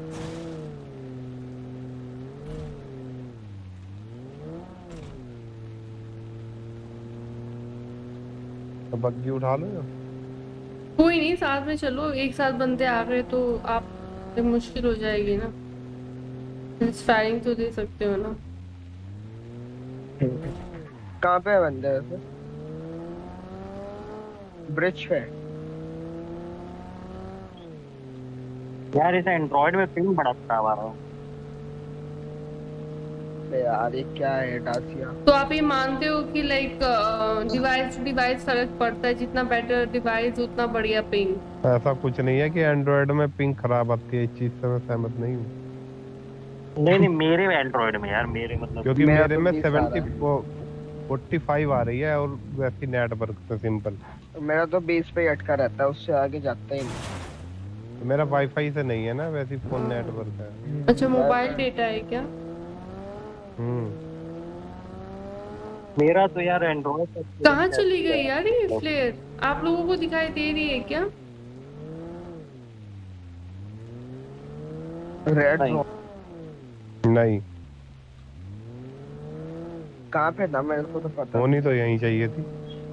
Speaker 10: तो बग्गी उठा लो या
Speaker 1: कोई नहीं साथ में चलो, एक साथ बंदे आ गए तो आप मुश्किल हो जाएगी ना। फायरिंग तो दे सकते हो ना।
Speaker 7: कहाँ पे है बंदे वैसे? ब्रिज पे
Speaker 12: यार इस एंड्रॉइड में पिंग बड़ा खराब आ रहा है
Speaker 7: यार। ये क्या है डासिया?
Speaker 1: तो आप ये मानते हो कि लाइक डिवाइस टू डिवाइस फर्क पड़ता है, जितना बेटर डिवाइस उतना बढ़िया पिंग?
Speaker 10: ऐसा कुछ नहीं है कि एंड्रॉइड में पिंग खराब आती है, इस चीज से मैं सहमत नहीं हूँ।
Speaker 12: नहीं नहीं मेरे एंड्रॉइड में यार, मेरे मतलब
Speaker 10: क्योंकि मेरे में सेवेंटी फोर्टी फाइव आ रही है और वैसी नेटवर्क से सिंपल।
Speaker 7: मेरा तो बीस पे अटका रहता है, उससे आगे जाता ही नहीं।
Speaker 10: तो मेरा वाईफाई से नहीं है ना, वैसी फोन नेटवर्क है।
Speaker 1: अच्छा मोबाइल डेटा है क्या?
Speaker 10: हम्म
Speaker 12: मेरा तो यार एंड्रॉइड।
Speaker 1: कहाँ चली गई यार ये फ्लेयर? आप लोगों को दिखाई दे रही है क्या?
Speaker 7: रेड
Speaker 10: नहीं
Speaker 7: कहाँ पे था मेरे को तो पता।
Speaker 10: होनी तो यहीं चाहिए थी।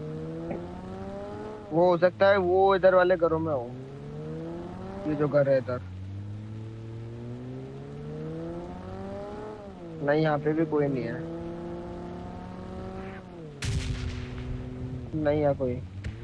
Speaker 7: वो हो सकता है वो इधर वाले घरों में हो, ये जो घर है इधर। नहीं यहाँ पे भी कोई नहीं है। नहीं है कोई।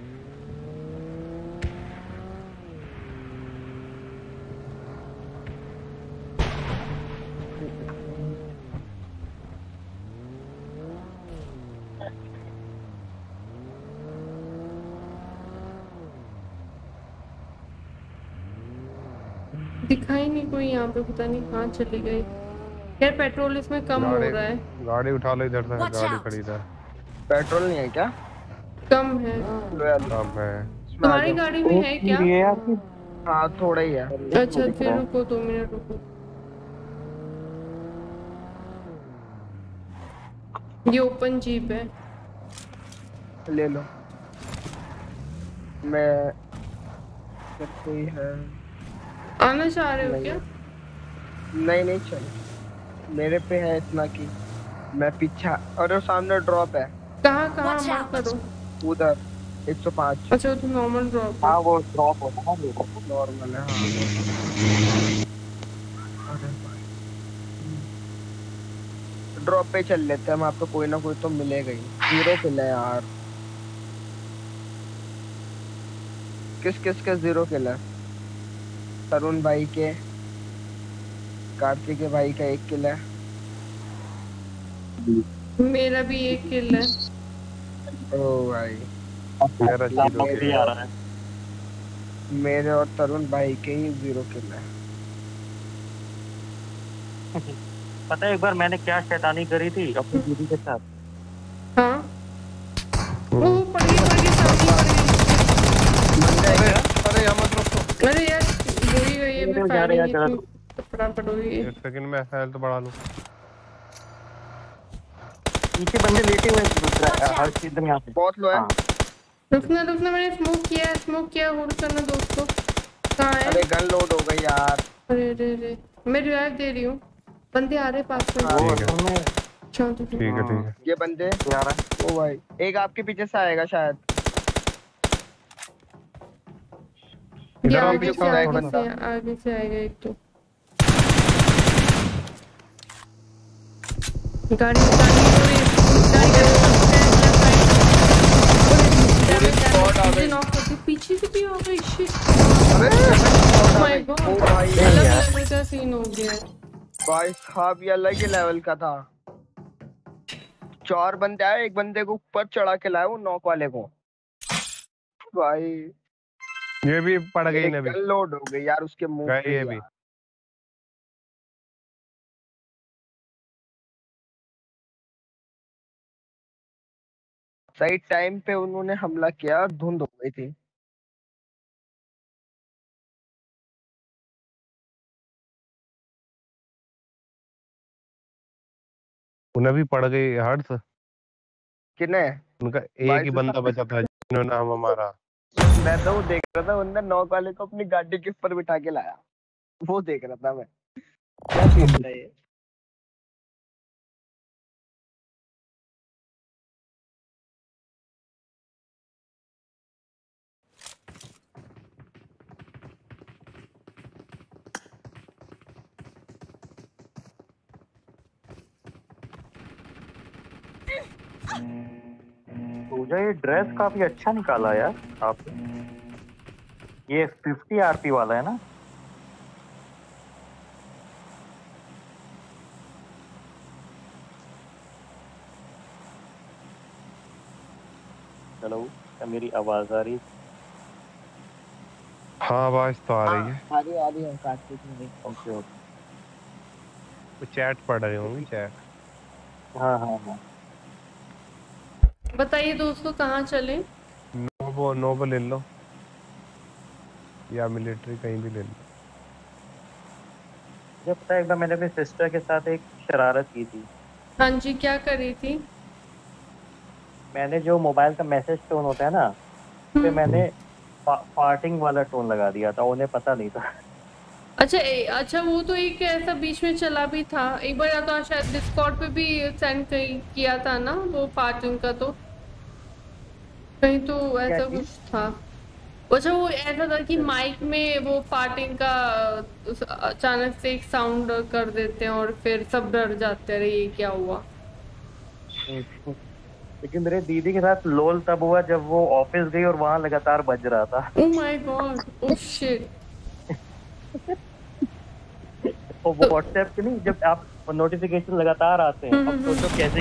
Speaker 1: दिखाई नहीं कोई यहाँ पे, पता नहीं कहाँ चली गई। यार पेट्रोल इसमें कम हो रहा है।
Speaker 10: गाड़ी उठा लो इधर से, गाड़ी खड़ी इधर।
Speaker 7: पेट्रोल नहीं है क्या?
Speaker 1: कम है।
Speaker 10: कम है।
Speaker 1: तुम्हारी गाड़ी में है क्या?
Speaker 7: हाँ थोड़ा ही है।
Speaker 1: अच्छा फिर रुको दो मिनट रुको। ये ओपन जीप है,
Speaker 7: ले लो। मैं कोई है
Speaker 1: आना चाह रहे हो क्या?
Speaker 7: नहीं नहीं चलो, मेरे पे है इतना कि मैं पीछा। और वो सामने ड्रॉप है।
Speaker 1: कहाँ कहाँ मार करो?
Speaker 7: उधर एक सौ पाँच।
Speaker 1: अच्छा तो नॉर्मल ड्रॉप।
Speaker 12: हाँ वो ड्रॉप होता है
Speaker 7: नॉर्मल है। हाँ ड्रॉप पे चल लेते हैं हम, आपको कोई ना कोई तो मिलेगा ही। जीरो किल है यार। किस किस के जीरो किल है? तरुण भाई के, कार्तिक के भाई का एक किल है।
Speaker 1: मेरा भी एक किल है।
Speaker 7: ओ भाई
Speaker 10: मेरा जीरो किल
Speaker 12: आ रहा है।
Speaker 7: मेरे और तरुण भाई के ही जीरो किल है।
Speaker 12: पता है एक बार मैंने क्या शैतानी करी थी अपनी दीदी के साथ?
Speaker 1: हाँ वो पड़ी पड़ी सामने पड़ी।
Speaker 10: अरे यहाँ मत रोको।
Speaker 1: अरे यार वही वही है, मैं फायरिंग की फटाफट हो गई।
Speaker 10: एक सेकंड में हेल्थ बढ़ा लूं।
Speaker 12: पीछे बंदे लेटे हुए हैं हर चीज में यहाँ पे।
Speaker 7: बहुत लो है।
Speaker 1: रुकना रुकना, मैंने स्मोक किया है, स्मोक किया, होल्ड करना दोस्तों। कहाँ है?
Speaker 7: अरे गन लोड हो गई यार।
Speaker 1: अरे अरे अरे मैं रिवाइव दे रही हूँ, बंदे आ रहे पास में।
Speaker 10: ठीक है ठीक है।
Speaker 7: ये बंदे यार ओ भाई एक आपके पीछे से आएगा शायद।
Speaker 1: ये आगे से आगे से आगे से आएगा एक तो। गाड़ी गाड़ी गाड़ी नॉक करती पीछे से भी हो गई शिट। अरे ओह माय गॉड अलग लेवल का सीन हो गया
Speaker 7: भाई साहब, ये अलग ही लेवल का था। चार बंदे आए, एक बंदे को ऊपर चढ़ा के लाए वो नॉक वाले को। भाई
Speaker 10: ये भी पड़ गई ना, भी
Speaker 7: लोड हो गई यार उसके मुंह पे
Speaker 10: ये भी।
Speaker 7: सही टाइम पे उन्होंने हमला किया और धुंध हो गई थी।
Speaker 10: उन्हें भी पड़ गई हर्ष।
Speaker 7: किने?
Speaker 10: उनका एक ही बंदा बचा था जिन्होंने हम हमारा।
Speaker 7: मैं तो वो देख रहा था, उन्होंने नॉक वाले को अपनी गाड़ी के ऊपर बिठा के लाया, वो देख रहा था मैं। क्या सीन था ये?
Speaker 12: पूजा ये ड्रेस काफी अच्छा निकाला यार आपने। ये फिफ्टी आरपी वाला है ना? हेलो, क्या मेरी आवाज आ रही?
Speaker 10: हाँ आवाज तो आ रही है।
Speaker 7: आ रही आ रही है कार्तिक में।
Speaker 12: Okay okay.
Speaker 10: वो चैट पढ़ रही होंगी चैट।
Speaker 12: हाँ हाँ हाँ।
Speaker 1: बताइए दोस्तों कहाँ चलें?
Speaker 10: नोबो नोबो ले लो या मिलिट्री कहीं भी ले लो।
Speaker 12: मुझे पता है एक बार मैंने अपनी सिस्टर के साथ एक शरारत की थी।
Speaker 1: हाँ जी, क्या करी थी?
Speaker 12: मैंने जो मोबाइल का मैसेज टोन होता है ना, पे मैंने फा, फार्टिंग वाला टोन लगा दिया था, उन्हें पता नहीं था।
Speaker 1: अच्छा ए, अच्छा वो तो एक ऐसा बीच में चला भी था एक बार, या तो शायद डिस्कॉर्ड पे भी सेंड किया था ना वो फार्टिंग का, तो कहीं तो ऐसा कुछ था। अच्छा वो ऐसा था कि माइक में वो फार्टिंग का अचानक से एक साउंड कर देते हैं और फिर सब डर जाते हैं, अरे ये क्या हुआ।
Speaker 12: लेकिन मेरे दीदी के साथ लोल तब हुआ जब वो ऑफिस गई और वहाँ लगातार बज रहा था।
Speaker 1: Oh my God, oh shit.
Speaker 12: वो व्हाट्सएप पे नहीं, जब आप नोटिफिकेशन लगातार आते हैं, अब सोचो कैसे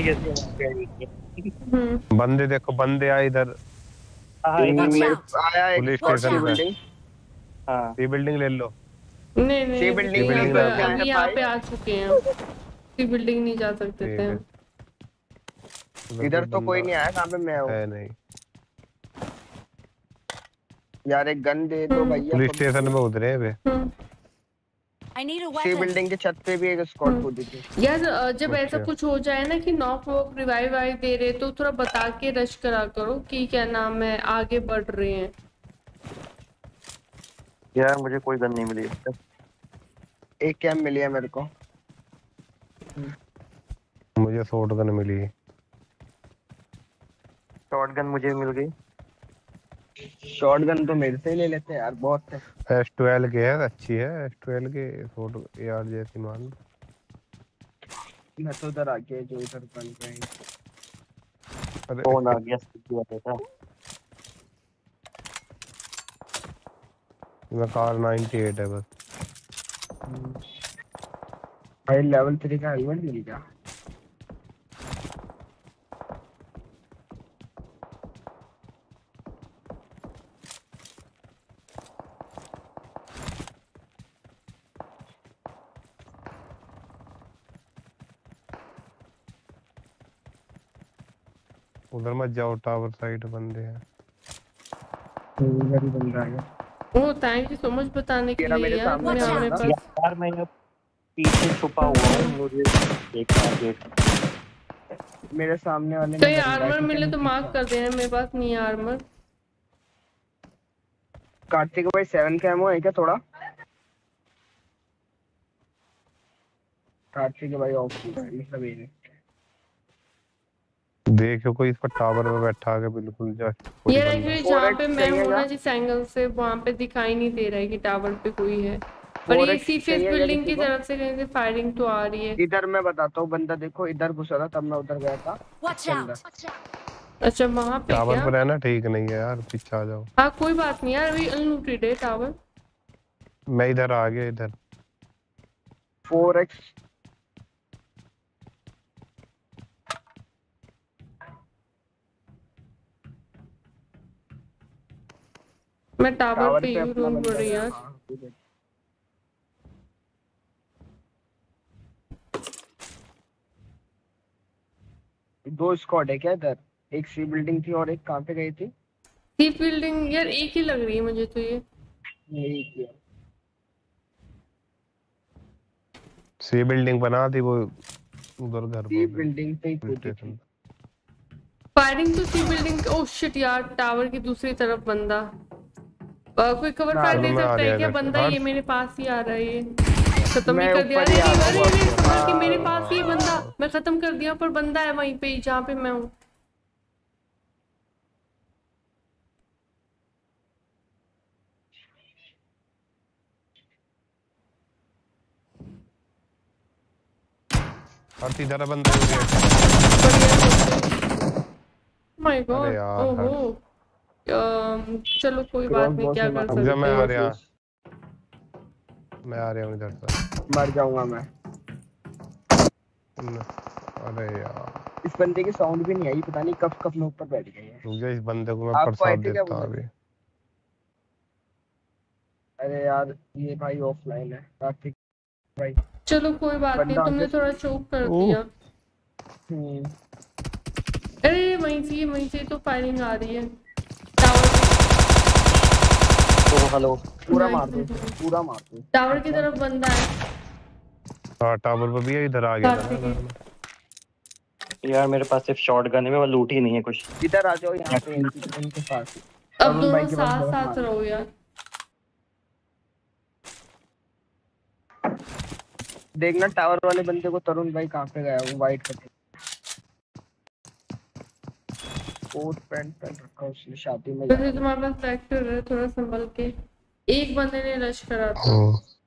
Speaker 12: कैसे
Speaker 10: बंदे देखो, बंदे आए इधर।
Speaker 7: आया
Speaker 10: पुलिस स्टेशन पे। हाँ सी बिल्डिंग ले लो।
Speaker 1: नहीं नहीं सी बिल्डिंग अभी यहाँ पे आ चुके हैं, सी बिल्डिंग नहीं जा सकते थे।
Speaker 7: इधर तो कोई नहीं आया, कहाँ पे मैं हूँ?
Speaker 10: है नहीं
Speaker 7: यार, एक गन दे दो भैया।
Speaker 10: पुलिस स्टेशन में उतरे हैं।
Speaker 5: I need a
Speaker 7: C
Speaker 5: weapon.
Speaker 7: Building के छत पे भी एक स्क्वाड कूदी थी।
Speaker 1: यार जब ऐसा कुछ हो जाए ना कि नॉक वॉक रिवाइव वाइव दे रहे, तो थोड़ा बता के रश करा करो कि क्या नाम है आगे बढ़ रहे हैं।
Speaker 12: यार मुझे कोई गन नहीं मिली।
Speaker 7: एक कैम मिली है मेरे को।
Speaker 10: मुझे शॉट गन मिली।
Speaker 12: शॉट गन मुझे मिल गई।
Speaker 7: शॉटगन तो मेरे से ही ले लेते हैं यार, बहुत है।
Speaker 10: एस ट्वेल्व के है, अच्छी है S twelve K, shot AR जैसी मान।
Speaker 7: मैं तो उधर आ गया जो इधर बन रहे हैं।
Speaker 12: अरे कौन आ गया? स्टिक था
Speaker 10: मैं कार अट्ठानवे है बस।
Speaker 7: भाई लेवल थ्री का हेलमेट मिल गया।
Speaker 10: उधर मत जाओ, टावर साइड बंदे हैं।
Speaker 7: उधर ही बंदा है।
Speaker 1: Oh thank you so much बताने के लिए यार। मैं हमारे पास
Speaker 12: यार मैं यहाँ पीछे छुपा हुआ हूँ, मुझे देखना गेट।
Speaker 7: मेरे सामने वाले
Speaker 1: तो ये आर्मर मिले तो मार्क कर देना, मेरे पास नहीं है आर्मर।
Speaker 7: कार्तिक भाई सेवन का एमो है क्या थोड़ा? कार्तिक भाई ऑफ मतलब ये
Speaker 10: देखो कोई इस पर टावर पे बैठा है बिल्कुल जा
Speaker 1: ये एक्चुअली जहाँ पे मैं हूँ ना जिस एंगल से वहाँ पे दिखाई नहीं दे रहा है कि टावर पे कोई है, पर ये इसी फेस बिल्डिंग की तरफ से कहीं से फायरिंग तो आ रही है।
Speaker 7: इधर मैं बताता हूँ, बंदा देखो इधर घुसा था, तब मैं उधर गया था।
Speaker 1: अच्छा वहाँ पे
Speaker 10: टावर
Speaker 1: क्या?
Speaker 10: पर रहना ठीक नहीं है यार, पीछे आ जाओ।
Speaker 1: हाँ कोई बात नहीं यार, अभी अनलूटेड है टावर।
Speaker 10: मैं इधर आ गया, इधर
Speaker 7: फोर एक्स
Speaker 1: मैं टावर पे ही रूम कर रही यार।
Speaker 7: दो स्क्वाड है क्या इधर? एक सी बिल्डिंग थी और एक कहाँ पे गई थी?
Speaker 1: सी बिल्डिंग यार एक ही लग रही है मुझे तो ये।
Speaker 7: यही है।
Speaker 10: सी बिल्डिंग बना दी वो उधर घर
Speaker 7: सी बिल्डिंग पे ही कूदी थी।
Speaker 1: फायरिंग तो सी बिल्डिंग। ओह शिट यार, टावर की दूसरी तरफ बंदा। आ, कोई कवर फायर दे सकता है क्या? बंदा ये मेरे पास ही आ रहा है, ये खत्म ही कर दिया। अरे अरे अरे समझ के मेरे पास ही बंदा, मैं खत्म कर दिया पर बंदा है वहीं पे जहाँ पे मैं हूँ।
Speaker 10: और इधर बंदा
Speaker 1: माय गॉड। ओहो चलो कोई बात नहीं, क्या कर सकते हैं।
Speaker 10: मैं आ रहा मैं आ रहा हूँ इधर से।
Speaker 7: मर जाऊंगा मैं।
Speaker 10: अरे यार
Speaker 7: इस बंदे की साउंड भी नहीं आई, पता नहीं कब कब मैं ऊपर बैठ गई है।
Speaker 10: मुझे इस बंदे को मैं प्रसाद देता अभी।
Speaker 7: अरे यार ये भाई ऑफलाइन है कार्तिक भाई।
Speaker 1: चलो कोई बात नहीं, तुमने थोड़ा चोक कर दिया। अरे वहीं से वहीं से तो फायरिंग आ रही है टावर
Speaker 7: तो हेलो पूरा मार दो, पूरा मार दो।
Speaker 1: टावर की तरफ बंदा है।
Speaker 10: हाँ टावर पर भी है, इधर आ गया था।
Speaker 12: यार मेरे पास सिर्फ शॉटगन है, मैं लूट ही नहीं है कुछ।
Speaker 7: इधर आ जाओ यहाँ पे इनके पास।
Speaker 1: अब दोनों साथ साथ रहो यार।
Speaker 7: देखना टावर वाले बंदे को तरुण भाई कहाँ पे गया, वो वाइट कपड़े कोट पैंट पहन रखा उसने, शादी में।
Speaker 1: वैसे तुम्हारे पास ट्रैक्टर है, थोड़ा संभल के। एक बंदे ने रश करा था।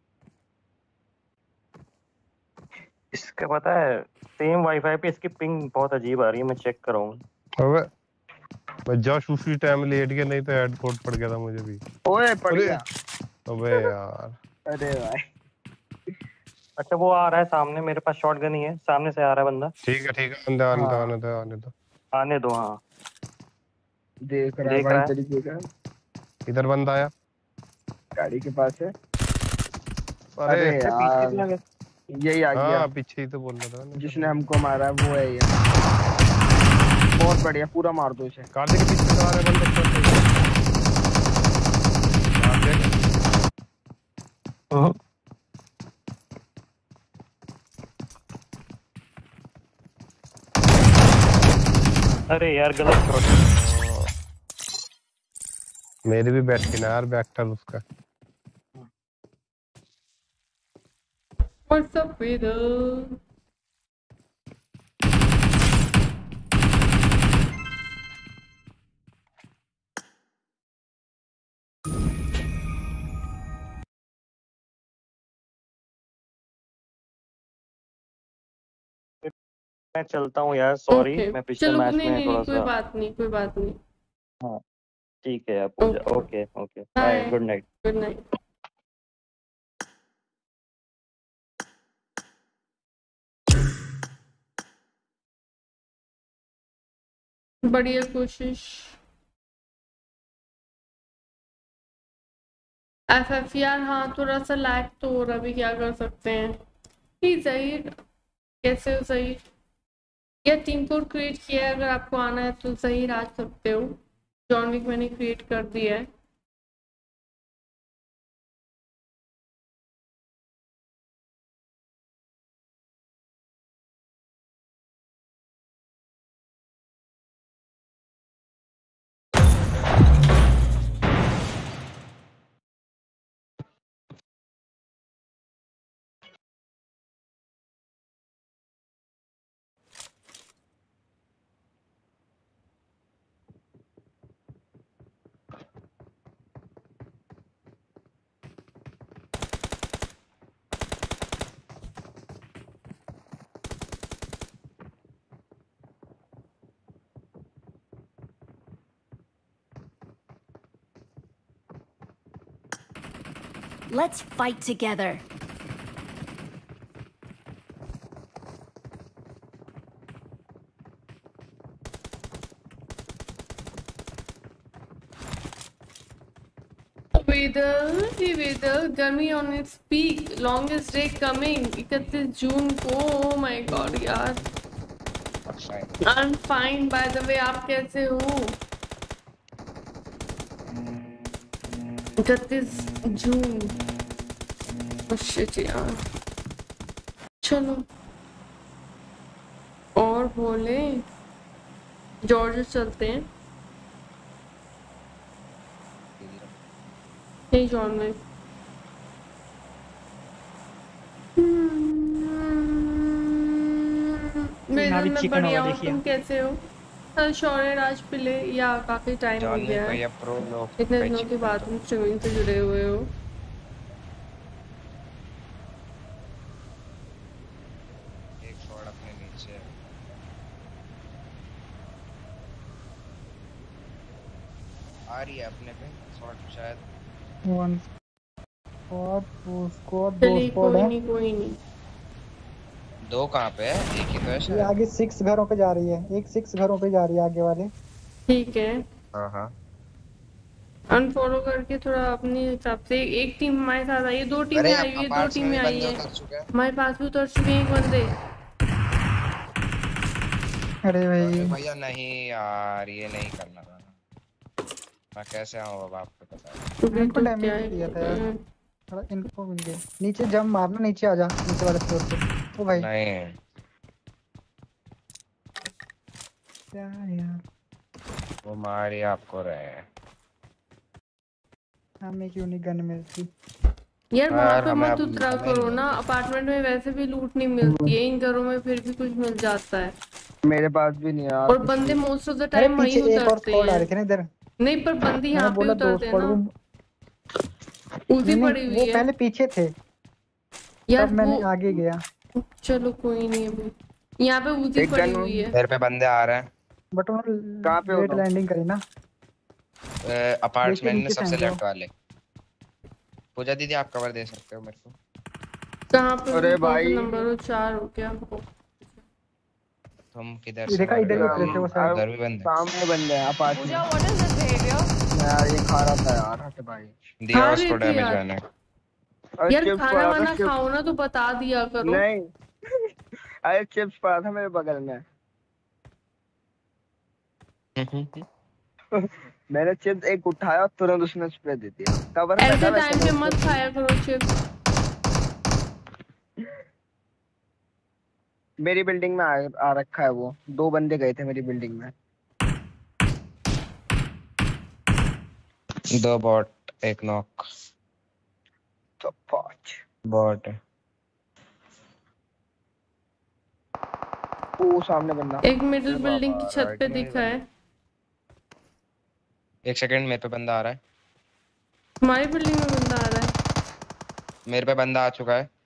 Speaker 12: इसका पता है सेम वाईफाई पे इसकी पिंग बहुत अजीब आ रही है, मैं चेक कर रहा हूँ।
Speaker 10: अबे मैं जस्ट उसी टाइम लेट गया, नहीं तो हेडकोट पड़ गया था मुझे भी।
Speaker 7: ओए पड़ गया।
Speaker 10: अबे यार
Speaker 7: अरे भाई।
Speaker 12: अच्छा वो आ रहा है सामने, मेरे पास शॉटगन ही है, सामने से आ रहा है बंदा।
Speaker 10: ठीक है ठीक है, आने दो आने दो आने दो
Speaker 12: आने दो। हाँ
Speaker 7: देख रहा है भाई तरीके का।
Speaker 10: इधर बंदा आया,
Speaker 7: गाड़ी के पास है।
Speaker 10: अरे
Speaker 7: यार यही आ गया।
Speaker 10: हाँ पीछे ही तो बोल रहा था
Speaker 7: जिसने हमको मारा वो है ये। बहुत बढ़िया, पूरा मार दो इसे।
Speaker 10: कार्तिक के पीछे आ रहा है बंदा।
Speaker 12: अरे यार गलत शॉट।
Speaker 10: मेरे भी बैठ के ना यार बैकटर उसका।
Speaker 1: What's up with
Speaker 12: मैं चलता हूँ यार, सॉरी
Speaker 1: okay.
Speaker 12: मैं पिछले मैच में
Speaker 1: नहीं,
Speaker 12: थोड़ा
Speaker 1: नहीं,
Speaker 12: सा।
Speaker 1: कोई बात नहीं कोई बात नहीं।
Speaker 12: हाँ ठीक है यार Pooja. Okay okay bye, good night.
Speaker 1: Good night. बढ़िया कोशिश। एफ एफ यार हाँ थोड़ा सा लैग तो हो रहा, भी क्या कर सकते हैं। ठीक सही कैसे हो सही या टीम कोड क्रिएट किया है, अगर आपको आना है तो सही आ सकते हो। जॉन विक मैंने क्रिएट कर दिया है।
Speaker 5: Let's fight together.
Speaker 1: Vedal, hey Vedal, गर्मी on its peak, longest day coming, इकतीस जून को. Oh my god यार. I'm fine by the way, आप कैसे हो? इकतीस जून. Oh shit यार. चलो. और बोले. जॉर्ज चलते हैं. Hey John Wick. मेरा मैं बढ़िया हूँ, तुम कैसे हो? कल शौर्य राज पिले या काफी टाइम हो गया है, इतने दिनों के बाद तुम स्ट्रीमिंग से जुड़े हुए हो.
Speaker 11: एक शॉट अपने नीचे आ रही है अपने पे शॉट शायद.
Speaker 3: वन स्क्वाड, टू स्क्वाड, दो स्क्वाड है.
Speaker 1: कोई नहीं कोई नहीं.
Speaker 11: दो कहाँ पे है? एक ही तो है शायद.
Speaker 3: ये आगे सिक्स घरों पे जा रही है, एक सिक्स घरों पे जा रही है आगे वाले.
Speaker 1: ठीक है.
Speaker 11: हाँ हाँ.
Speaker 1: अनफॉलो करके थोड़ा अपने हिसाब से. एक टीम हमारे साथ आई है, दो टीमें आई हुई है, दो टीमें आई है. हमारे पास भी उतर चुके हैं एक बंदे.
Speaker 3: अरे भाई
Speaker 11: भैया नहीं यार, ये नहीं करना था. मैं कैसे आऊँ अब आपको पता है.
Speaker 3: इनको डैमेज दिया था यार, थोड़ा इनको मिल गया. नीचे जंप मारना, नीचे आ जा, नीचे वाले फ्लोर पे. ओ भाई
Speaker 11: नहीं
Speaker 3: क्या यार,
Speaker 11: वो मार ही आपको रहे हैं.
Speaker 3: हमें क्यों नहीं गन मिलती
Speaker 1: यार? वहाँ पे मत उतरा करो ना, अपार्टमेंट में वैसे भी लूट नहीं मिलती है, इन घरों में फिर भी कुछ मिल जाता है.
Speaker 7: मेरे पास भी नहीं यार.
Speaker 1: और बंदे मोस्ट ऑफ द टाइम वहीं उतरते हैं. नहीं पर बंदी यहाँ पे उतरते हैं ना. उसी पड़ी हुई है.
Speaker 3: वो पहले पीछे थे
Speaker 1: यार,
Speaker 3: मैंने आगे गया.
Speaker 1: चलो कोई नहीं, अभी यहाँ पे उसी पड़ी हुई है.
Speaker 11: मेरे पे बंदे आ रहे हैं.
Speaker 3: बट उन्होंने कहाँ पे लेट लैंडिंग करी ना
Speaker 11: अपार्टमेंट में सबसे लेफ्ट वाले. पूजा दीदी आप कवर दे सकते हो मेरे को?
Speaker 1: कहाँ पे? अरे भाई नंबर चार हो क्या?
Speaker 11: तुम किधर से?
Speaker 3: देखा इधर उतरे थे वो सारे.
Speaker 11: उधर भी बंदे,
Speaker 7: सामने बंदे हैं apartment. What is this behaviour? यार ये खा रहा था यार. हट भाई,
Speaker 11: दिया उसको डैमेज मैंने.
Speaker 1: यार खाना वाना खाओ ना तो बता दिया करो.
Speaker 7: नहीं अरे चिप्स पड़ा था मेरे बगल में. मैंने चिप्स एक उठाया और तुरंत उसने स्प्रे दे दिया. कवर
Speaker 1: ऐसे टाइम पे मत खाया करो चिप्स.
Speaker 7: मेरी बिल्डिंग में आ, आ रखा है वो. दो बंदे गए थे मेरी बिल्डिंग में.
Speaker 11: दो बॉट, एक नॉक.
Speaker 7: तो पांच
Speaker 11: बॉट है.
Speaker 7: वो सामने बंदा
Speaker 1: एक मिडिल बिल्डिंग की छत पे दिखा है.
Speaker 11: एक सेकंड, मेरे पे बंदा आ रहा है.
Speaker 1: हमारी बिल्डिंग में बंदा आ रहा है.
Speaker 11: मेरे पे बंदा आ चुका है.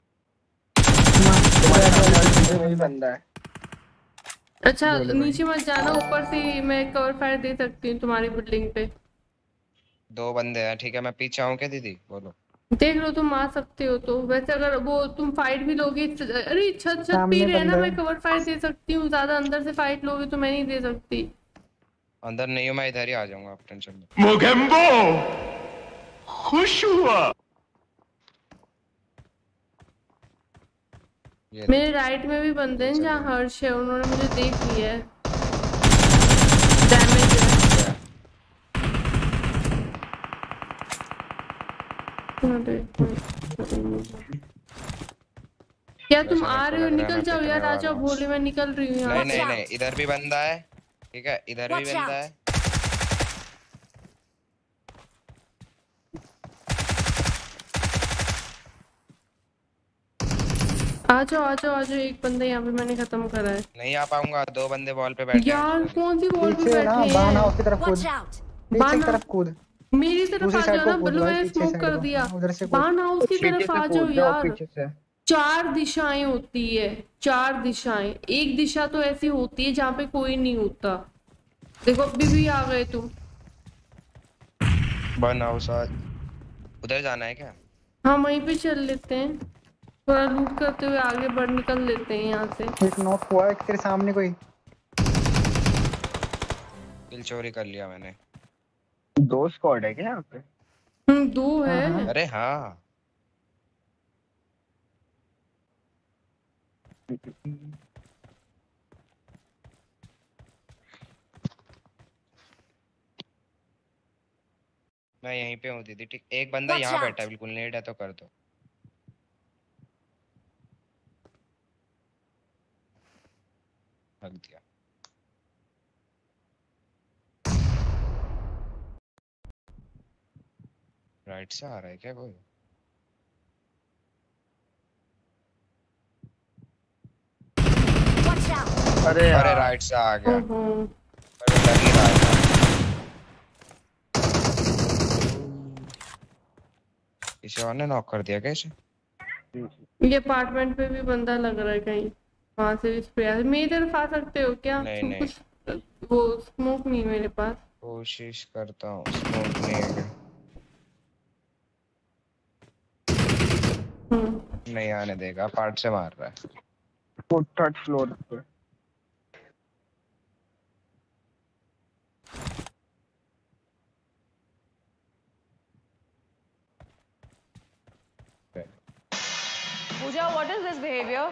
Speaker 7: वही बंदा है.
Speaker 1: अच्छा नीचे मत जाना, ऊपर से मैं कवर फायर दे सकती हूँ तुम्हारी बिल्डिंग पे.
Speaker 11: दो बंदे हैं. ठीक है मैं पीछे आऊँ क्या दीदी? बोलो.
Speaker 1: देख लो तुम आ सकते हो तो. वैसे अगर वो तुम फाइट भी लोगे, अरे छत छत पे रहना, मैं कवर फायर दे सकती हूँ. ज्यादा अंदर से फाइट लोगे तो मैं नहीं दे सकती.
Speaker 11: अंदर नहीं हूँ मैं, इधर ही आ जाऊंगा, आप टेंशन मत.
Speaker 6: मोगेम्बो खुश हुआ.
Speaker 1: मेरे राइट में भी बंदे हैं जहाँ हर्ष है, उन्होंने मुझे देख लिया है. डैमेज है. क्या तुम आ रहे हो? निकल जाओ यार, आ जाओ. भोले मैं निकल रही हूँ यहाँ.
Speaker 11: नहीं नहीं नहीं, इधर भी बंदा है. ठीक है इधर भी बंदा है.
Speaker 1: आ जाओ आ जाओ आ जाओ. एक बंदा यहाँ पे मैंने खत्म करा है.
Speaker 11: नहीं आ पाऊंगा, दो बंदे वॉल पे बैठे
Speaker 1: यार. कौन सी वॉल पे बैठे हैं?
Speaker 3: बान हाउस की तरफ कूद. पीछे की तरफ कूद.
Speaker 1: मेरी तरफ आ जाओ ना. बल्लू मैंने स्मोक कर दिया. बान हाउस की तरफ आ जाओ यार. चार दिशाएं होती है, चार दिशाएं. एक दिशा तो ऐसी होती है जहाँ पे कोई नहीं होता. देखो अभी भी आ गए तुम.
Speaker 11: बान हाउस उधर जाना है क्या?
Speaker 1: हाँ वहीं पे चल लेते हैं, थोड़ा लूट करते हुए आगे बढ़ निकल लेते हैं यहाँ से।
Speaker 3: एक नॉक हुआ है तेरे सामने कोई।
Speaker 11: किल चोरी कर लिया मैंने।
Speaker 7: दो स्क्वाड है क्या यहाँ पे?
Speaker 1: हम्म दो है।
Speaker 3: हाँ, हाँ।
Speaker 11: अरे हाँ मैं यहीं पे हूँ दीदी। ठीक, एक बंदा
Speaker 5: Watch
Speaker 11: यहाँ
Speaker 5: out!
Speaker 11: बैठा है, बिल्कुल नेड है तो कर दो। रख दिया। राइट से आ रहा है क्या कोई?
Speaker 5: Watch out!
Speaker 7: अरे
Speaker 11: अरे
Speaker 7: यार
Speaker 11: राइट से आ गया।
Speaker 1: हम्म,
Speaker 11: अरे लग ही रहा था। इसे और ने नॉक कर दिया क्या इसे?
Speaker 1: ये अपार्टमेंट पे भी बंदा लग रहा है कहीं, वहां से भी स्प्रे आ मेरी तरफ आ सकते हो क्या?
Speaker 11: नहीं, नहीं।
Speaker 1: कुछ वो स्मोक नहीं मेरे पास।
Speaker 11: कोशिश करता हूँ, स्मोक नहीं है क्या?
Speaker 1: हम्म
Speaker 11: नहीं आने देगा, पार्ट से मार रहा है।
Speaker 7: वो थर्ड फ्लोर पे।
Speaker 5: Pooja, what is this behavior?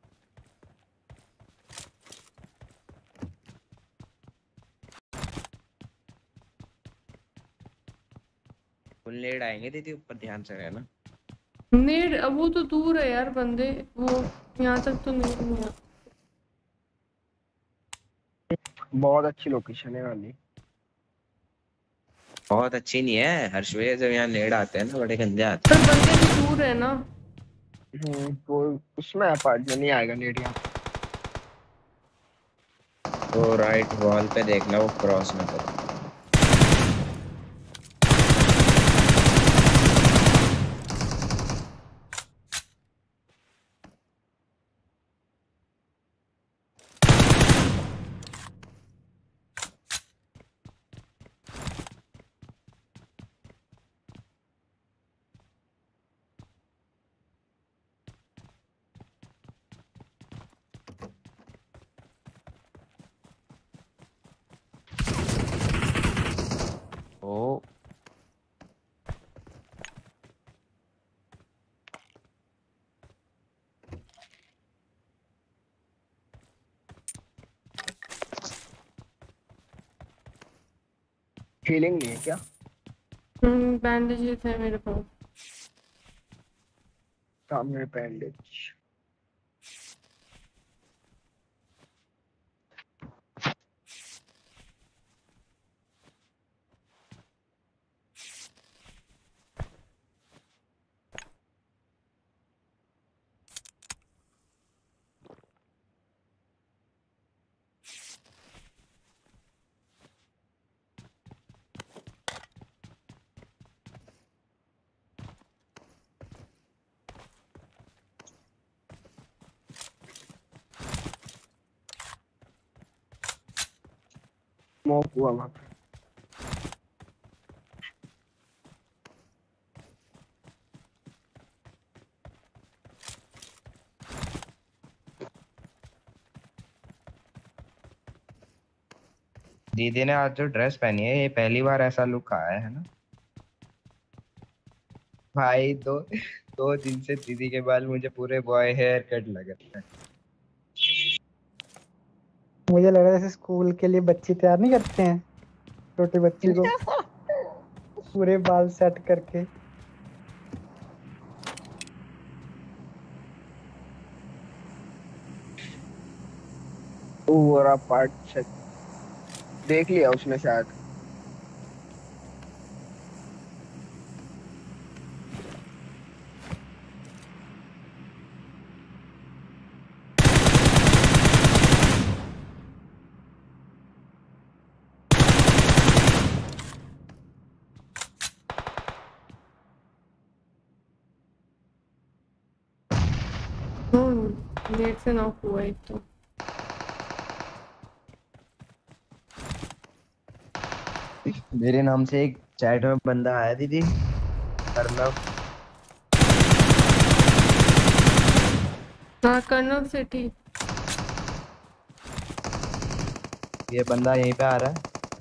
Speaker 11: Full नेड आएंगे दीदी, ऊपर ध्यान से रहना।
Speaker 1: नेड अब वो तो दूर है यार बंदे, वो यहाँ तक तो नहीं नहीं आ।
Speaker 7: बहुत अच्छी लोकेशन है वाली।
Speaker 11: बहुत अच्छी नहीं है हर्षवे, जब यहाँ नेड आते हैं ना बड़े गंदे आते
Speaker 1: पर बंदे भी दूर है ना।
Speaker 7: हम्म वो उसमें अपार्टमेंट नहीं आएगा नेट यहाँ।
Speaker 11: तो राइट वॉल पे देखना, वो क्रॉस में करो। ओ
Speaker 7: हीलिंग नहीं है क्या?
Speaker 1: हम्म बैंडेजेस है मेरे पास।
Speaker 7: सामने बैंडेज। स्मोक हुआ वहाँ पे।
Speaker 11: दीदी ने आज जो ड्रेस पहनी है, ये पहली बार ऐसा लुक आया है ना भाई। दो दो दिन से दीदी के बाल मुझे पूरे बॉय हेयर कट लग रहे हैं।
Speaker 3: मुझे लग रहा है जैसे स्कूल के लिए बच्चे तैयार नहीं करते हैं, छोटे बच्चे को पूरे बाल सेट करके।
Speaker 7: पूरा पार्ट से देख लिया उसने शायद।
Speaker 1: हम्म नेट से नॉक हुआ एक तो।
Speaker 11: मेरे नाम से एक चैट में बंदा आया दीदी, अर्नव।
Speaker 1: हाँ कर्नल सिटी।
Speaker 13: ये बंदा यहीं पे आ रहा है।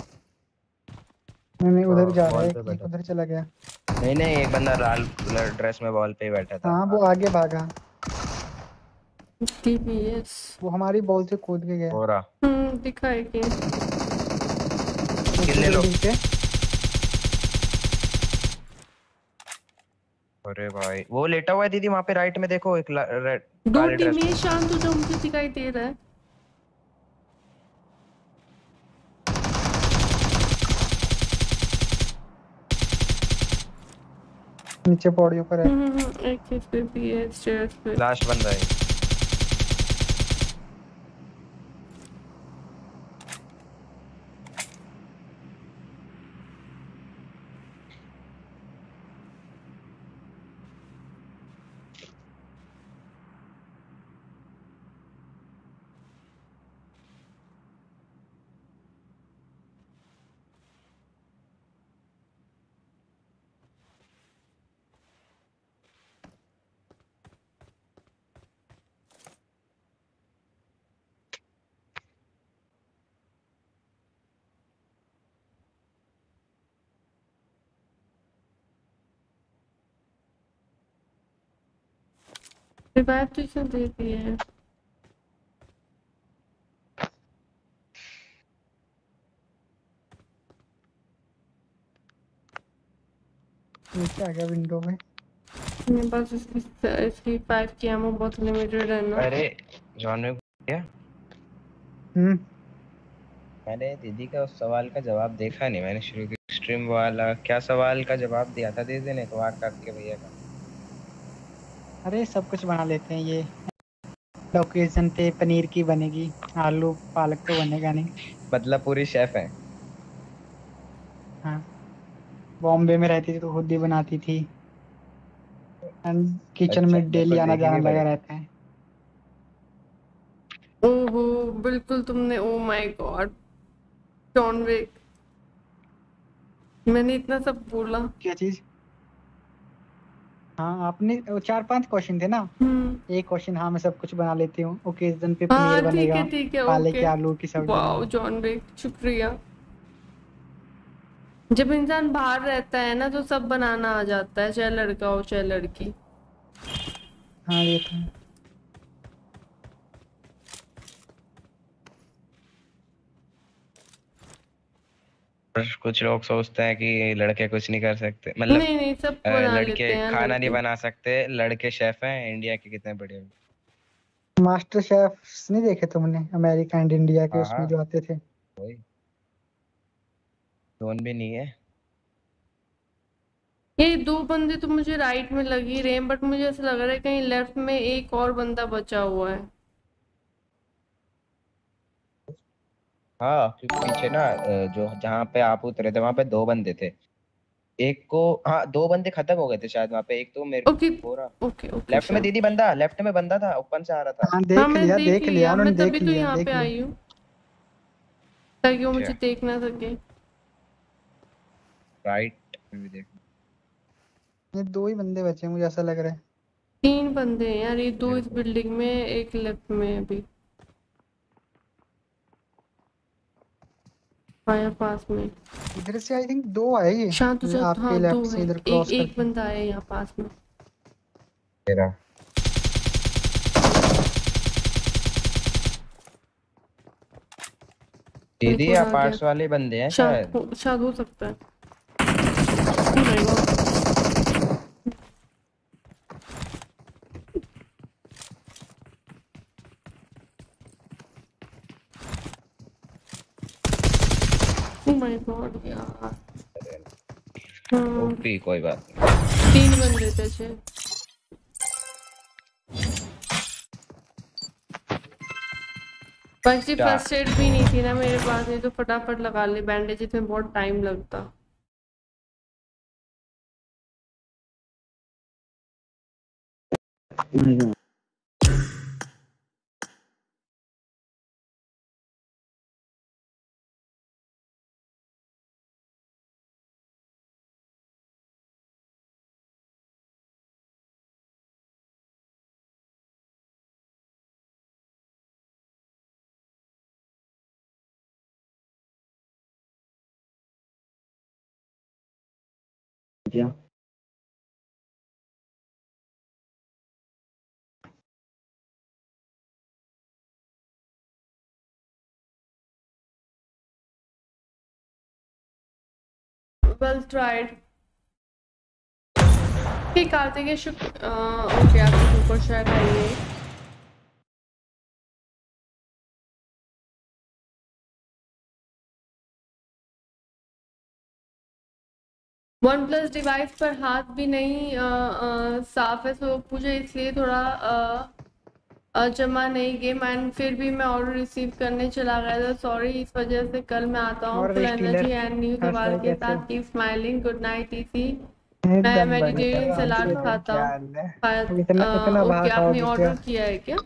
Speaker 3: नहीं नहीं उधर जा रहा
Speaker 13: वॉल
Speaker 3: है,
Speaker 13: पे
Speaker 3: एक
Speaker 13: बैठा।
Speaker 3: उधर चला गया।
Speaker 13: नहीं नहीं, एक बंदा लाल कलर ड्रेस में वॉल पे ही बैठा था।
Speaker 3: हाँ वो आगे भागा,
Speaker 1: टीपीएस
Speaker 3: वो हमारी बॉल से कूद के गया।
Speaker 13: हो रहा
Speaker 1: हम्म दिखाई कि
Speaker 13: किल ले लो।
Speaker 3: बिल्डिंग पे
Speaker 13: अरे भाई वो लेटा हुआ है दीदी वहाँ पे राइट में देखो, एक ला- रेड
Speaker 1: दो
Speaker 13: काले ड्रेस
Speaker 1: टीम
Speaker 13: में।
Speaker 1: शांत हो जाओ, मुझे दिखाई दे रहा है।
Speaker 3: नीचे पौड़ियों पर है।
Speaker 1: हम्म हम्म, हम्म, एक चीज पे भी है स्टेयर्स पे।
Speaker 13: लास्ट बंदा है।
Speaker 1: रिवाइव तुझे दे दिए है।
Speaker 3: नीचे आ गया विंडो में।
Speaker 1: मेरे पास इसकी इसकी फाइव की एमो बहुत लिमिटेड है ना।
Speaker 13: अरे जॉन विक क्या?
Speaker 3: हम्म
Speaker 13: मैंने दीदी का उस सवाल का जवाब देखा नहीं, मैंने शुरू की स्ट्रीम वाला क्या सवाल का जवाब दिया था दीदी ने, वाक के भैया का।
Speaker 3: अरे सब कुछ बना लेते हैं ये। लोकेशन पे पनीर की बनेगी, आलू पालक तो बनेगा नहीं।
Speaker 13: मतलब पूरी शेफ है।
Speaker 3: हाँ बॉम्बे में रहती थी तो खुद ही बनाती थी, एंड किचन
Speaker 13: अच्छा
Speaker 3: में
Speaker 13: मेरे
Speaker 3: डेली
Speaker 13: को
Speaker 3: आना
Speaker 13: देखनी
Speaker 3: जाना लगा
Speaker 13: पड़ेगी।
Speaker 3: रहता है।
Speaker 1: ओहो बिल्कुल तुमने, oh my God John Wick, मैंने इतना सब बोला।
Speaker 3: क्या चीज? हाँ आपने वो चार पांच क्वेश्चन थे ना,
Speaker 1: हम्म
Speaker 3: एक क्वेश्चन हाँ मैं सब कुछ बना लेती हूँ, ओकेजन पे पनीर
Speaker 1: हाँ ठीक
Speaker 3: बनेगा,
Speaker 1: है ठीक है
Speaker 3: पाले
Speaker 1: ओके।
Speaker 3: के आलू की सब्जी।
Speaker 1: वाओ जॉन विक शुक्रिया। जब इंसान बाहर रहता है ना तो सब बनाना आ जाता है, चाहे लड़का हो चाहे लड़की।
Speaker 3: हाँ ये तो है।
Speaker 13: पर कुछ लोग सोचते हैं कि लड़के कुछ नहीं कर सकते, मतलब
Speaker 1: नहीं नहीं सब
Speaker 13: अ,
Speaker 1: बना लेते
Speaker 13: लड़के
Speaker 1: हैं
Speaker 13: खाना नहीं
Speaker 1: लड़के।
Speaker 13: बना सकते, लड़के शेफ हैं इंडिया के कितने बड़े।
Speaker 3: मास्टर शेफ नहीं देखे तुमने, अमेरिका एंड इंडिया के
Speaker 13: हाँ
Speaker 3: उसमें
Speaker 13: हाँ
Speaker 3: जो आते थे?
Speaker 13: वही, जोन भी नहीं है।
Speaker 1: ये दो बंदे तो मुझे राइट में लग ही रहे हैं, बट मुझे ऐसा लग रहा है कहीं लेफ्ट में एक और बंदा बचा हुआ है।
Speaker 13: हाँ क्योंकि पीछे ना अ, जो जहाँ पे आप उतरे थे वहां पे दो बंदे थे। एक को हाँ दो बंदे खत्म हो गए थे शायद वहां पे, एक तो मेरे
Speaker 1: ओके
Speaker 13: हो रहा।
Speaker 1: ओके ओके
Speaker 13: लेफ्ट में
Speaker 1: श्योर।
Speaker 13: दीदी बंदा, लेफ्ट में बंदा था, ओपन से आ रहा था।
Speaker 3: हाँ
Speaker 1: हाँ
Speaker 3: देख
Speaker 1: मैं
Speaker 3: लिया
Speaker 1: देख
Speaker 3: देख लिया
Speaker 1: लिया,
Speaker 3: उन्होंने,
Speaker 1: मैं तभी
Speaker 3: देख
Speaker 1: तो
Speaker 3: लिया
Speaker 1: यहाँ
Speaker 3: देख
Speaker 1: पे
Speaker 3: लिया।
Speaker 1: आई हूँ ताकि वो
Speaker 13: अच्छा
Speaker 1: मुझे देख ना सके।
Speaker 13: राइट में भी देख।
Speaker 3: ये दो ही बंदे बचे हैं मुझे ऐसा लग रहा है।
Speaker 1: तीन बंदे हैं यार, ये दो
Speaker 13: मेरे
Speaker 1: इस
Speaker 13: को
Speaker 1: बिल्डिंग में, एक लेफ्ट में अभी फायर पास में।
Speaker 3: इधर से आई थिंक दो आए ये,
Speaker 1: शांत हो जा,
Speaker 3: आपके
Speaker 1: हाँ दो
Speaker 3: लेफ्ट से
Speaker 1: है,
Speaker 3: इधर
Speaker 1: एक
Speaker 3: क्रॉस
Speaker 1: एक
Speaker 3: करके।
Speaker 1: बंदा है यहाँ पास में।
Speaker 13: तेरा
Speaker 1: एक
Speaker 13: दीदी
Speaker 1: और
Speaker 13: या
Speaker 1: आ गया,
Speaker 13: पार्ट्स वाले बंदे हैं
Speaker 1: शायद
Speaker 13: शायद।
Speaker 1: हो शायद हो सकता है। Oh my God. Oh my God यार। हाँ
Speaker 13: ओपी कोई बात नहीं।
Speaker 1: तीन बंदे थे छे। फर्स्ट
Speaker 13: क्या
Speaker 1: फर्स्ट एड भी नहीं थी ना मेरे पास, नहीं तो फटाफट लगा ले, बैंडेज में बहुत टाइम लगता।
Speaker 3: क्या
Speaker 1: Well tried. ठीक कार्तिक शुक्र ओके आपको सुपर शायद आइए वन प्लस डिवाइस पर हाथ भी नहीं आ, आ, साफ है तो मुझे इसलिए थोड़ा आ, जमा नहीं गेम एंड फिर भी मैं ऑर्डर रिसीव करने चला गया था सॉरी इस वजह से कल मैं आता हूँ फुल एनर्जी एंड न्यू सवाल के साथ कीप स्माइलिंग गुड नाइट ईसी मैं वेजिटेरियन सलाद खाता हूँ ओके आपने ऑर्डर किया है क्या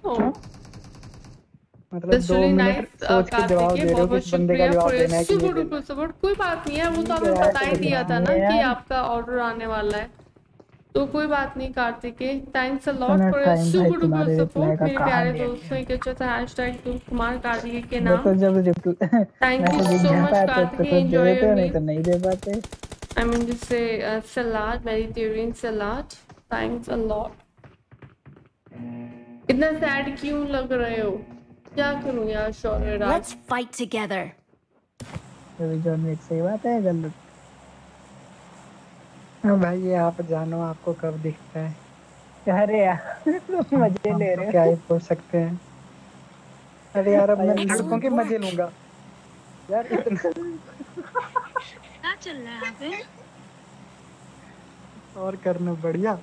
Speaker 3: मतलब दो मिनट सोच के जवाब दे रहे हो किस बंदे का जवाब देना है कि
Speaker 1: सपोर्ट कोई बात नहीं है वो तो आपने बता ही दिया था ना कि आपका ऑर्डर आने वाला है तो कोई बात नहीं Kartik thanks a lot for your super duper support मेरे प्यारे दोस्तों के अच्छा था हैशटैग तुम कुमार कार्तिक के नाम
Speaker 3: तो जब reply
Speaker 1: thank you so much Kartik enjoy your
Speaker 3: नहीं तो नहीं दे पाते
Speaker 1: आई मीन जिससे salad vegetarian salad thanks a lot इतना सैड क्यों लग रहे हो क्या करूं यार Shaurya Raj
Speaker 14: let's fight together
Speaker 3: अभी जॉन विक सही बात है गलत अब भाई ये आप जानो आपको कब दिखता है अरे यार मजे ले रहे हो क्या ही बोल सकते हैं अरे यार अब मैं लड़कों के मजे लूंगा यार इतना
Speaker 14: क्या चल रहा है यहाँ पे
Speaker 3: और करना बढ़िया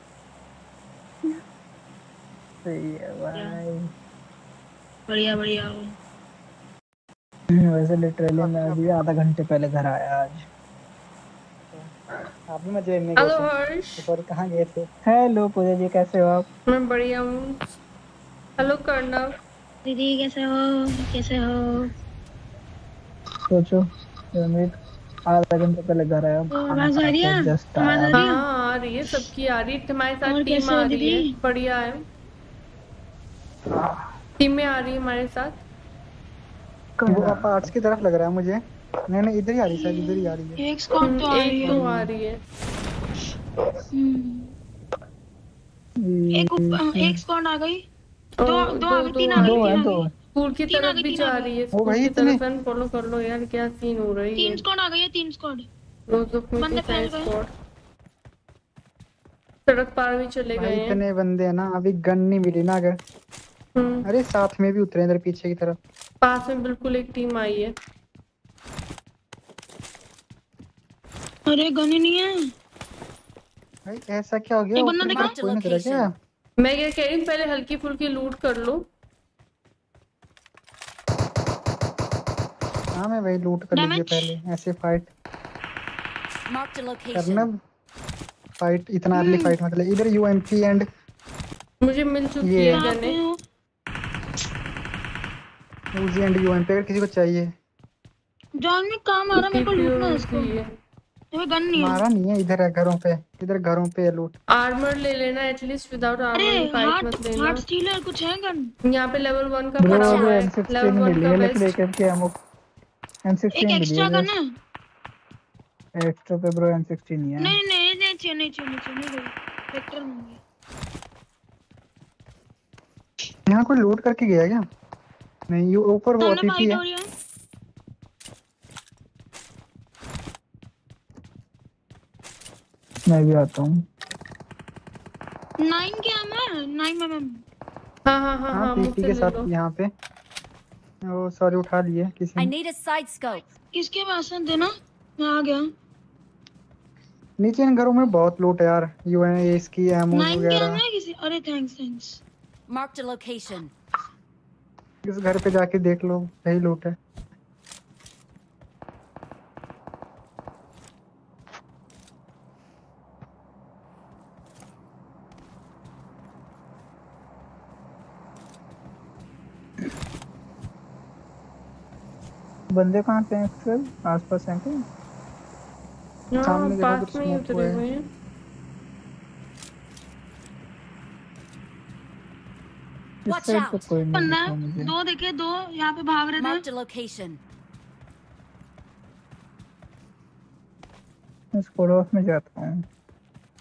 Speaker 3: सही है भाई
Speaker 14: बढ़िया बढ़िया
Speaker 3: वैसे लिटरली मैं अभी आधा घंटे पहले घर आया आज आप भी मजे में
Speaker 1: हेलो हर्ष
Speaker 3: और कहाँ गए थे हेलो पूजा जी कैसे हो आप
Speaker 1: मैं बढ़िया हूँ हेलो कर्णव
Speaker 14: दीदी कैसे हो कैसे हो
Speaker 3: सोचो रमित आधा घंटे पहले घर आया
Speaker 14: आवाज आ रही है आवाज आ रही है
Speaker 1: हाँ आ रही है सबकी आ रही है हमारे साथ टीम आ रही है बढ़िया है टीम में आ रही है हमारे साथ
Speaker 3: वो आप आर्ट्स की तरफ लग रहा है मुझे नहीं नहीं इधर ही आ रही है इधर ही आ रही है
Speaker 14: एक स्क्वाड तो आ रही है
Speaker 1: एक तो आ रही है
Speaker 14: एक एक स्क्वाड आ गई दो दो आ गई तीन आ गई तीन
Speaker 3: दो
Speaker 1: स्कूल की तरफ भी जा रही है स्कूल की तरफ फॉलो कर लो यार क्या सीन हो रही है
Speaker 14: तीन स्क्वाड आ गई है तीन स्क्वाड
Speaker 1: बंदे फैल गए सड़क पार भी चले गए हैं
Speaker 3: इतने बंदे हैं ना अभी गन नहीं मिली ना अगर अरे साथ में भी उतरे इधर पीछे की तरफ
Speaker 1: पास में बिल्कुल एक टीम आई है
Speaker 14: अरे गन ही नहीं है
Speaker 3: भाई ऐसा क्या हो गया
Speaker 14: एक बंदा देखा
Speaker 3: कोई नहीं क्या
Speaker 1: मैं क्या कह रही हूँ पहले हल्की फुल्की लूट कर लो
Speaker 3: हाँ मैं वही लूट कर लीजिए पहले ऐसे फाइट करना फाइट इतना अर्ली फाइट मतलब इधर यूएमपी एंड
Speaker 1: मुझे मिल चुकी है गने
Speaker 3: यूजी एंड यूएमपी अगर किसी को चाहिए
Speaker 14: जॉन में काम आ रहा मेरे को लूटना है इसको ये गन नहीं है
Speaker 3: मारा नहीं है इधर है घरों पे इधर घरों पे लूट
Speaker 1: आर्मर ले लेना एटलीस्ट विदाउट आर्मर फाइट मत लेना
Speaker 14: हार्ट स्टीलर कुछ है गन
Speaker 1: यहां पे लेवल वन का पड़ा हुआ है लेवल वन का बेस्ट
Speaker 3: लेके एमओ एम सिक्सटीन
Speaker 14: एक एक्स्ट्रा गन है
Speaker 3: एक्स्ट्रा पे ब्रो एम सिक्सटीन ही है
Speaker 14: नहीं नहीं नहीं चाहिए नहीं चाहिए नहीं चाहिए वेक्टर नहीं
Speaker 3: यहां कोई लूट करके गया क्या नहीं ये ऊपर वो टीपी है मैं भी आता हूँ
Speaker 14: नाइन क्या है नाइन एमएम
Speaker 1: हाँ हाँ हाँ हाँ
Speaker 3: टीपी के साथ यहाँ पे वो सॉरी उठा लिए किसी
Speaker 14: I need a side scope किसके पास है देना मैं आ गया
Speaker 3: नीचे इन घरों में बहुत लूट है यार यूएन इसकी एमओ वगैरह
Speaker 14: नाइन क्या है किसी अरे thanks thanks mark the location
Speaker 3: इस घर पे जाके देख लो सही लूट है बंदे कहाँ पे हैं एक्चुअल आसपास हैं क्या
Speaker 1: सामने पास में ही उतरे हुए हैं
Speaker 14: Watch out! बंदा दो देखे दो यहाँ पे भाग रहे थे Mark the location
Speaker 3: इस पड़ोस में जाता हूँ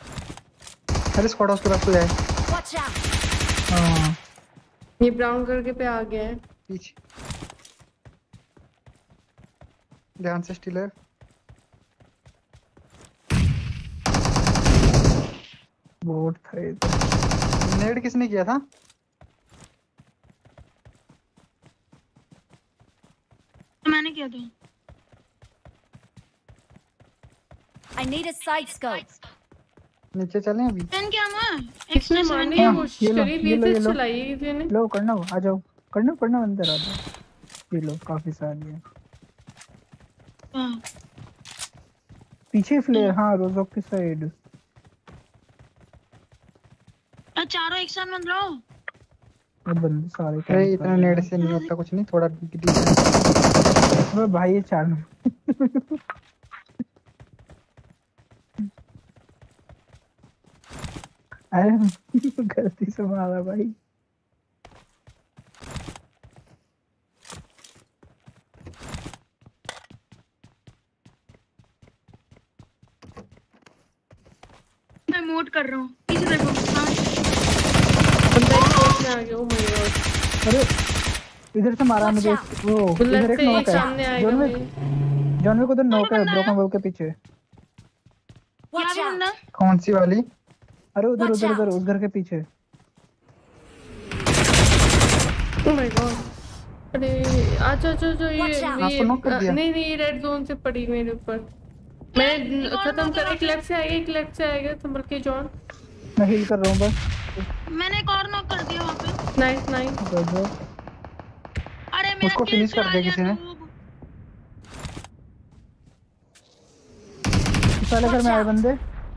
Speaker 3: अरे स्क्वाड हाउस के पास कोई है।
Speaker 14: Watch out!
Speaker 3: हाँ
Speaker 1: ये ब्राउन करके पे आ गया है
Speaker 3: पीछे। ध्यान से स्टीलर। बोट था ये तो। नेड किसने किया था?
Speaker 14: मैंने किया था। I need a side scope.
Speaker 3: नीचे चलें अभी?
Speaker 14: पेन क्या मैं?
Speaker 1: किसने मारने की कोशिश करी? बीएसएस चलाई है किसी ने?
Speaker 3: लो करना आ जाओ करना करना अंदर आ जाओ। ये लो काफी सारी है।
Speaker 14: हाँ।
Speaker 3: पीछे फ्लेयर हाँ रोजोक की साइड।
Speaker 14: अरे चारों एक साथ बंद रहो।
Speaker 3: अब बंद सारे। अरे इतना नेट से नहीं होता कुछ नहीं थोड़ा डिग्री। अबे भाई ये चार अरे गलती से मारा भाई।
Speaker 14: मैं मोड कर रहा हूँ पीछे देखो। हाँ
Speaker 1: बंदा एक कोच में आ गया। Oh my God.
Speaker 3: अरे इधर से मारा मुझे। वो इधर एक नॉक है।
Speaker 1: सामने आएगा
Speaker 3: जॉन विक जॉन विक उधर नॉक है ब्रोकन वॉल के पीछे। कौन सी वाली? अरे उधर उधर उधर उधर के पीछे।
Speaker 1: Oh my God. अरे अच्छा अच्छा अच्छा ये ये नहीं नहीं रेड जोन से पड़ी मेरे ऊपर। मैं खत्म कर एक लेफ्ट से आएगा एक लेफ्ट से आएगा संभल के जॉन।
Speaker 3: मैं हील कर रहा हूं बस।
Speaker 14: मैंने एक और नॉक कर दिया वहां पे।
Speaker 1: Nice nice.
Speaker 14: अरे मेरा
Speaker 3: उसको फिनिश कर दिया किसी ने। इस वाले घर में आए बंदे।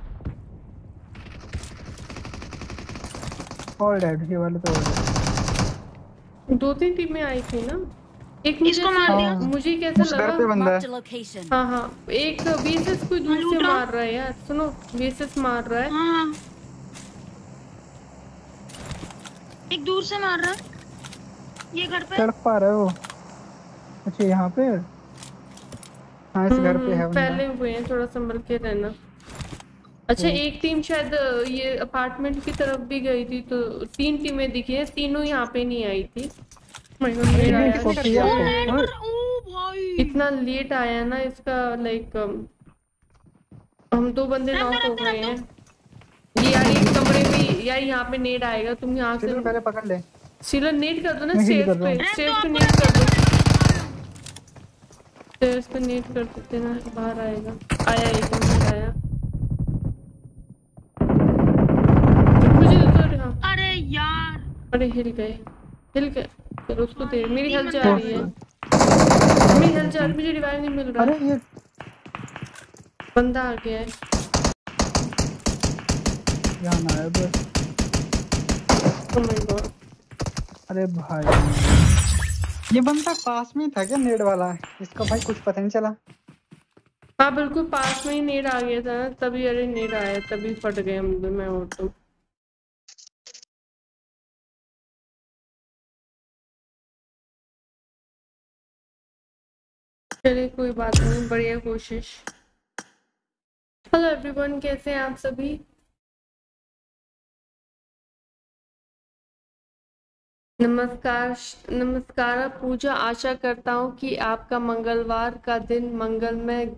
Speaker 3: ऑल डेड ये वाले तो
Speaker 1: दो तीन टीमें आई थी ना। एक मुझे
Speaker 14: इसको मार दिया।
Speaker 1: मुझे कैसा
Speaker 3: उस घर पे बंदा
Speaker 1: लगा हाँ हाँ एक बीएसएस कोई दूर से मार रहा है यार। सुनो बीएसएस मार रहा है।
Speaker 14: हाँ एक दूर से मार रहा है। ये घर पे
Speaker 3: चढ़ पा रहा है वो। अच्छा यहाँ पे हाँ इस घर पे है बंदा।
Speaker 1: पहले हुए हैं थोड़ा संभल के रहना। अच्छा एक टीम शायद ये अपार्टमेंट की तरफ भी गई थी तो तीन टीमें दिखी हैं। तीनों यहाँ पे नहीं आई थी। इतना लेट आया ना इसका लाइक हम दो बंदे नॉक हो गए हैं। ये यार एक कमरे में यार यहाँ पे नेट आएगा। तुम यहाँ से
Speaker 3: पहले पकड़ ले।
Speaker 1: सिलर नेट कर दो ना स्टेयर्स पे। स्टेयर्स पे नेट कर दो। स्टेयर्स पे नेट कर देते ना बाहर आएगा। आया एक मिनट आया।
Speaker 14: अरे यार
Speaker 1: अरे हिल गए हिल गए। चलो उसको दे। मेरी हेल्थ जा रही है। मेरी हेल्थ जा रही है। मुझे रिवाइव नहीं मिल रहा।
Speaker 3: अरे ये
Speaker 1: बंदा आ गया है।
Speaker 3: यहाँ ना है बस।
Speaker 1: Oh my God.
Speaker 3: अरे भाई ये बंदा पास में था क्या नेड वाला? इसका भाई कुछ पता नहीं चला।
Speaker 1: हाँ बिल्कुल पास में ही नेड आ गया था तभी। अरे नेड आया तभी फट गए हम मैं और तुम। चलिए कोई बात नहीं बढ़िया कोशिश। हेलो एवरीवन कैसे हैं आप सभी? नमस्कार नमस्कार पूजा। आशा करता हूँ कि आपका मंगलवार का दिन मंगलमय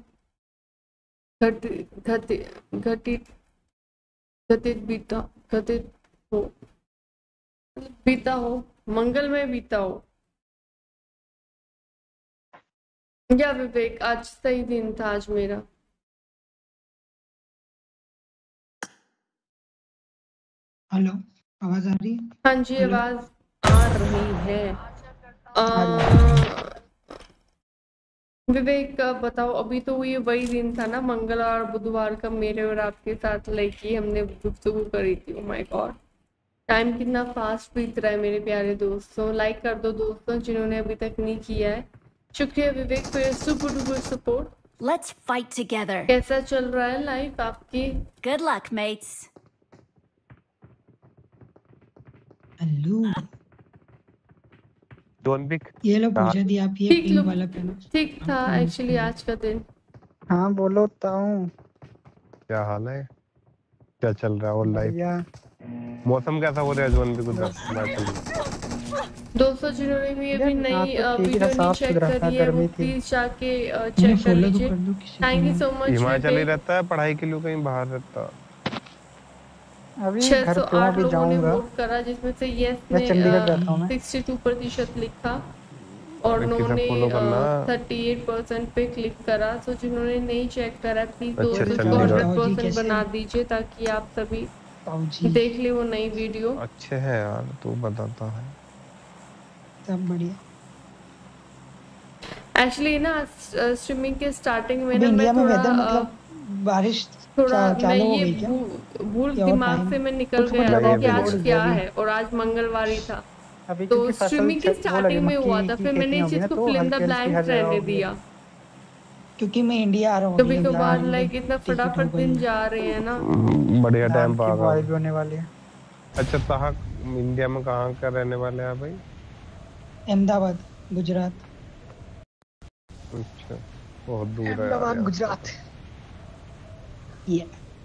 Speaker 1: घटित घटित घटित घटित बीता घटित हो बीता हो मंगलमय बीता हो। या विवेक आज सही दिन था आज मेरा।
Speaker 4: हेलो आवाज आ रही है?
Speaker 1: हाँ जी आवाज आ रही है। आ, विवेक बताओ अभी तो ये वही दिन था ना मंगलवार बुधवार का मेरे और आपके साथ लाइक हमने गुफ्तगू करी थी। ओ माय गॉड टाइम कितना फास्ट बीत रहा है मेरे प्यारे दोस्तों। लाइक कर दो दोस्तों जिन्होंने अभी तक नहीं किया है। शुक्रिया Vivek for your super duper support.
Speaker 14: Let's fight together.
Speaker 1: कैसा चल रहा है लाइफ आपकी?
Speaker 14: Good luck, mates.
Speaker 4: Hello
Speaker 10: John Wick
Speaker 4: ये लो पूछा दी आप ये पिंक वाला पहनो।
Speaker 1: ठीक था एक्चुअली आज का दिन।
Speaker 3: हाँ बोलो ताऊ
Speaker 10: क्या हाल है? क्या चल रहा है और लाइफ? मौसम कैसा हो रहा है जोन भी गुजरा
Speaker 1: दोस्तों जिन्होंने भी अभी नई
Speaker 3: हाँ, तो ठीक
Speaker 1: वीडियो
Speaker 3: है,
Speaker 1: नहीं
Speaker 3: साफ
Speaker 1: चेक
Speaker 3: सुथरा था,
Speaker 1: करी है वो
Speaker 3: गर्मी थी।
Speaker 1: प्लीज जाके चेक कर लीजिए। Thank you so much.
Speaker 10: Himachal ही रहता है पढ़ाई के लिए कहीं बाहर रहता?
Speaker 3: अभी
Speaker 1: छह
Speaker 3: घर
Speaker 1: सौ
Speaker 3: पे हूँ,
Speaker 1: आठ
Speaker 3: अभी
Speaker 1: लोगों ने
Speaker 3: जाऊंगा।
Speaker 1: वोट करा जिसमें से यस
Speaker 3: मैं
Speaker 1: ने
Speaker 3: चंडीगढ़ रहता हूँ मैं।
Speaker 1: सिक्सटी टू प्रतिशत लिखा और
Speaker 10: किसे
Speaker 1: नो ने
Speaker 10: follow करना?
Speaker 1: थर्टी एट परसेंट पे क्लिक करा। सो जिन्होंने नहीं चेक करा प्लीज
Speaker 10: अच्छा,
Speaker 1: दोस्तों इसको
Speaker 10: चंडीगढ़।
Speaker 1: हंड्रेड परसेंट बना दीजिए ताकि आप सभी देख ले वो नई वीडियो।
Speaker 10: अच्छे है यार, तू बताता है
Speaker 4: सब बढ़िया।
Speaker 1: एक्चुअली ना स्ट्रीमिंग के स्टार्टिंग में
Speaker 4: अभी
Speaker 1: ना मैं
Speaker 4: इंडिया में
Speaker 1: थोड़ा
Speaker 4: वेदर
Speaker 1: अ,
Speaker 4: मतलब बारिश
Speaker 1: थोड़ा
Speaker 4: चा,
Speaker 1: मैं
Speaker 4: चालू हो
Speaker 1: ये
Speaker 4: गई क्या?
Speaker 1: भू- भूल
Speaker 4: या और
Speaker 1: दिमाग
Speaker 4: टाइम?
Speaker 1: से मैं निकल
Speaker 3: कुछ
Speaker 1: गया
Speaker 3: मतलब
Speaker 1: था
Speaker 3: अभी
Speaker 1: कि आज
Speaker 3: हो रही
Speaker 1: क्या
Speaker 3: है अभी।
Speaker 1: है और आज मंगलवार ही था।
Speaker 3: अभी
Speaker 1: तो
Speaker 3: क्योंकि फसल
Speaker 1: स्ट्रीमिंग की
Speaker 3: छ- वो लगे
Speaker 1: स्टार्टिंग में हुआ
Speaker 3: मक्की
Speaker 1: था
Speaker 3: की
Speaker 1: फिर मैंने
Speaker 3: खेती
Speaker 1: इस
Speaker 3: होगी
Speaker 1: चीज
Speaker 3: ना,
Speaker 1: को
Speaker 3: तो
Speaker 1: फिल इन द
Speaker 3: हल्की हल्की
Speaker 1: ब्लैंक
Speaker 3: हर जगह
Speaker 1: रहने
Speaker 3: होगी।
Speaker 1: दिया।
Speaker 4: क्योंकि मैं इंडिया आ रहा हूँ
Speaker 1: कभी
Speaker 4: अगले
Speaker 1: कभार
Speaker 4: लाल
Speaker 1: लाइक इतना
Speaker 4: टिकट हो
Speaker 1: फटाफट
Speaker 4: गई
Speaker 1: दिन
Speaker 4: है।
Speaker 1: जा रहे हैं ना।
Speaker 10: बढ़िया
Speaker 3: धान
Speaker 10: टाइम
Speaker 3: की
Speaker 10: पा
Speaker 3: बुआई भी होने वाली है।
Speaker 10: अच्छा कहाँ इंडिया में कहाँ का रहने वाले हैं भाई?
Speaker 4: अहमदाबाद गुजरात।
Speaker 10: अच्छा बहुत दूर है यार
Speaker 3: अहमदाबाद
Speaker 10: यहाँ से।
Speaker 3: गुजरात।
Speaker 4: ये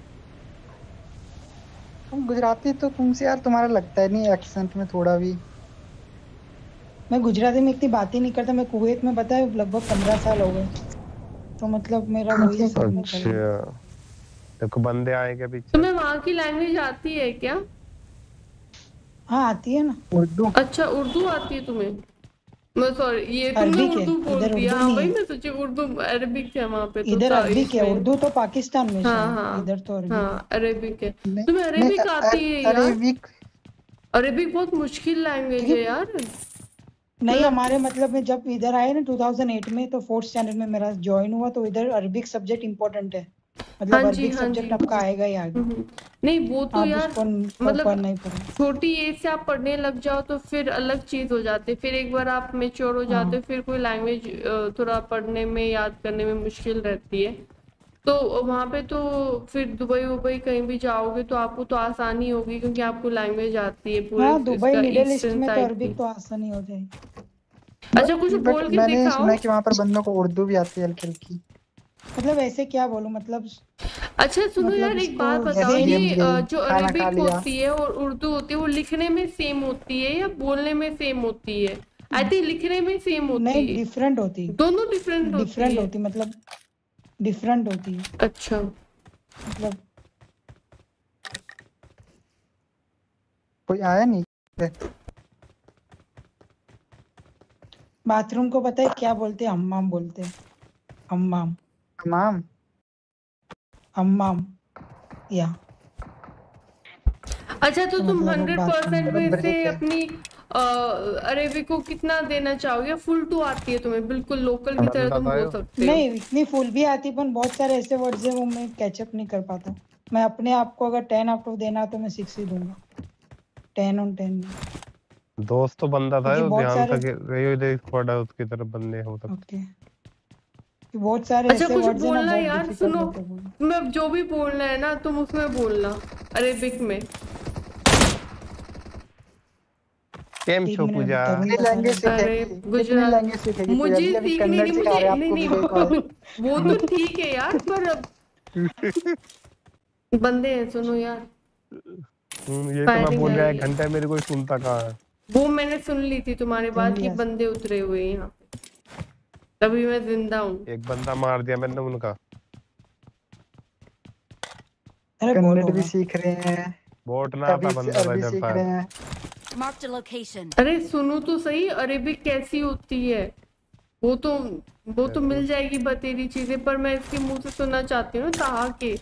Speaker 3: तुम गुजराती तो तुमसे यार तुम्हारा लगता है नहीं एक्सेंट में थोड़ा भी।
Speaker 4: मैं गुजराती में इतनी बात ही नहीं करता। मैं कुवैत में पता है लगभग पंद्रह साल हो गए, तो मतलब मेरा वही सब निकल गया।
Speaker 10: अच्छा देखो बंदे आए क्या पीछे?
Speaker 1: तुम्हें वहाँ की लैंग्वेज आती है क्या?
Speaker 4: हाँ आती है ना।
Speaker 3: उर्दू।
Speaker 1: अच्छा उर्दू आती है तुम्हें? मैं सॉरी ये तुमने
Speaker 4: अरबिक है,
Speaker 1: उर्दू बोल
Speaker 4: इधर
Speaker 1: दिया।
Speaker 4: उर्दू
Speaker 1: हाँ
Speaker 4: नहीं
Speaker 1: वही
Speaker 4: है।
Speaker 1: मैं सोची उर्दू अरबिक है वहाँ पे तो
Speaker 4: इधर
Speaker 1: था
Speaker 4: अरबिक है,
Speaker 1: इसमें।
Speaker 4: उर्दू तो पाकिस्तान में
Speaker 1: हाँ
Speaker 4: शायद,
Speaker 1: हाँ
Speaker 4: इधर तो अरबिक
Speaker 1: हाँ
Speaker 4: है।
Speaker 1: अरेबिक है।
Speaker 3: नहीं
Speaker 1: तुम्हें
Speaker 3: नहीं
Speaker 1: अरेबिक
Speaker 3: अ-
Speaker 1: आती है यार?
Speaker 3: अरेबिक
Speaker 1: अरेबिक बहुत मुश्किल लैंग्वेज है यार।
Speaker 4: नहीं
Speaker 1: मतलब
Speaker 4: हमारे मतलब में जब इधर आए ना दो हज़ार आठ में, तो फोर्थ स्टैंडर्ड में मेरा ज्वाइन हुआ, तो इधर अरबिक सब्जेक्ट इम्पोर्टेंट है। मतलब
Speaker 1: हाँ जी
Speaker 4: अरबिक
Speaker 1: हाँ जी।
Speaker 4: सब्जेक्ट आपका आएगा ही आगे।
Speaker 1: हम्म, नहीं वो तो
Speaker 4: आप
Speaker 1: यार
Speaker 4: उसको न-
Speaker 1: मतलब
Speaker 4: पढ़ना ही पड़ेगा।
Speaker 1: छोटी एज से आप पढ़ने लग जाओ तो फिर अलग चीज हो जाती है। फिर एक बार आप मेच्योर हो जाते हो फिर कोई लैंग्वेज थोड़ा पढ़ने में याद करने में मुश्किल रहती है। तो वहां पे तो फिर दुबई वुबई कहीं भी जाओगे तो आपको तो आसानी होगी क्योंकि आपको लैंग्वेज आती है पूरे
Speaker 4: हाँ दुबई
Speaker 1: इसका
Speaker 4: मिडिल ईस्ट
Speaker 1: ईस्टर्न
Speaker 4: में तो
Speaker 1: साइड
Speaker 4: अरबिक
Speaker 1: की।
Speaker 4: तो आसानी हो जाएगी।
Speaker 1: अच्छा कुछ
Speaker 3: बट
Speaker 1: बोल के
Speaker 3: मैंने
Speaker 1: दिखाओ।
Speaker 3: सुना है कि वहाँ पर बंदों को उर्दू भी आती है हल्की हल्की।
Speaker 4: मतलब ऐसे क्या बोलूं मतलब
Speaker 1: अच्छा सुनो
Speaker 4: मतलब
Speaker 1: यार एक बात
Speaker 4: इसको
Speaker 1: बताओ
Speaker 3: जैसे
Speaker 1: ये
Speaker 3: गेम्स
Speaker 1: अ,
Speaker 3: गई
Speaker 1: जो
Speaker 3: खाना खा
Speaker 1: अरेबिक
Speaker 3: लिया।
Speaker 1: होती है और उर्दू होती है वो लिखने में सेम होती है या बोलने में सेम होती है? आई थिंक लिखने में सेम होती
Speaker 4: नहीं
Speaker 1: है।
Speaker 4: डिफरेंट होती
Speaker 1: दोनों डिफरेंट होती
Speaker 4: डिफरेंट
Speaker 1: है।
Speaker 4: होती मतलब डिफरेंट होती है
Speaker 1: अच्छा
Speaker 4: मतलब।
Speaker 3: कोई आया नहीं?
Speaker 4: बाथरूम को पता है क्या बोलते हैं? हम्माम बोलते हैं। हम्माम
Speaker 3: हमाम।
Speaker 4: हम्माम या
Speaker 1: अच्छा तो
Speaker 4: तो
Speaker 1: तुम
Speaker 4: मतलब
Speaker 1: हंड्रेड
Speaker 4: बाथरूम
Speaker 1: परसेंट
Speaker 3: चलो
Speaker 1: में से
Speaker 3: ब्रेक है।
Speaker 1: अपनी अरेबिक को कितना देना चाहोगे? फुल टू आती है तुम्हें बिल्कुल लोकल की तरह तुम बोल सकते हो?
Speaker 4: नहीं इतनी फुल भी आती पर बहुत सारे ऐसे वर्ड्स है वो मैं कैचअप नहीं कर पाता। मैं अपने आप को अगर टेन आउट ऑफ देना तो मैं सिक्स ही दूंगा। टेन ऑन टेन में।
Speaker 10: दोस्त तो बंदा था
Speaker 4: क्योंकि
Speaker 10: वो
Speaker 4: बहुत
Speaker 10: ध्यान
Speaker 4: सारे
Speaker 10: से रही हुई स्क्वाड है उसकी तरफ बंदे हो सकते।
Speaker 4: ओके बहुत सारे
Speaker 1: अच्छा
Speaker 4: ऐसे
Speaker 1: कुछ
Speaker 4: वर्ड्स है ना
Speaker 1: बोलना
Speaker 4: बहुत
Speaker 1: यार
Speaker 4: डिफिकल्ट
Speaker 1: सुनो
Speaker 4: होते हैं बोलना।
Speaker 1: तुम्हें जो भी बोलना है ना तुम उसमें बोलना अरेबिक में।
Speaker 10: केम
Speaker 4: एक
Speaker 10: छो
Speaker 4: मिनट
Speaker 10: पूजा
Speaker 4: तरुण
Speaker 3: कितनी
Speaker 4: बता रहा
Speaker 3: लैंग्वेज
Speaker 4: है।
Speaker 1: अरे
Speaker 3: सीखेगी? कितनी
Speaker 1: गुजरात
Speaker 3: लैंग्वेज सीखेगी?
Speaker 1: मुझे
Speaker 3: पूजा अभी
Speaker 1: सीखनी
Speaker 3: कन्नड़
Speaker 1: नहीं
Speaker 3: सिखा
Speaker 1: मुझे
Speaker 3: रहे हैं
Speaker 1: नहीं
Speaker 3: आपको
Speaker 1: नहीं
Speaker 3: विजय को।
Speaker 1: वो तो ठीक है यार पर अब बंदे हैं सुनो यार।
Speaker 10: हम्म, ये तो मैं
Speaker 1: फायरिंग
Speaker 10: बोल
Speaker 1: आ
Speaker 10: रहा
Speaker 1: रही
Speaker 10: एक
Speaker 1: है।
Speaker 10: घंटे मेरी कोई सुनता कहाँ है।
Speaker 1: वो मैंने सुन ली थी तुम्हारी
Speaker 4: सुन
Speaker 1: बात कि
Speaker 4: लिया।
Speaker 1: बंदे उतरे हुए हैं यहाँ पे तभी मैं जिंदा हूँ।
Speaker 10: एक बंदा मार दिया मैंने उनका।
Speaker 4: अरे बहुत
Speaker 3: कन्नड़ भी
Speaker 4: होगा।
Speaker 3: सीख रहे हैं,
Speaker 10: बोट ना
Speaker 3: अभी
Speaker 10: आता
Speaker 3: से
Speaker 10: बंदा था
Speaker 3: अरबी
Speaker 10: इधर
Speaker 3: सीख
Speaker 10: था।
Speaker 3: रहे हैं।
Speaker 14: Marked a location.
Speaker 1: अरे सुनो तो सही अरेबिक कैसी होती है? वो तो वो तो मिल जाएगी बतेरी चीजें पर मैं इसके मुंह से सुनना चाहती हूँ ताहा के।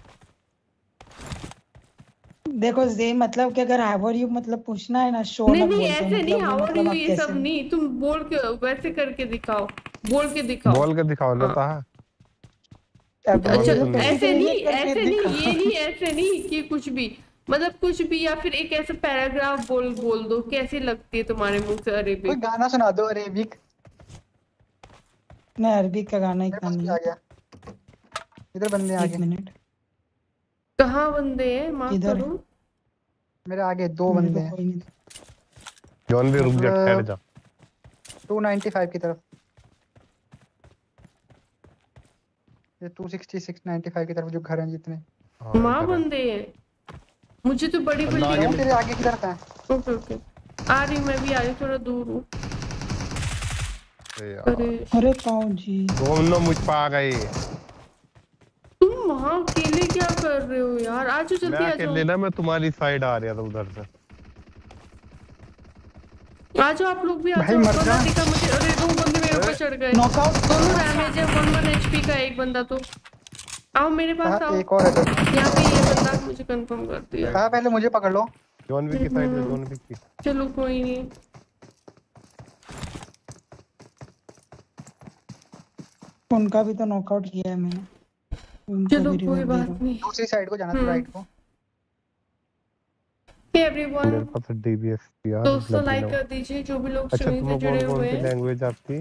Speaker 4: देखो जे मतलब कि अगर हाउ आर यू मतलब पूछना है ना शो
Speaker 1: नहीं
Speaker 4: नक
Speaker 1: नहीं
Speaker 4: बोलते हैं
Speaker 1: ऐसे नहीं
Speaker 4: मतलब वो
Speaker 1: हाउ आर
Speaker 4: मतलब
Speaker 1: यू
Speaker 4: आप
Speaker 1: ये सब
Speaker 4: कैसे
Speaker 1: नहीं तुम बोल के वैसे करके दिखाओ बोल के दिखाओ।
Speaker 10: बोल के दिखाओ ना
Speaker 1: हाँ।
Speaker 10: ताहा।
Speaker 3: अब
Speaker 10: आवाज
Speaker 1: अच्छा
Speaker 10: सुन रही है।
Speaker 1: ऐसे नहीं
Speaker 3: करके
Speaker 1: ऐसे नहीं
Speaker 3: दिखाओ।
Speaker 1: ये नहीं ऐसे नहीं कि कुछ भी मतलब कुछ भी या फिर एक ऐसा पैराग्राफ बोल बोल दो कैसी लगती है तुम्हारे मुंह से
Speaker 3: कोई
Speaker 1: अरेबिक?
Speaker 3: गाना सुना दो अरेबिक।
Speaker 4: नहीं अरबी का गाना
Speaker 3: मेरे
Speaker 4: इतना
Speaker 3: पास भी
Speaker 4: नहीं
Speaker 3: आ
Speaker 4: है।
Speaker 3: गया, इधर बंदे आ
Speaker 4: एक
Speaker 3: गए।
Speaker 4: मिनट
Speaker 1: कहाँ बंदे हैं माफ
Speaker 4: इधर
Speaker 1: करो?
Speaker 3: मेरे आगे दो
Speaker 4: मेरे
Speaker 3: बंदे
Speaker 4: को
Speaker 3: हैं
Speaker 4: कोई नहीं।
Speaker 10: जॉन भी रुक जा ठहर जा।
Speaker 3: टू नाइंटी फाइव की तरफ, ये two sixty six ninety five की तरफ जो घर हैं जितने।
Speaker 10: हाँ
Speaker 1: माँ
Speaker 10: इधर है।
Speaker 1: बंदे हैं। मुझे तो बड़ी
Speaker 3: तेरे
Speaker 1: बिल्डिंग।
Speaker 3: आगे किधर था?
Speaker 1: ओके ओके आ रही मैं भी आ रही थोड़ा दूर हूँ।
Speaker 10: अरे
Speaker 4: अरे ताऊ जी
Speaker 10: दोनों मुझ पे आ गए।
Speaker 1: तुम वहाँ अकेले क्या कर रहे हो यार? आ जाओ जल्दी
Speaker 10: मैं
Speaker 1: आ
Speaker 10: अकेले
Speaker 1: जाओ।
Speaker 10: ना मैं तुम्हारी साइड आ रहा था उधर से।
Speaker 1: आ जाओ आप लोग भी आ
Speaker 3: भाई
Speaker 1: जाओ।
Speaker 3: मर जा।
Speaker 1: दिखा मुझे। अरे दो बंदे मेरे ऊपर चढ़ गए।
Speaker 3: नॉकआउट।
Speaker 1: दोनों डैमेज है। वन वन एचपी का एक बंदा तो। आओ मेरे पास आओ।
Speaker 3: एक और है।
Speaker 1: यहाँ पे ये बंदा मुझे कंफर्म कर दिया।
Speaker 3: हाँ पहले मुझे पकड़ लो।
Speaker 10: जॉन विक की साइड में जॉन विक की।
Speaker 1: चलो कोई नहीं।
Speaker 4: उनका भी तो नॉकआउट किया है मैंने।
Speaker 1: चलो कोई बात नहीं।
Speaker 3: दूसरी साइड को जाना था राइट को।
Speaker 1: Hey everyone,
Speaker 10: मेरे पास डीबीएस यार।
Speaker 1: दोस्तों लाइक कर दीजिए जो भी लोग
Speaker 10: अच्छा
Speaker 1: स्ट्रीम से जुड़े हुए हैं।
Speaker 10: लैंग्वेज आपकी?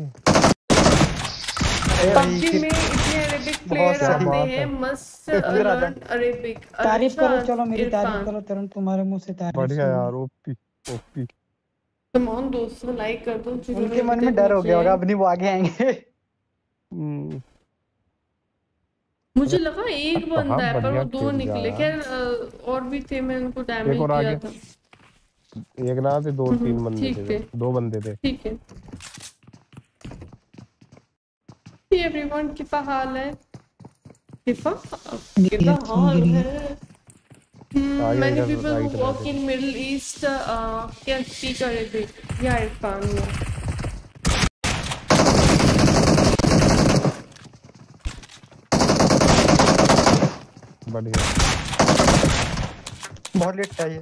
Speaker 1: पबजी में इतने अरेबिक प्लेयर आते हैं। मस्त लर्न अरेबिक।
Speaker 4: तारीफ करो चलो मेरी तारीफ करो तुरंत तुम्हारे मुंह से तारीफ।
Speaker 10: बढ़िया यार ओपी ओपी।
Speaker 1: कम ऑन दोस्तों लाइक कर दो।
Speaker 3: उनके मन में डर हो गया होगा अब नहीं वो आगे आएंगे।
Speaker 1: मुझे लगा एक बंदा है पर वो दो निकले। खैर और भी थे मैं उनको डैमेज दिया था।
Speaker 10: एक ना थे दो तीन बंदे थे। दो बंदे थे।
Speaker 1: ठीक है। हे एवरीवन कितना हाल है? कितना कितना हाल है? Many people who work in Middle East uh, can speak Arabic. Yeah, Irfan.
Speaker 10: बढ़िया।
Speaker 3: बहुत लेट है ये।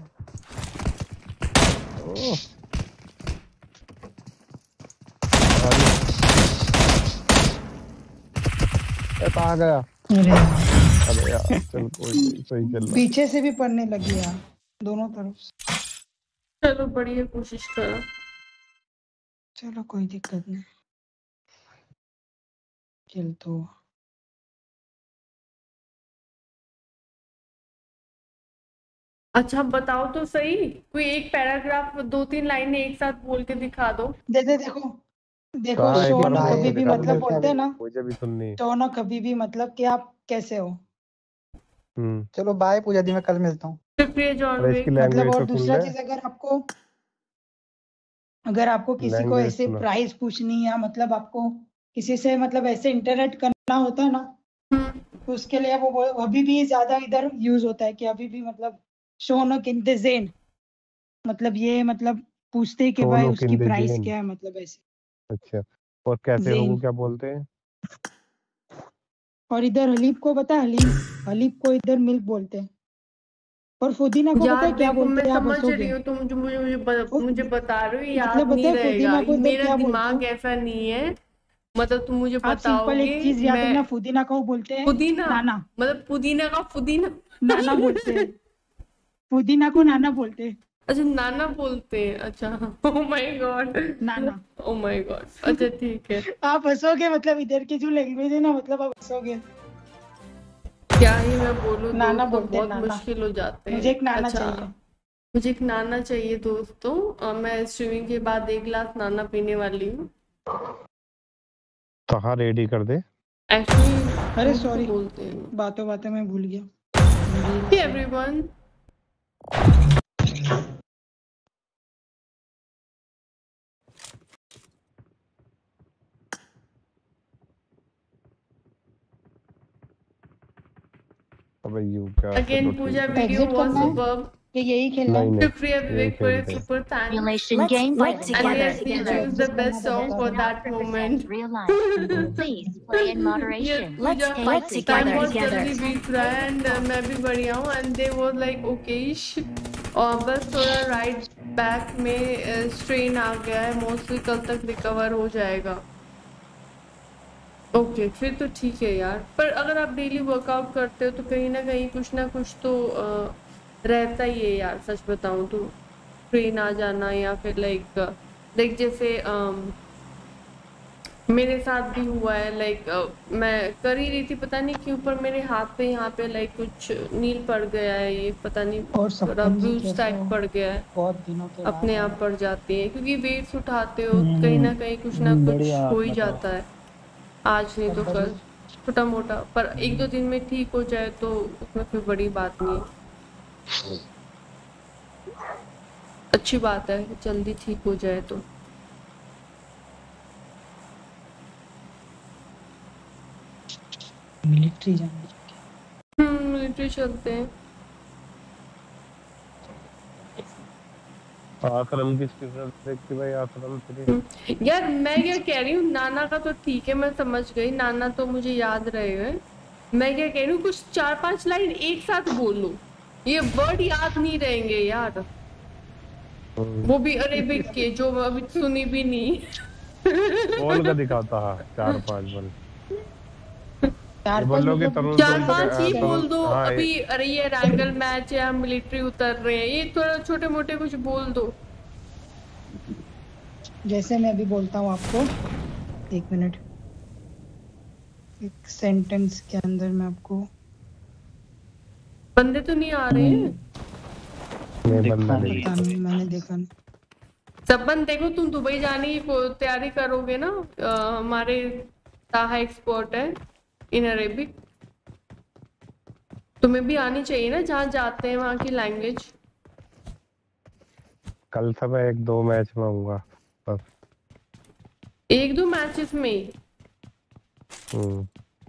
Speaker 10: आ गया।
Speaker 4: अरे
Speaker 10: अरे यार चल कोई सही चल रहा।
Speaker 4: पीछे से भी पड़ने लगी यार दोनों तरफ से।
Speaker 1: चलो बढ़िया कोशिश करो।
Speaker 4: चलो कोई दिक्कत नहीं। चल तो
Speaker 1: अच्छा बताओ तो सही कोई एक पैराग्राफ दो तीन लाइनें एक साथ बोल के दिखा दो।
Speaker 4: दे दे देखो देखो शोन कभी भी मतलब बोलते हैं ना
Speaker 10: मुझे भी सुननी।
Speaker 4: तो ना कभी भी मतलब कि आप कैसे हो।
Speaker 10: हम्म
Speaker 3: चलो बाय पूजा दी मैं कल मिलता हूँ।
Speaker 4: मतलब और दूसरा चीज अगर आपको अगर आपको किसी को ऐसे प्राइस पूछनी है मतलब आपको किसी से मतलब ऐसे इंटरेक्ट करना होता है ना तो उसके लिए वो अभी भी ज्यादा इधर यूज होता है कि अभी भी मतलब शोनो किंदे ज़ेन मतलब ये मतलब पूछते हैं कि भाई उसकी प्राइस क्या है मतलब ऐसे।
Speaker 10: अच्छा और कैफे को क्या बोलते हैं?
Speaker 4: और इधर हलीब को पता है हलीब हलीब को इधर मिल्क बोलते हैं और फुदीना को पता है क्या बोलते हैं?
Speaker 1: मैं समझ रही हूँ तुम जो मुझे मुझे मुझे बता रहे हो याद नहीं रहेगा। मेरा दिमाग ऐसा नहीं है मतलब तुम मुझे बताओगे।
Speaker 4: एक चीज याद रखना फुदीना को बोलते हैं
Speaker 1: पुदीना
Speaker 4: नाना
Speaker 1: मतलब पुदीना का पुदीना
Speaker 4: नाना बोलते हैं। पुदीना को नाना बोलते हैं।
Speaker 1: अच्छा नाना बोलते हैं। अच्छा ओह my God
Speaker 4: Nana
Speaker 1: oh my God. अच्छा ठीक है।
Speaker 4: आप हंसोगे मतलब इधर की जो लैंग्वेज है ना मतलब आप हंसोगे।
Speaker 1: क्या ही मैं बोलूं
Speaker 4: नाना
Speaker 1: बोलते बहुत नाना। मुश्किल हो जाते हैं।
Speaker 4: मुझे एक नाना
Speaker 1: अच्छा,
Speaker 4: चाहिए
Speaker 1: मुझे एक नाना चाहिए दोस्तों। मैं स्ट्रीमिंग के बाद एक गिलास नाना पीने वाली हूँ।
Speaker 10: तो हाँ रेडी कर दे।
Speaker 1: एक्चुअली
Speaker 4: अरे सॉरी
Speaker 1: बोलते हैं
Speaker 4: बातों बातों में भूल गया।
Speaker 1: Hey everyone.
Speaker 10: अबे यू क्या
Speaker 1: Again Pooja video was superb.
Speaker 4: ये यही खेलना है।
Speaker 1: शुक्रिया विवेक for a super thanks.
Speaker 14: Simulation game fight together.
Speaker 1: And yes, we choose the best song for that moment.
Speaker 14: Please play in moderation. Let's fight
Speaker 1: Time
Speaker 14: together.
Speaker 1: was जल्दी बीत रहा है and uh, मैं भी बढ़िया हूँ and they were like okayish. और बस थोड़ा राइट बैक में स्ट्रेन आ गया है मोस्टली कल तक रिकवर हो जाएगा। ओके okay, फिर तो ठीक है यार। पर अगर आप डेली वर्कआउट करते हो तो कहीं ना कहीं कुछ ना कुछ तो आ, रहता ही है यार। सच बताऊं तो ट्रेन आ जाना या फिर लाइक लाइक जैसे आ, मेरे साथ भी हुआ है। लाइक मैं कर ही रही थी पता नहीं क्यों पर मेरे हाथ पे यहाँ पे लाइक कुछ नील पड़ गया है। ये पता नहीं थोड़ा ब्लूज टाइप पड़ गया है।
Speaker 4: बहुत दिनों के
Speaker 1: अपने आप पड़ जाती है क्योंकि वेट्स उठाते हो कहीं ना कहीं कुछ ना कुछ हो ही जाता है। आज नहीं तो कल छोटा मोटा पर एक दो दिन में ठीक हो जाए तो उसमें कोई बड़ी बात नहीं है। अच्छी बात है, जल्दी ठीक हो जाए तो।
Speaker 4: मिलिट्री जाने
Speaker 1: हम्म मिलिट्री चलते हैं।
Speaker 10: आश्रम किसकी तरफ देखती भाई? आश्रम तेरी
Speaker 1: यार मैं क्या कह रही हूँ, नाना का तो ठीक है, मैं समझ गई, नाना तो मुझे याद रहेगा। मैं क्या कह रही हूँ, कुछ चार पांच लाइन एक साथ बोलो, ये वर्ड याद नहीं रहेंगे यार, वो भी अरेबिक के जो अभी सुनी भी नहीं।
Speaker 10: बोल का दिखाता है चार पांच बोल
Speaker 4: चार
Speaker 10: बोलोगे तरुण
Speaker 1: चार
Speaker 10: तुम
Speaker 1: पांच ही
Speaker 10: तरुण-
Speaker 1: बोल दो।
Speaker 10: हाँ,
Speaker 1: अभी अरे ये रैंगल मैच है, हम मिलिट्री उतर रहे हैं, ये थोड़ा छोटे मोटे कुछ बोल दो।
Speaker 4: जैसे मैं अभी बोलता हूँ आपको, एक मिनट, एक सेंटेंस के अंदर मैं आपको।
Speaker 1: बंदे तो नहीं आ रहे हैं?
Speaker 10: बंदा नहीं।
Speaker 4: पता नहीं, मैंने देखा नहीं।
Speaker 1: सब बंदे को, तुम दुबई जाने की को- तैयारी करोगे ना, आ, हमारे ताहा एक्सपर्ट है इन अरेबिक, तुम्हें भी आनी चाहिए ना, जहाँ जाते हैं वहाँ की लैंग्वेज।
Speaker 10: कल से मैं एक दो मैच में आऊंगा बस।
Speaker 1: एक दो मैचेस में ही?
Speaker 10: हम्म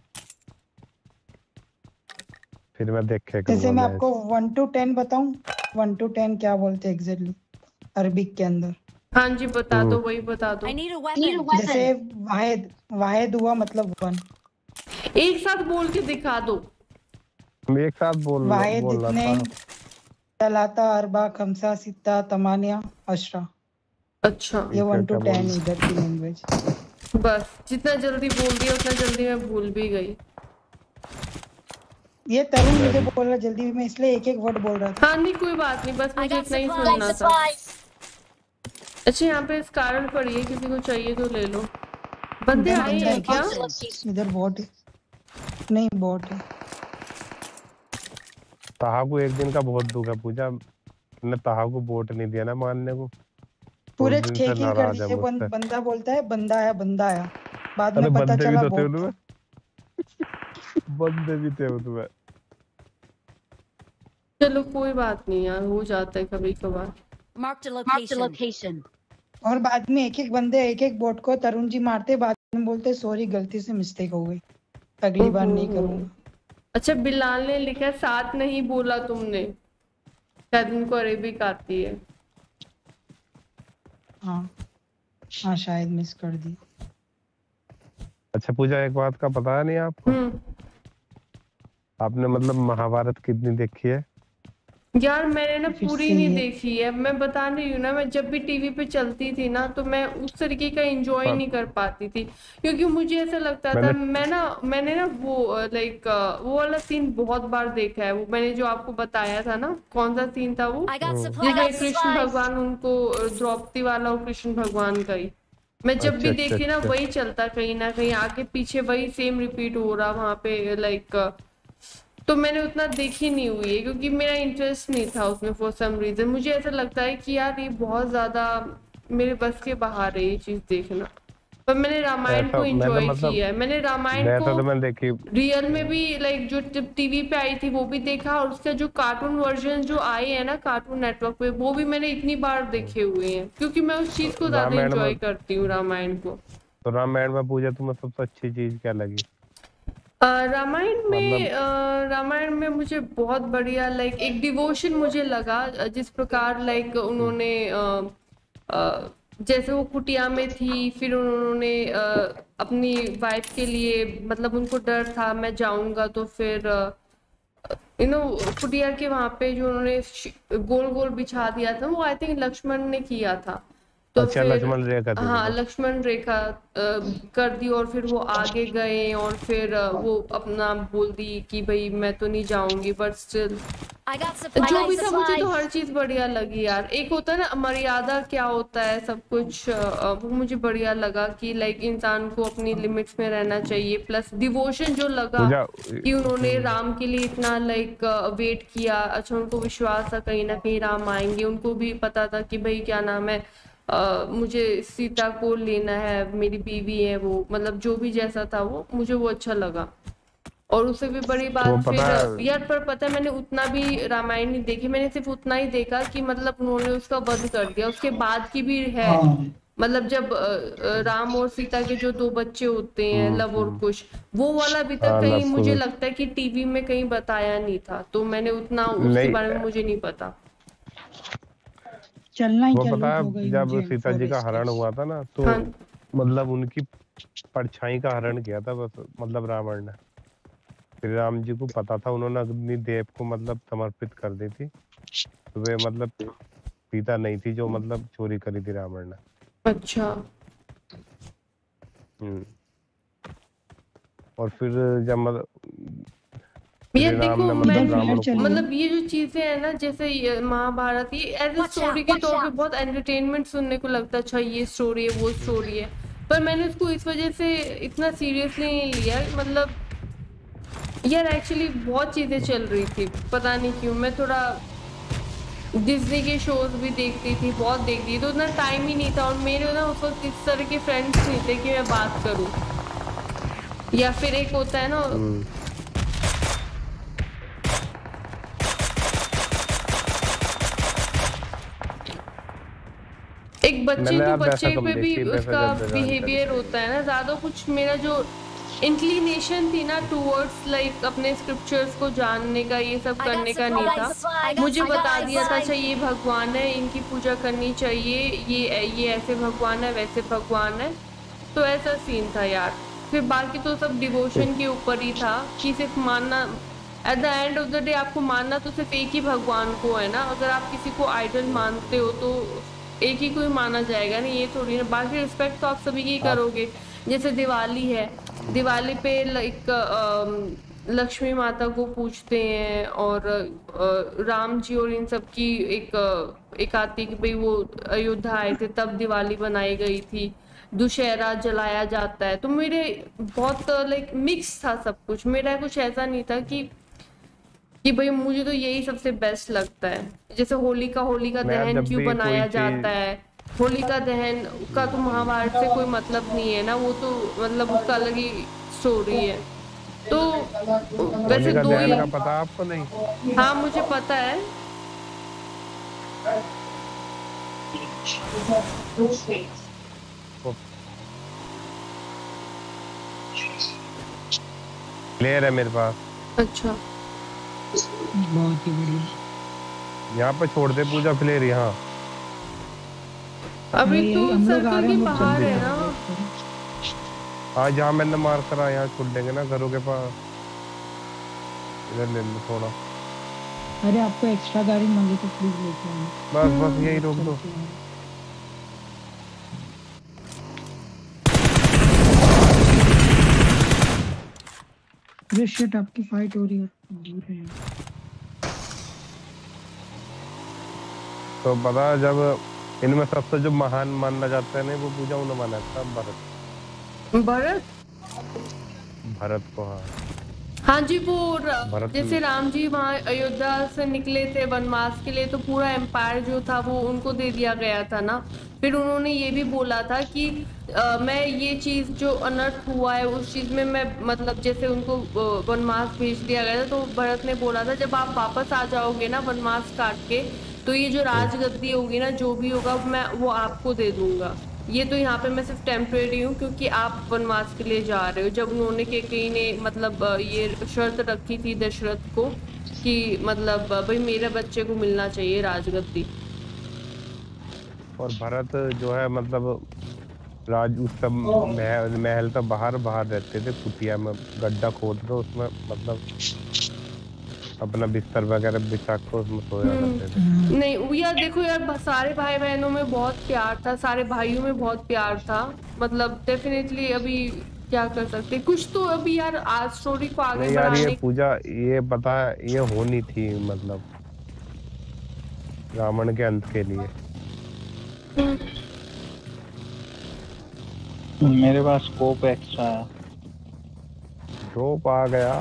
Speaker 10: फिर मैं देखे
Speaker 4: जैसे मैं आपको वन टू टेन बताऊं, वन टू टेन क्या बोलते हैं एग्जैक्टली अरबिक के अंदर?
Speaker 1: हाँ जी बता दो, वही बता दो।
Speaker 4: जैसे वाहिद, वाहिद हुआ मतलब वन।
Speaker 1: एक साथ बोल के दिखा दो।
Speaker 10: एक साथ बोल
Speaker 4: वाहिद
Speaker 10: बोलना
Speaker 4: इतने
Speaker 10: था।
Speaker 4: तलाता अरबा खमसा सित्ता तमानिया अशरा।
Speaker 1: अच्छा
Speaker 4: ये वन टू टेन इधर की लैंग्वेज।
Speaker 1: बस जितना जल्दी बोल दिया उतना जल्दी मैं भूल भी गई।
Speaker 4: ये तरुण मुझे बोल रहा जल्दी, मैं इसलिए एक एक वर्ड बोल रहा था।
Speaker 1: हाँ नहीं कोई बात नहीं, बस मुझे इतना ही सुनना था। अच्छा यहाँ पे इस कारण पड़ी है, किसी को चाहिए तो ले लो। बंदे आए हैं क्या?
Speaker 4: इधर बॉट है। नहीं बॉट है।
Speaker 10: ताहा को एक दिन का बहुत दुख है पूजा, ने ताहा को वोट नहीं दिया ना मानने को।
Speaker 4: पूरे
Speaker 10: उस दिन
Speaker 4: छह
Speaker 10: से
Speaker 4: किल कर
Speaker 10: नाराज है
Speaker 4: दिए। बं,
Speaker 10: मुझसे।
Speaker 4: बंदा बोलता है बंदा आया बंदा आया, बाद
Speaker 10: अरे
Speaker 4: में पता
Speaker 10: बंदे भी
Speaker 4: चला
Speaker 10: तो थे
Speaker 4: बॉट
Speaker 10: उनमें। बंदे भी थे उसमें।
Speaker 1: चलो कोई बात नहीं यार, हो जाता है कभी कभार।
Speaker 14: Marked a location.
Speaker 4: और बाद में एक एक बंदे एक एक बोट को तरुण जी मारते, बाद में बोलते सॉरी गलती से मिस्टेक हो गई, अगली बार नहीं करूंगा।
Speaker 1: अच्छा बिलाल ने लिखा साथ नहीं बोला तुमने, शायद उनको अरेबिक आती है।
Speaker 4: हाँ हाँ शायद मिस कर दी।
Speaker 10: अच्छा पूजा एक बात का पता नहीं आपको, आपने मतलब महाभारत कितनी देखी है?
Speaker 1: यार मैंने ना
Speaker 4: फिर
Speaker 1: पूरी
Speaker 4: से
Speaker 1: नहीं
Speaker 4: ये-
Speaker 1: देखी है, मैं बता रही हूँ ना, मैं जब भी टीवी पे चलती थी ना तो मैं उस तरीके का एंजॉय
Speaker 10: हाँ।
Speaker 1: नहीं कर पाती थी, क्योंकि मुझे ऐसा लगता था
Speaker 10: मैंने-
Speaker 1: मैं ना मैंने ना वो लाइक वो वाला सीन बहुत बार देखा है। वो मैंने जो आपको बताया था ना, कौन सा सीन था वो, जिसमें कृष्ण भगवान उनको द्रौपदी वाला और कृष्ण भगवान का ही, मैं जब भी
Speaker 10: अच्छा,
Speaker 1: देखी ना
Speaker 10: अच्छा।
Speaker 1: वही चलता, कहीं ना कहीं आगे पीछे वही सेम रिपीट हो रहा वहां पे लाइक, तो मैंने उतना देखी नहीं हुई है क्योंकि मेरा इंटरेस्ट नहीं था उसमें फॉर सम रीजन। मुझे ऐसा लगता है कि यार ये बहुत ज्यादा मेरे बस के बाहर है ये चीज देखना, पर मैंने रामायण
Speaker 10: ऐसा
Speaker 1: को
Speaker 10: मैंने
Speaker 1: एंजॉय
Speaker 10: मतलब-
Speaker 1: किया है। मैंने रामायण
Speaker 10: वैसे
Speaker 1: को
Speaker 10: तो मैंने देखी।
Speaker 1: रियल में भी लाइक जो जब टीवी पे आई थी वो भी देखा, और उसका जो कार्टून वर्जन जो आए हैं ना कार्टून नेटवर्क पे, वो भी मैंने इतनी बार देखे हुए हैं क्योंकि मैं उस चीज को ज्यादा
Speaker 10: रामायण
Speaker 1: एंजॉय
Speaker 10: में-
Speaker 1: करती हूँ रामायण को।
Speaker 10: तो रामायण में पूजा तुम्हें सबसे अच्छी चीज क्या लगी?
Speaker 1: अ, रामायण में
Speaker 10: मतलब-
Speaker 1: अ, रामायण में मुझे बहुत बढ़िया लाइक एक डिवोशन मुझे लगा, अ, जिस प्रकार लाइक उन्होंने अ, अ, जैसे वो कुटिया में थी, फिर उन्होंने अ, अपनी वाइफ के लिए मतलब उनको डर था मैं जाऊंगा तो फिर यू नो कुटिया के वहां पे जो उन्होंने गोल गोल बिछा दिया था वो आई थिंक लक्ष्मण ने किया था। तो
Speaker 10: अच्छा
Speaker 1: फिर
Speaker 10: लक्ष्मण रेखा थी
Speaker 1: हाँ
Speaker 10: वो।
Speaker 1: लक्ष्मण रेखा अ, कर दी, और फिर वो आगे गए और फिर अ, वो अपना बोल दी कि भाई मैं तो नहीं जाऊंगी, बट स्टिल जो भी था मुझे तो हर चीज बढ़िया लगी यार। एक होता है ना मर्यादा क्या होता है सब कुछ, अ, वो मुझे बढ़िया लगा कि लाइक इंसान को अपनी लिमिट्स में रहना चाहिए, प्लस डिवोशन जो लगा
Speaker 10: पूजा
Speaker 1: कि उन्होंने राम के लिए इतना लाइक वेट किया। अच्छा उनको विश्वास था कहीं ना कहीं राम आएंगे, उनको भी पता था कि भाई क्या नाम है, Uh, मुझे सीता को लेना है, मेरी बीवी है वो, मतलब जो भी जैसा था वो मुझे वो अच्छा लगा। और उससे भी बड़ी
Speaker 10: वो
Speaker 1: बात
Speaker 10: पता
Speaker 1: फिर
Speaker 10: है-
Speaker 1: यार पर पता है मैंने उतना भी रामायण नहीं देखी, मैंने सिर्फ उतना ही देखा कि मतलब उन्होंने उसका वध कर दिया, उसके बाद की भी है। मतलब जब अ, अ, राम और सीता के जो दो बच्चे होते हैं, लव और कुश, वो वाला अभी तक
Speaker 10: हाँ,
Speaker 1: कहीं
Speaker 10: लव
Speaker 1: मुझे
Speaker 10: कुश।
Speaker 1: लगता है कि टीवी में कहीं बताया नहीं था, तो मैंने उतना उसके
Speaker 10: नहीं।
Speaker 1: बारे में मुझे नहीं पता।
Speaker 4: चलना ही
Speaker 10: वो
Speaker 4: क्या
Speaker 10: पता
Speaker 4: लूट
Speaker 10: है
Speaker 4: हो गई
Speaker 10: जब
Speaker 4: मुझे
Speaker 10: सीता जी का
Speaker 4: फॉरेस्ट
Speaker 10: हरण हुआ था ना, तो
Speaker 1: हाँ।
Speaker 10: मतलब उनकी परछाई का हरण किया था बस, मतलब रावण ने। श्री राम जी को पता था, उन्होंने अपनी देव को मतलब समर्पित कर दी थी, तो वे मतलब सीता नहीं थी जो मतलब चोरी करी थी रावण ने।
Speaker 1: अच्छा।
Speaker 10: हम्म। और फिर जब मतलब
Speaker 1: ये
Speaker 10: श्री राम
Speaker 1: देखो
Speaker 10: ने
Speaker 1: मैं
Speaker 10: मतलब रावण को
Speaker 1: मतलब ये जो चीजें है ना, जैसे ये महाभारत, ये एज ए स्टोरी के तौर पे बहुत एंटरटेनमेंट सुनने को लगता है, अच्छा ये स्टोरी है वो स्टोरी है, पर मैंने उसको इस वजह से इतना सीरियसली नहीं लिया। मतलब यार एक्चुअली बहुत चीजें चल रही थी, पता नहीं क्यों मैं थोड़ा डिज्नी के शोज भी देखती थी, बहुत देखती थी, तो उतना टाइम ही नहीं था, और मेरे ना उस वक्त इस तरह के फ्रेंड्स नहीं थे कि मैं बात करूं, या फिर एक होता है ना एक बच्चे टू बच्चे पे भी उसका बिहेवियर होता है ना, ज्यादा कुछ मेरा जो इंक्लिनेशन थी ना टूवर्ड्स लाइक अपने स्क्रिप्चर्स को जानने का, ये सब करने का नहीं था। मुझे बता दिया था अच्छा ये भगवान है, इनकी पूजा करनी चाहिए, ये ये ऐसे भगवान है वैसे भगवान है, तो ऐसा सीन था यार। फिर बाकी तो सब डिवोशन के ऊपर ही था कि सिर्फ मानना, at the end of the day आपको मानना तो सिर्फ एक ही भगवान को है ना, अगर आप किसी को आइडल मानते हो तो एक ही को ही माना जाएगा ना, ये थोड़ी ना, बाकी रिस्पेक्ट तो आप सभी की करोगे। जैसे दिवाली है, दिवाली पे लाइक लक्ष्मी माता को पूजते हैं, और राम जी और इन सब की एक एक आती कि भाई वो अयोध्या आए थे तब दिवाली बनाई गई थी, दुशहरा जलाया जाता है, तो मेरे बहुत लाइक मिक्स था सब कुछ, मेरा कुछ ऐसा नहीं था कि कि भाई मुझे तो यही सबसे बेस्ट लगता है। जैसे होली का होली का दहन क्यों बनाया जाता है, होली का दहन का तो महाभारत से कोई मतलब नहीं है ना, वो तो मतलब उसका अलग ही स्टोरी है। तो वैसे दो ही
Speaker 10: का पता आपको नहीं?
Speaker 1: हाँ मुझे पता है।
Speaker 10: प्लेयर है मेरे पास।
Speaker 1: अच्छा
Speaker 4: बहुत ही बढ़िया।
Speaker 10: यहाँ पे छोड़ दे पूजा प्लेयर यहाँ।
Speaker 1: अभी तो सर्कल के बाहर है ना।
Speaker 10: हाँ जहाँ मैंने मार करा यहाँ छोड़ देंगे ना घरों के पास। इधर ले लो थोड़ा।
Speaker 4: अरे आपको एक्स्ट्रा गाड़ी मांगी तो प्लीज लेके आना।
Speaker 10: बस बस यही रोक दो।
Speaker 4: अरे शिट आपकी फाइट हो रही है दूर है।
Speaker 10: तो पता जब इनमें सबसे जो महान मानना जाता है ना वो पूजा उन्होंने माना था भरत।
Speaker 1: भरत
Speaker 10: भरत को हाँ
Speaker 1: हाँ जी वो जैसे राम जी वहाँ अयोध्या से निकले थे वनवास के लिए, तो पूरा एम्पायर जो था वो उनको दे दिया गया था ना। फिर उन्होंने ये भी बोला था कि आ, मैं ये चीज़ जो अनर्थ हुआ है उस चीज़ में मैं मतलब जैसे उनको वनवास भेज दिया गया था, तो भरत ने बोला था जब आप वापस आ जाओगे ना वनवास काट के, तो ये जो राजगद्दी होगी ना जो भी होगा मैं वो आपको दे दूंगा। ये तो यहाँ पे मैं सिर्फ टेम्परेरी हूँ क्योंकि आप वनवास के लिए जा रहे हो। जब उन्होंने कैकेयी ने मतलब ये शर्त रखी थी दशरथ को कि मतलब भाई मेरे बच्चे को मिलना चाहिए राजगद्दी।
Speaker 10: और भरत जो है मतलब राज उस सब महल महल तो बाहर बाहर रहते थे, कुटिया में गड्ढा खोद दो उसमें मतलब अपना बिस्तर वगैरह बिछा कर उसमें सोया करते थे।
Speaker 1: नहीं यार देखो यार सारे भाई बहनों में बहुत प्यार था, सारे भाइयों में बहुत प्यार था, मतलब डेफिनेटली अभी क्या कर सकते कुछ तो अभी यार आज स्टोरी को आगे
Speaker 10: यार
Speaker 1: बढ़ाने
Speaker 10: ये पूजा ये पता है ये होनी थी मतलब रावण के अंत के लिए।
Speaker 3: मेरे पास स्कोप एक्स्ट्रा है।
Speaker 10: ड्रॉप आ गया।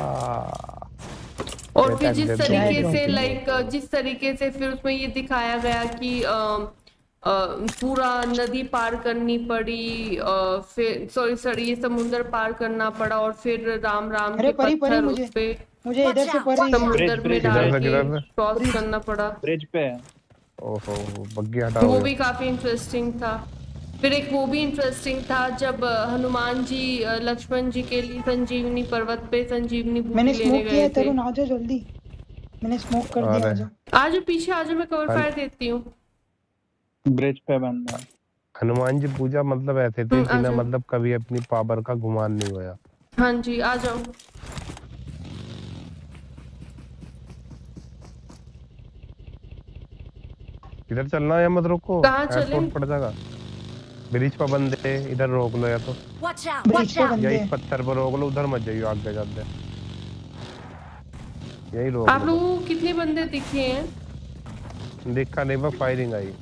Speaker 1: और फिर जिस तरीके से लाइक जिस तरीके से फिर उसमें ये दिखाया गया कि पूरा नदी पार करनी पड़ी, फिर सॉरी सॉरी ये समुंदर पार करना पड़ा और फिर राम राम के पत्थर उस पे
Speaker 4: मुझे इधर से पड़ रही है,
Speaker 1: समुंदर में डाल के क्रॉस करना पड़ा।
Speaker 12: ब्रिज पे
Speaker 10: ओहो बग्गी हटा,
Speaker 1: वो भी काफी इंटरेस्टिंग था। फिर एक वो भी इंटरेस्टिंग था जब हनुमान जी लक्ष्मण जी के लिए संजीवनी पर्वत पे संजीवनी बूटी
Speaker 4: मैंने
Speaker 1: लेने
Speaker 4: स्मोक
Speaker 1: गए
Speaker 4: किया
Speaker 1: थे।
Speaker 4: तरुण आ जाओ जल्दी, मैंने स्मोक कर दिया, आ जाओ
Speaker 1: आज पीछे आज मैं कवर फायर देती हूँ।
Speaker 12: ब्रिज पे बंदा
Speaker 10: हनुमान जी पूजा मतलब ऐसे थे कि ना मतलब कभी अपनी पावर का गुमान नहीं हुआ।
Speaker 1: हाँ जी आ जाओ।
Speaker 10: इधर चलना है या मत रोको,
Speaker 1: कहाँ चले?
Speaker 10: पड़ जाएगा। ब्रिज पर बंदे इधर रोक लो या तो या इस पत्थर पर रोक लो, उधर मत जाइए आगे जाते यही रोक।
Speaker 1: आप लोगों को कितने बंदे दिखे हैं?
Speaker 10: दिखा नहीं, बस फायरिंग आई।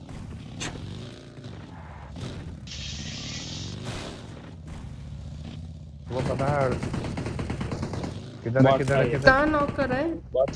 Speaker 10: वो पता है किधर है किधर है किधर
Speaker 1: कहाँ नॉक कर रहा है?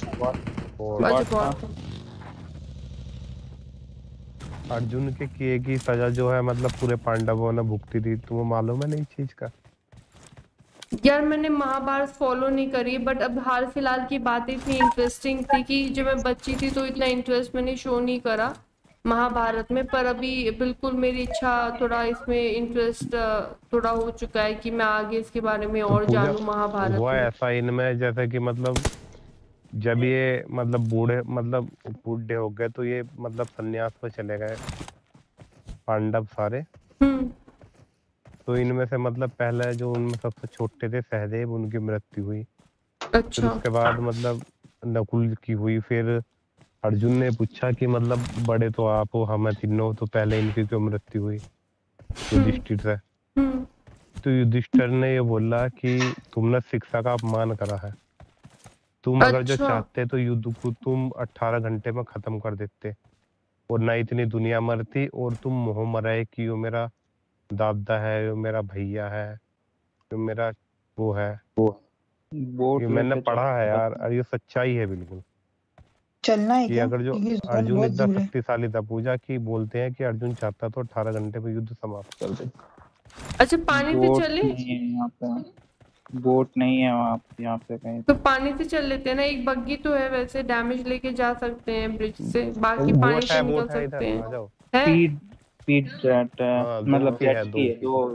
Speaker 10: अर्जुन के किए की सजा जो है मतलब पूरे पांडवों ने भुगती थी, तुम्हें मालूम है नहीं चीज का?
Speaker 1: यार मैंने महाभारत फॉलो नहीं करी, बट अब हाल फिलहाल की बातें इतनी इंटरेस्टिंग थी कि जब मैं बच्ची थी तो इतना इंटरेस्ट मैंने शो नहीं करा महाभारत में, पर अभी बिल्कुल मेरी इच्छा थोड़ा इसमें इंटरेस्ट थोड़ा हो चुका है कि मैं आगे इसके बारे में और
Speaker 10: तो
Speaker 1: जानूं महाभारत
Speaker 10: हुआ
Speaker 1: में।
Speaker 10: ऐसा इनमें जैसे कि मतलब जब ये मतलब बूढ़े मतलब बूढ़े हो गए तो ये मतलब संन्यास पे चले गए पांडव सारे। तो इनमें से मतलब पहले जो उनमें सबसे छोटे थे सहदेव, उनकी मृत्यु हुई।
Speaker 1: अच्छा।
Speaker 10: फिर उसके बाद मतलब नकुल की हुई। फिर अर्जुन ने पूछा कि मतलब बड़े तो आप हो, हमें तीनों, तो पहले इनकी क्यों मृत्यु हुई युधिष्ठिर से? तो युधिष्ठिर ने ये बोला कि तुमने शिक्षा का अपमान करा है, तुम अगर जो
Speaker 1: अच्छा।
Speaker 10: चाहते तो युद्ध को तुम अठारह घंटे में खत्म कर देते और ना इतनी दुनिया मरती, और तुम मोह मराए कि यो मेरा दादा है, यो मेरा भैया है, यो मेरा वो है वो ये मैंने पढ़ा है यार, और ये सच्चाई है बिल्कुल।
Speaker 4: चलना है
Speaker 10: कि
Speaker 4: क्या?
Speaker 10: अगर जो अर्जुन इतना शक्तिशाली था, पूजा की बोलते हैं कि अर्जुन चाहता तो अठारह घंटे में युद्ध समाप्त कर दे।
Speaker 1: अच्छा पानी से चले?
Speaker 12: यहाँ पे बोट नहीं है वहाँ यहाँ पे कहीं।
Speaker 1: तो पानी से चल लेते हैं ना, एक बग्गी तो है, वैसे डैमेज लेके जा सकते हैं ब्रिज से, बाकी पानी से निकल सकते हैं। है?
Speaker 12: स्पीड स्पीड जेट मतलब जेट की है, दो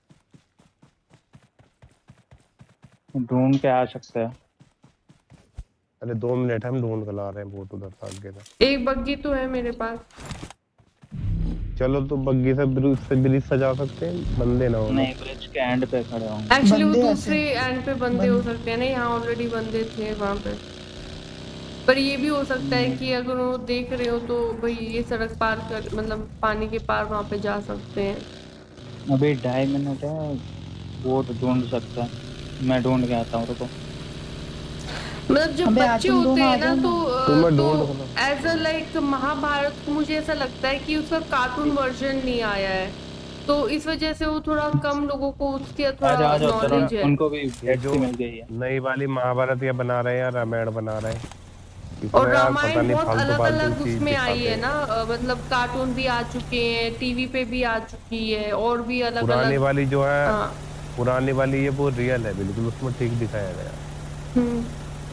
Speaker 12: ढूंढ के आ सकते हैं।
Speaker 10: अरे दो मिनट हम ढूंढ कर ला रहे हैं बोट उधर से आगे से।
Speaker 1: एक बग्गी तो है मेरे पास।
Speaker 10: चलो तो बग्गी से ब्रिज से ब्रिज सजा सकते हैं, बंदे ना हो।
Speaker 12: नहीं ब्रिज के एंड पे खड़े होंगे।
Speaker 1: एक्चुअली वो दूसरे एंड पे बंदे हो सकते हैं ना, यहाँ ऑलरेडी बंदे थे वहाँ पे। पर ये भी हो सकता है कि अगर वो देख रहे हो तो भाई ये सड़क पार कर मतलब पानी के पार वहाँ पे जा सकते हैं।
Speaker 12: अभी ढाई मिनट है, बोट ढूंढ सकता है, मैं ढूंढ के आता हूँ। रुको
Speaker 1: मतलब जब बच्चे होते हैं ना तो एज अ लाइक महाभारत को मुझे ऐसा लगता है कि उसका कार्टून वर्जन नहीं आया है, तो इस वजह से वो थोड़ा कम लोगों को उसके थोड़ा नॉलेज है।
Speaker 12: उनको भी जो मिल गई है
Speaker 10: नई वाली महाभारत या बना रहे हैं या रामायण बना रहे हैं,
Speaker 1: और रामायण बहुत अलग अलग उसमें आई है ना, मतलब कार्टून भी आ चुके हैं, टीवी पे भी आ चुकी है, और भी अलग अलग।
Speaker 10: पुरानी वाली जो है पुरानी वाली ये वो रियल है बिल्कुल, उसमें ठीक दिखाया गया।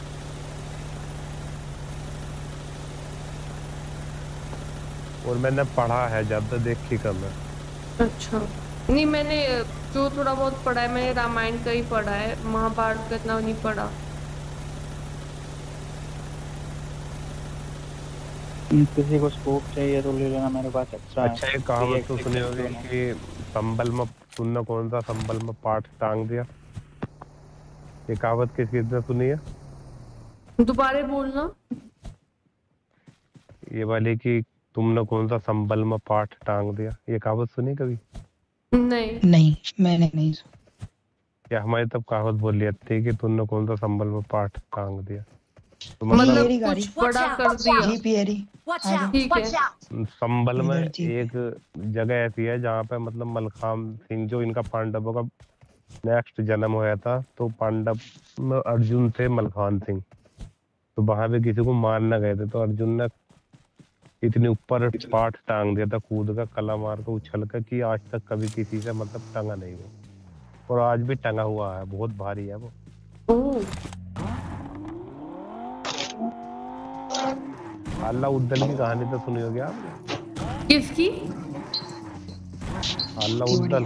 Speaker 10: और मैंने पढ़ा है, ज्यादा देखी कम है।
Speaker 1: अच्छा नहीं, मैंने जो थोड़ा बहुत पढ़ा है मैंने रामायण का ही पढ़ा है, महाभारत का इतना नहीं पढ़ा।
Speaker 12: किसी को स्कोप चाहिए तो ले लेना, मेरे पास एक्स्ट्रा है।
Speaker 10: अच्छा एक कहावत तो सुनी होगी कि संबल में तुमने कौन सा संबल में पाठ टांग दिया, ये कहावत किस किसने सुनी है?
Speaker 1: दोबारा बोलना।
Speaker 10: ये वाली कि तुमने कौन सा संबल में पाठ टांग दिया, ये कहावत सुनी कभी?
Speaker 1: नहीं
Speaker 4: नहीं मैंने नहीं सुनी।
Speaker 10: या हमारी तब कहावत बोली जाती है कि तुमने कौन सा संबल में पाठ टांग दिया, तो
Speaker 1: मतलब कुछ बड़ा कर दिया।
Speaker 4: जी पियरी
Speaker 1: ठीक है।
Speaker 10: संबल में एक जगह ऐसी है जहाँ पे मतलब मलखाम सिंह जो इनका पांडवों का नेक्स्ट जन्म हुआ था, तो पांडव में अर्जुन थे मलखान सिंह, तो वहां पे किसी को मारना गए थे, तो अर्जुन ने इतने ऊपर पाठ टांग दिया था कूद का, कला मार का, उछल का, कि आज तक कभी किसी से मतलब टंगा नहीं वो, और आज भी टंगा हुआ है, बहुत भारी है वो। अल्लाह उद्दल की कहानी तो सुनी होगी आपने?
Speaker 1: किसकी?
Speaker 10: अल्लाह उद्दल।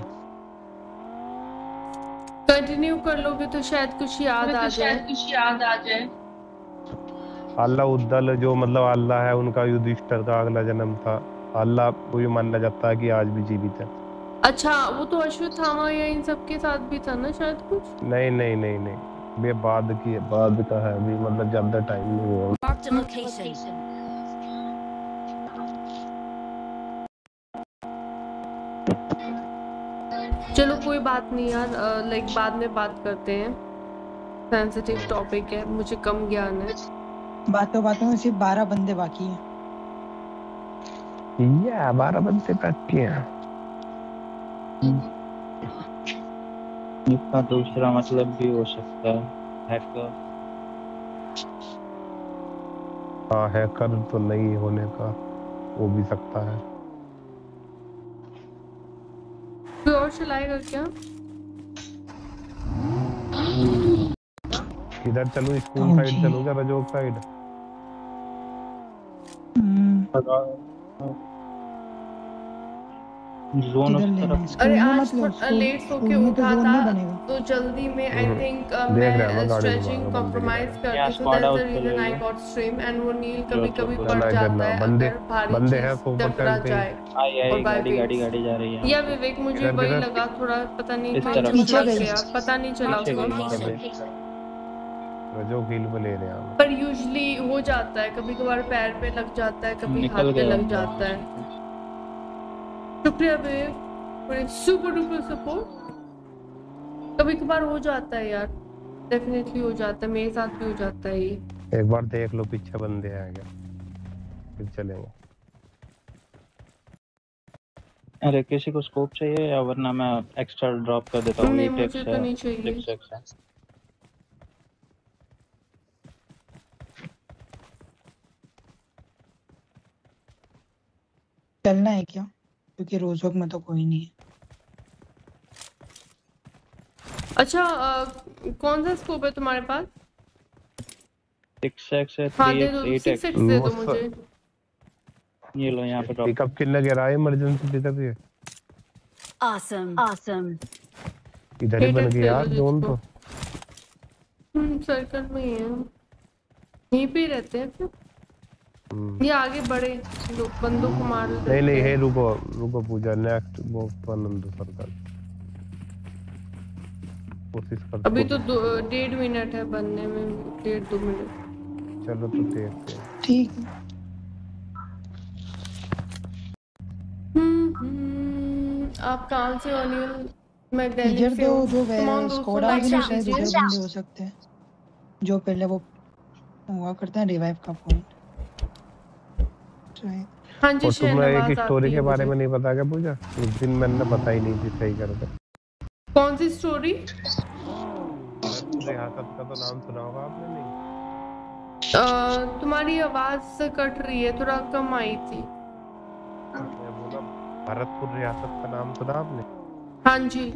Speaker 1: कंटिन्यू कर लोगे तो शायद कुछ याद आ जाए।
Speaker 15: कुछ याद आ जाए।
Speaker 10: अल्लाह उद्दल जो मतलब अल्लाह है, उनका युधिष्ठिर का अगला जन्म था। अल्लाह को ये माना जाता है कि आज भी जीवित है।
Speaker 1: अच्छा, वो तो अश्वत्थामा या इन सब के साथ भी था ना शायद कुछ?
Speaker 10: नहीं नहीं नहीं नहीं, ये बाद की बाद का है अभी, मतलब ज्यादा टाइम नहीं हुआ।
Speaker 1: चलो कोई बात नहीं यार, लाइक बाद में बात करते हैं, सेंसिटिव टॉपिक है, मुझे कम ज्ञान है।
Speaker 4: बातों बातों में सिर्फ बारह बंदे बाकी हैं।
Speaker 10: या बारह बंदे बाकी हैं।
Speaker 16: इसका दूसरा मतलब भी हो सकता है हैकर।
Speaker 10: हाँ, हैकर तो नहीं होने का वो भी सकता है।
Speaker 1: कोई और चलाएगा क्या?
Speaker 10: इधर चलो, स्कूल साइड चलो क्या, रजोग साइड?
Speaker 16: जोन उस तरफ।
Speaker 1: अरे आज थोड़ा लेट सो के उठा था तो जल्दी में आई थिंक मैं स्ट्रेचिंग कॉम्प्रोमाइज करती, so that's the reason I got stream. And वो नील कभी कभी पड़ जाता है अगर भारी
Speaker 10: बंदे हैं
Speaker 1: टकरा जाए।
Speaker 16: आई आई गाड़ी गाड़ी गाड़ी जा रही है।
Speaker 1: या विवेक मुझे वही लगा, थोड़ा पता नहीं पीछे गया, पता नहीं चला उसको।
Speaker 10: रजोग हिल पे ले रहे हैं,
Speaker 1: पर यूजुअली हो जाता है, कभी कभार पैर पे लग जाता है, कभी हाथ पे लग जाता है। शुक्रिया बेब, सुपर डुपर सपोर्ट। कभी कभार हो जाता है यार, डेफिनेटली हो जाता है, मेरे साथ भी हो जाता है ये।
Speaker 10: एक बार देख लो पीछे बंदे आएंगे फिर चलेंगे।
Speaker 16: अरे किसी को स्कोप चाहिए या वरना मैं एक्स्ट्रा ड्रॉप कर देता हूँ।
Speaker 1: नहीं मुझे तो नहीं चाहिए।
Speaker 4: चलना है क्या? क्योंकि रोजोक में तो कोई नहीं है।
Speaker 1: अच्छा, आ, कौन सा स्कोप है तुम्हारे पास?
Speaker 16: सिक्स एक्स है,
Speaker 1: हाँ,
Speaker 16: three x, eight x.
Speaker 1: Six x दे दो मुझे।
Speaker 16: ये लो यहाँ पे ड्रॉप।
Speaker 10: पिकअप किल लग रहा है, इमरजेंसी पिकअप है।
Speaker 14: Awesome, awesome.
Speaker 10: इधर ही बन गया यार जोन तो।
Speaker 1: हम्म, सर्कल में ही है, यहीं पे रहते हैं फिर। ये आगे बढ़े लोग बंदों को मार रहे।
Speaker 10: नहीं नहीं है, रुको रुको पूजा, नेक्स्ट वो पनंदो सर्कल कोशिश करते।
Speaker 1: अभी तो डेढ़ मिनट है बनने में, डेढ़ दो मिनट।
Speaker 10: चलो तो देखते हैं।
Speaker 4: ठीक है।
Speaker 1: हम्म, आप कहाँ से अनिल? मैगडेलिक
Speaker 4: इधर
Speaker 1: से
Speaker 4: तो जो वे स्कोडा भी शायद इधर बंदे हो सकते हैं, जो पहले वो हुआ करता है रिवाइव का पॉइंट।
Speaker 1: हाँ जी,
Speaker 10: तुम्हें एक स्टोरी के बारे में नहीं पता क्या पूजा? उस दिन मैंने बताई नहीं थी सही करके।
Speaker 1: कौन सी स्टोरी?
Speaker 10: रियासत का तो नाम सुना होगा आपने? नहीं
Speaker 1: आ, तुम्हारी आवाज से कट रही है, थोड़ा कम आई थी।
Speaker 10: मैं बोला भरतपुर रियासत का नाम सुना आपने?
Speaker 1: हाँ जी।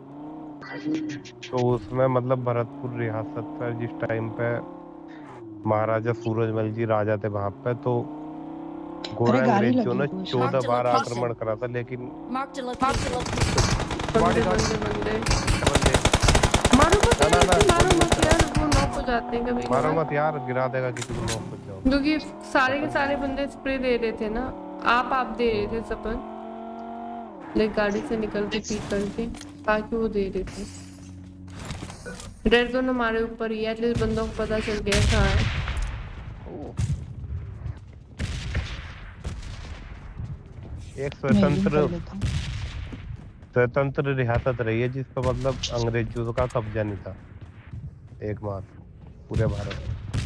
Speaker 10: तो उसमें मतलब भरतपुर रियासत पर जिस टाइम पे महाराजा सूरजमल जी राजा थे वहां पे, तो गोरा अंग्रेजों ने चौदह बार आक्रमण करा था, लेकिन
Speaker 1: बंदे बंदे बंदे मारो मत यार, मारो मत यार, वो नॉक हो जाते हैं कभी।
Speaker 10: मारो मत यार, गिरा देगा किसी को, नॉक हो जाओ।
Speaker 1: क्योंकि सारे के सारे बंदे स्प्रे दे रहे थे ना, आप आप दे रहे थे सपन, लेकिन गाड़ी से निकल के पीक करके बाकी वो दे रहे थे। डर तो हमारे ऊपर ही है, एटलीस्ट बंदों को पता चल गया कहाँ है।
Speaker 10: एक स्वतंत्र स्वतंत्र रियासत रही है जिस पर मतलब अंग्रेजों का कब्जा नहीं था, एकमात्र पूरे भारत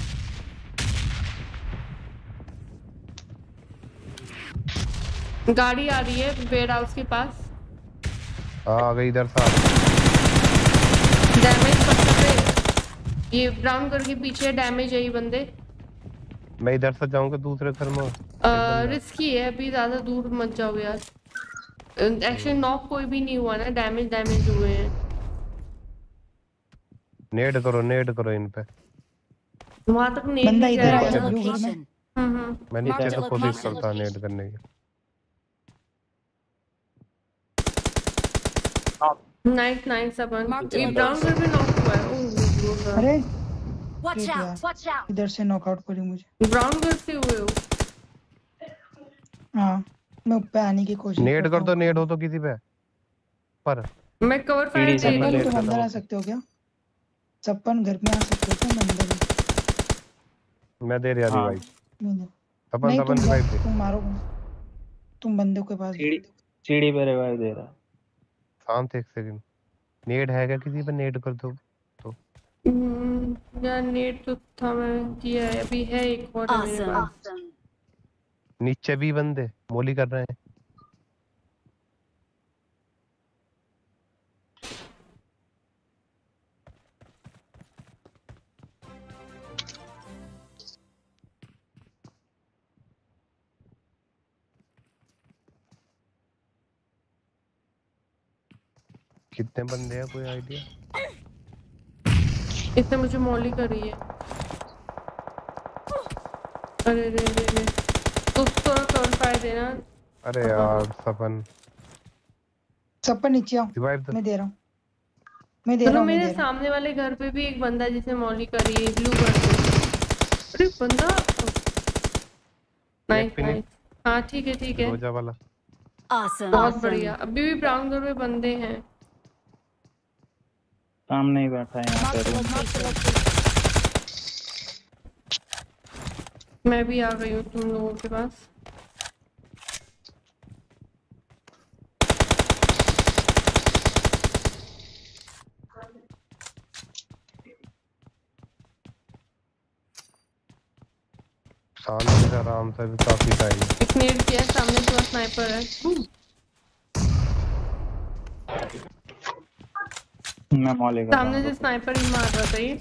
Speaker 10: में।
Speaker 1: गाड़ी आ रही है वेयर हाउस के पास।
Speaker 10: हाँ आ गई इधर से।
Speaker 1: डैमेज पत्थर पे, ये ब्राउन कर के पीछे डैमेज है ये बंदे।
Speaker 10: मैं इधर से जाऊंगा दूसरे घर में।
Speaker 1: रिस्की है, अभी ज्यादा दूर मत जाओ यार। एक्चुअली नॉक कोई भी नहीं हुआ ना, डैमेज डैमेज हुए हैं।
Speaker 10: नेड करो नेड करो इन पे।
Speaker 1: वहां तक नेड
Speaker 4: बंदा
Speaker 1: नहीं
Speaker 4: इधर
Speaker 1: गया
Speaker 4: आया
Speaker 1: है।
Speaker 4: ब्लू घर में।
Speaker 1: हम्म
Speaker 10: मैं नीचे तो कोशिश करता नेड करने की।
Speaker 1: नाइस नाइस अपन। ये ब्राउन घर पे नॉक हुआ है। ओह
Speaker 4: अरे
Speaker 14: Watch out! Watch out!
Speaker 4: इधर से नॉकआउट करी मुझे।
Speaker 1: ब्राउन घर से हुए हो?
Speaker 4: हाँ मैं ऊपर आने की कोशिश
Speaker 10: नेड कर दो, नेड हो तो किसी पे पर।
Speaker 1: मैं कवर फायर दे रही हूं।
Speaker 4: तुम अंदर आ सकते हो क्या? सपन घर में आ सकते हो क्या अंदर?
Speaker 10: मैं दे रहा हूं भाई।
Speaker 4: सपन
Speaker 10: सपन सपन रिवाइव दे।
Speaker 4: तुम मारो, तुम बंदों के पास।
Speaker 16: सीढ़ी सीढ़ी पे रिवाइव दे रहा।
Speaker 10: शांत एक सेकंड। नेड है क्या किसी पे? नेड कर दो तो।
Speaker 1: यार नेट तो था, मैं किया है, अभी है एक और है मेरे पास।
Speaker 10: नीचे भी बंदे मोली कर रहे हैं। कितने बंदे हैं कोई आइडिया?
Speaker 1: इसने मुझे मौली करी है। अरे रे रे रे तो थोड़ा कवर फायर देना।
Speaker 10: अरे यार सपन
Speaker 4: सपन नीचे आओ, मैं दे रहा हूँ मैं दे रहा हूँ
Speaker 1: मेरे सामने वाले घर पे भी एक बंदा जिसने मौली करी है ब्लू घर पे। अरे बंदा नाइस नाइस। हाँ ठीक है ठीक है
Speaker 10: रोजा वाला।
Speaker 14: Awesome.
Speaker 1: बहुत बढ़िया। अभी भी ब्राउन घर में बंदे हैं।
Speaker 16: सामने ही बैठा है यहाँ पे।
Speaker 1: मैं भी आ गई हूँ तुम लोगों के पास।
Speaker 10: शांति से आराम से भी काफी टाइम।
Speaker 1: एक नेट किया सामने, पूरा स्नाइपर है।
Speaker 16: मैं मौली कर रहा हूँ।
Speaker 1: सामने से स्नाइपर ही मार रहा था ये।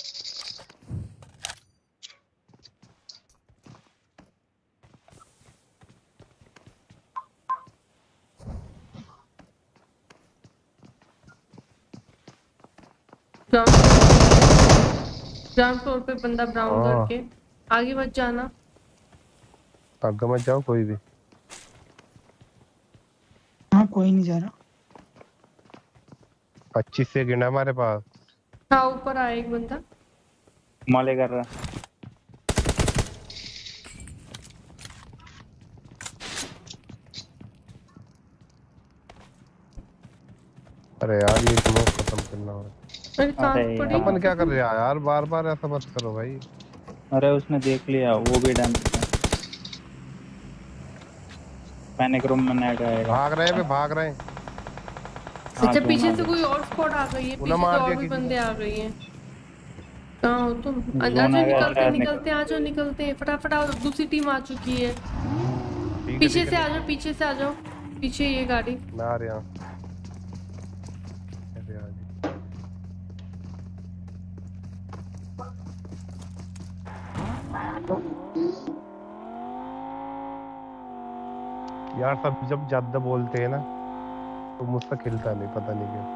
Speaker 1: ग्राउंड फ्लोर पे बंदा ब्राउन करके। आगे मत जाना।
Speaker 10: आगे मत जाओ कोई भी।
Speaker 4: हाँ कोई नहीं जा रहा।
Speaker 10: पच्चीस सेकंड है हमारे पास।
Speaker 1: हाँ ऊपर आया एक बंदा।
Speaker 16: मौली कर रहा।
Speaker 10: अरे यार ये स्मोक खत्म करना होगा। अपन क्या कर रहे हैं यार, बार बार ऐसा मत करो भाई।
Speaker 16: अरे उसने देख लिया, वो भी डैमेज है। पैनिक रूम में नेट आएगा।
Speaker 10: भाग रहे हैं, भाग रहे हैं।
Speaker 1: अच्छा पीछे से कोई और स्क्वाड आ गई है, पीछे से और भी बंदे आ गए हैं। कहाँ हो तुम? अंदर से निकलते निकलते आ जाओ, निकलते हैं फटाफट आओ। दूसरी टीम आ चुकी है। पीछे से आ जाओ, पीछे से आ जाओ। पीछे ये गाड़ी।
Speaker 10: मैं आ रहा हूँ। यार सब जब ज्यादा बोलते हैं ना तो मुझसे खिलता नहीं, पता नहीं क्यों।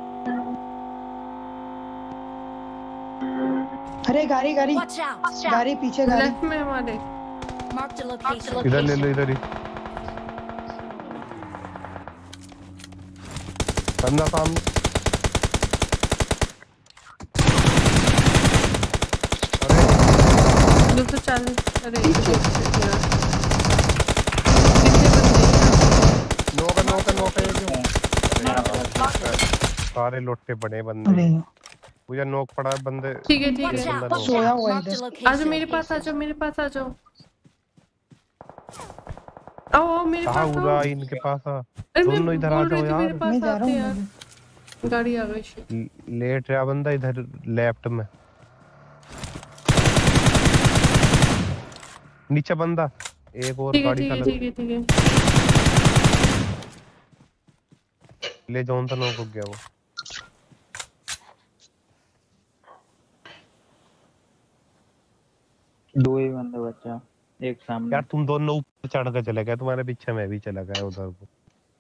Speaker 4: अरे गाड़ी गाड़ी गाड़ी पीछे गाड़ी।
Speaker 1: लेफ्ट में हमारे।
Speaker 10: इधर ले लो, इधर ही बंदा सामने।
Speaker 1: दो सौ चालीस। अरे
Speaker 10: नौका नौका नौका सारे लोटे पड़े बंदे। मुझे नोक पड़ा है बंदे।
Speaker 1: ठीक है ठीक है
Speaker 4: सोया हुआ है इधर।
Speaker 1: आ जाओ मेरे पास, आ जाओ मेरे पास, आ जाओ। आओ आओ मेरे पास आओ।
Speaker 10: हुआ इनके पास आ। दोनों इधर आ जाओ यार।
Speaker 1: मैं जा रहा हूं। गाड़ी आ गई।
Speaker 10: लेट रहा बंदा इधर लेफ्ट में। नीचे बंदा एक और गाड़ी चला।
Speaker 1: ठीक है ठीक है
Speaker 10: ले जोन तो नॉक हो गया वो।
Speaker 16: दो ही बंदे बचा। एक सामने।
Speaker 10: यार तुम दोनों ऊपर चढ़ कर चले गए, तुम्हारे पीछे मैं भी चला गया उधर को।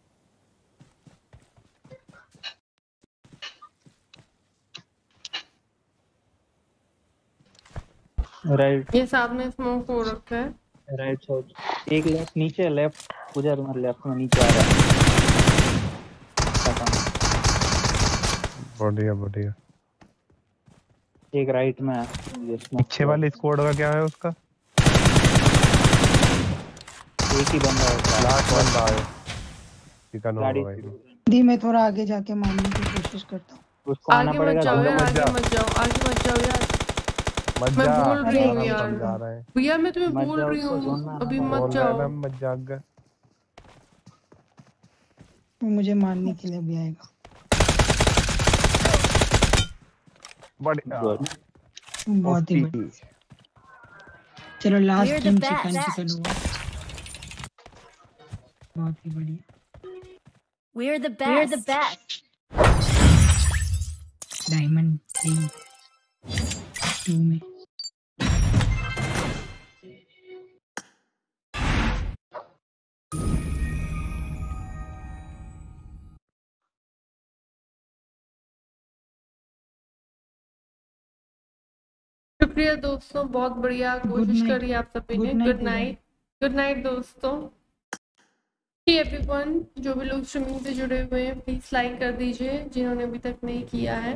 Speaker 16: राइट
Speaker 1: ये सामने स्मोक हो रखा है।
Speaker 16: राइट साइड एक लेफ्ट नीचे लेफ्ट पूजा तुम्हारे लेफ्ट में नीचे आ रहा है।
Speaker 10: बढ़िया बढ़िया।
Speaker 16: एक राइट में
Speaker 10: पीछे वाले स्क्वाड का क्या है उसका?
Speaker 16: एक ही बंदा है,
Speaker 10: लास्ट बंदा है। चिकन हो भाई।
Speaker 4: दी मैं थोड़ा आगे जाके मारने की कोशिश करता हूँ।
Speaker 16: उसको आना पड़ेगा।
Speaker 1: आगे मत जाओ यार, आगे मत जाओ, आगे मत जाओ यार। मैं बोल रही हूँ यार भैया, मैं तुम्हें बोल रही हूँ अभी मत जाओ।
Speaker 10: मत जाग।
Speaker 4: वो मुझे मारने के लिए भी आएगा।
Speaker 10: बढ़िया
Speaker 4: बहुत ही बढ़िया। चलो लास्ट गेम चिकन चिकन हुआ। बहुत ही बढ़िया।
Speaker 14: We're the best. We're the best.
Speaker 4: Diamond three two में
Speaker 1: शुक्रिया दोस्तों, बहुत बढ़िया कोशिश करी आप सभी ने। Good night. गुड नाइट दोस्तों। एवरीवन जो भी लोग स्ट्रीमिंग से जुड़े हुए हैं प्लीज लाइक कर दीजिए जिन्होंने अभी तक नहीं किया है।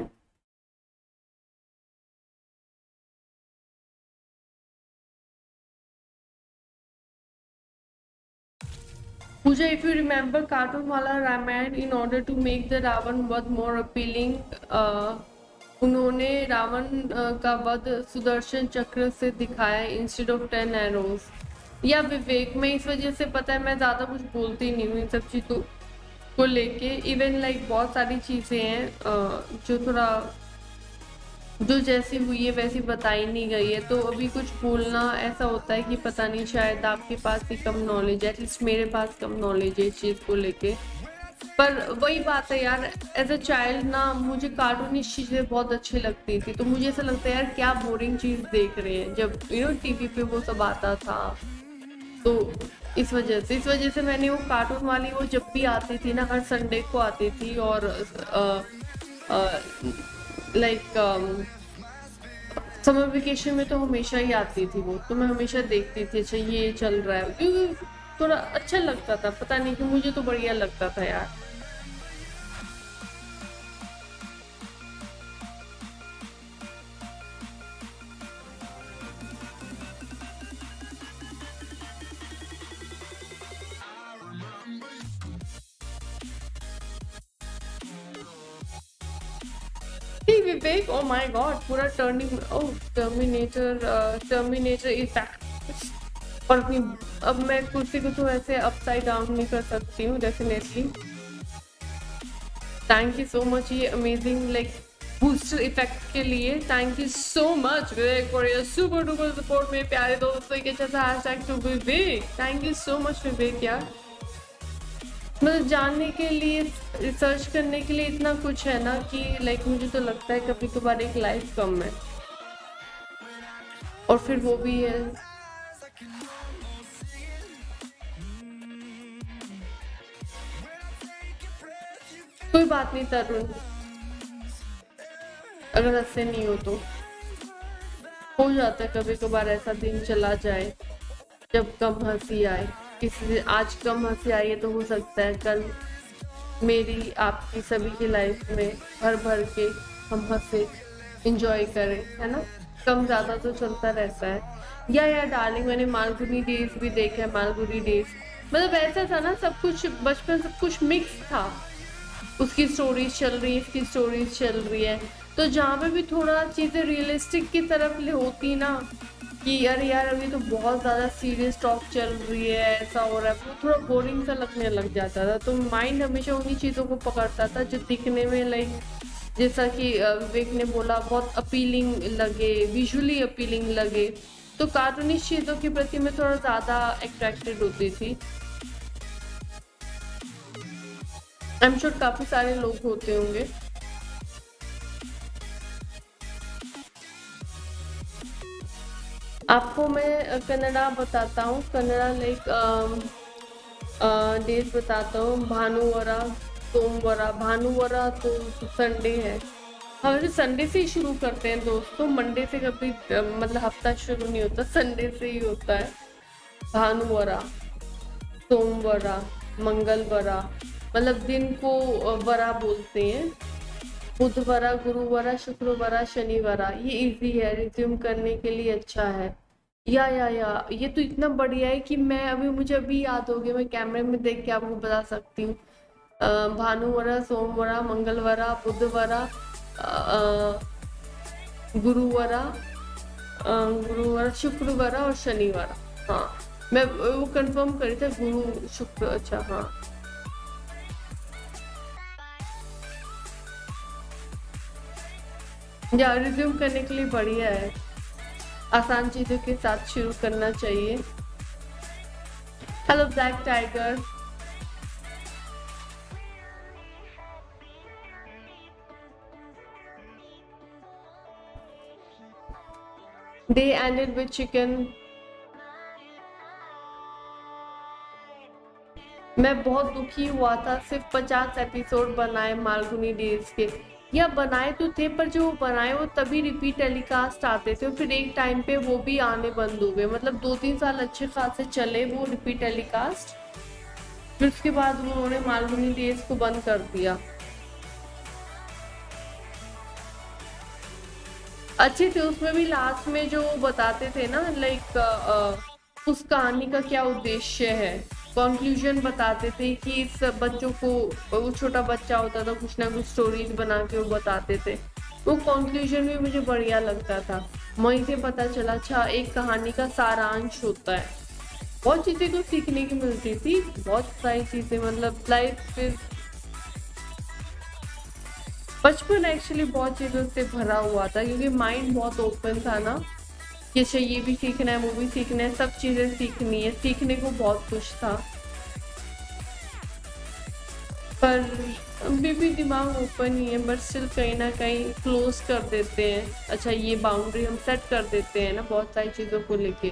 Speaker 1: Pooja, if you remember cartoon वाला Ramayana, in order to make the Ravana वध मोर अपीलिंग, उन्होंने रावण का वध सुदर्शन चक्र से दिखाया इंस्टेड ऑफ टेन एरोज। या विवेक, में इस वजह से पता है मैं ज़्यादा कुछ बोलती नहीं हूँ इन सब चीज़ों को लेके। इवन लाइक बहुत सारी चीज़ें हैं जो थोड़ा जो जैसी हुई है वैसी बताई नहीं गई है, तो अभी कुछ बोलना ऐसा होता है कि पता नहीं शायद आपके पास ही कम नॉलेज है, एटलीस्ट मेरे पास कम नॉलेज है इस चीज़ को लेके। पर वही बात है यार, एज अ चाइल्ड ना मुझे कार्टूनिश चीज़ें बहुत अच्छी लगती थी, तो मुझे ऐसा लगता है यार क्या बोरिंग चीज़ देख रहे हैं जब यू नो टीवी पे वो सब आता था। तो इस वजह से इस वजह से मैंने वो कार्टून वाली वो जब भी आती थी ना, हर संडे को आती थी और लाइक समर वेकेशन में तो हमेशा ही आती थी वो, तो मैं हमेशा देखती थी अच्छा ये चल रहा है, क्योंकि थोड़ा अच्छा लगता था, पता नहीं कि मुझे तो बढ़िया लगता था यार। विवेक, ओ माय गॉड, पूरा turning, oh terminator terminator effect. और अपनी अब मैं कुर्सी को तो ऐसे अपसाइड डाउन नहीं कर सकती हूँ definitely. Thank you so much ये अमेजिंग लाइक बूस्टर इफेक्ट के लिए। Thank you so much Vivek for your super duper support मेरे प्यारे दोस्तों के अच्छा सा hashtag to Vivek. Thank you so much Vivek यार, मतलब जानने के लिए रिसर्च करने के लिए इतना कुछ है ना कि लाइक मुझे तो लगता है कभी कभार एक लाइफ कम है और फिर वो भी है। कोई बात नहीं तरुण, अगर हंसे नहीं हो तो हो जाता है कभी कभार ऐसा दिन चला जाए जब कम हंसी आए। किसी आज कम हंसी आई है तो हो सकता है कल मेरी आपकी सभी की लाइफ में भर भर के हम हंसे एंजॉय करें, है ना। कम ज़्यादा तो चलता रहता है। या यार डार्लिंग, मैंने मालगुनी डेज भी देखा है। मालगुनी डेज मतलब ऐसा था ना, सब कुछ बचपन सब कुछ मिक्स था, उसकी स्टोरीज चल रही है, इसकी स्टोरीज चल रही है, तो जहाँ पे भी थोड़ा चीज़ें रियलिस्टिक की तरफ ले होती ना कि यार यार अभी तो बहुत ज़्यादा सीरियस टॉक चल रही है, ऐसा हो रहा है, वो थोड़ा बोरिंग सा लगने लग जाता था। तो माइंड हमेशा उन्हीं चीज़ों को पकड़ता था जो दिखने में लाइक जैसा कि विवेक ने बोला बहुत अपीलिंग लगे, विजुअली अपीलिंग लगे, तो कार्टूनिश चीज़ों के प्रति मैं थोड़ा ज़्यादा अट्रैक्टेड होती थी। आई एम श्योर काफ़ी सारे लोग होते होंगे। आपको मैं कन्नड़ा बताता हूँ, कन्नड़ा लाइक डेज बताता हूँ। भानुवारा, सोमवारा, भानुवारा तो संडे है, हम जो संडे से ही शुरू करते हैं दोस्तों, मंडे से कभी मतलब हफ्ता शुरू नहीं होता, संडे से ही होता है। भानुवारा, सोमवारा, मंगलवारा, मतलब दिन को वरा बोलते हैं। बुधवारा, गुरुवारा, शुक्रवारा, शनिवारा, ये इजी है, रिज्यूम करने के लिए अच्छा है। या या या ये तो इतना बढ़िया है कि मैं अभी मुझे अभी याद हो गया, मैं कैमरे में देख के आपको बता सकती हूँ। भानुवारा, सोमवारा, मंगलवारा, बुधवारा, गुरुवारा, गुरुवारा, शुक्रवारा और शनिवारा। हाँ, मैं वो कंफर्म करी था, गुरु शुक्र, अच्छा हाँ। या रिज्यूम करने के लिए बढ़िया है, आसान चीजों के साथ शुरू करना चाहिए। Hello black tiger, They ended with chicken. मैं बहुत दुखी हुआ था, सिर्फ पचास एपिसोड बनाए मालगुनी डेज के। या बनाए तो थे, पर जो बनाए वो तभी रिपीट टेलीकास्ट आते थे, फिर एक टाइम पे वो भी आने बंद हो गए। मतलब दो तीन साल अच्छे खासे चले वो रिपीट टेलीकास्ट, फिर उसके बाद उन्होंने मालगुनी डेज को बंद कर दिया। अच्छे थे, उसमें भी लास्ट में जो बताते थे ना, लाइक उस कहानी का क्या उद्देश्य है, कंक्लूजन बताते थे कि इस बच्चों को, वो छोटा बच्चा होता था, कुछ ना कुछ स्टोरीज बना के वो बताते थे। वो कंक्लूजन भी मुझे बढ़िया लगता था, वहीं से पता चला अच्छा एक कहानी का सारांश होता है। बहुत चीज़ें को सीखने की मिलती थी, बहुत सारी चीज़ें, मतलब लाइफ फिर बचपन एक्चुअली बहुत चीज़ों से भरा हुआ था, क्योंकि माइंड बहुत ओपन था ना, कि अच्छा ये भी सीखना है, वो भी सीखना है, सब चीज़ें सीखनी है, सीखने को बहुत कुछ था। पर अभी भी दिमाग ओपन ही है, बट स्टिल कहीं ना कहीं क्लोज कर देते हैं। अच्छा ये बाउंड्री हम सेट कर देते हैं ना बहुत सारी चीज़ों को लेके।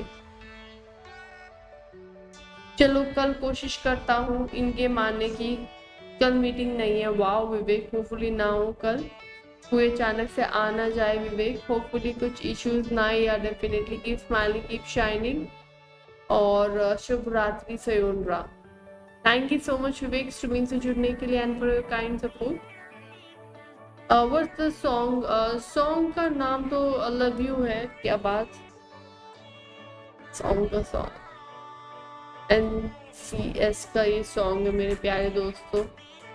Speaker 1: चलो कल कोशिश करता हूँ इनके मानने की। कल मीटिंग नहीं है, वाओ विवेक, होपफुली ना हो कल, कोई अचानक से आ ना जाए विवेक, होपफुली कुछ इश्यूज ना, या definitely keep smiling, keep shining, और शुभ रात्रि sayonara. Thank you so much Vivek streaming से जुड़ने के लिए and for your kind support. What's the song? Song का नाम तो लव यू है, क्या बात, सॉन्ग का सॉन्ग एन सी एस का ये सॉन्ग है मेरे प्यारे दोस्तों।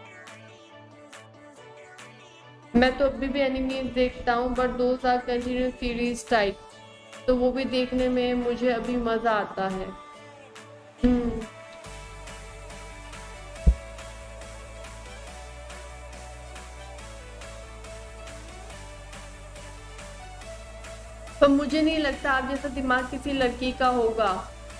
Speaker 1: मैं तो अभी भी एनिमीज देखता हूँ, but those are continuous series type, तो वो भी देखने में मुझे अभी मजा आता है। हम्म पर मुझे नहीं लगता आप जैसा दिमाग किसी लड़की का होगा।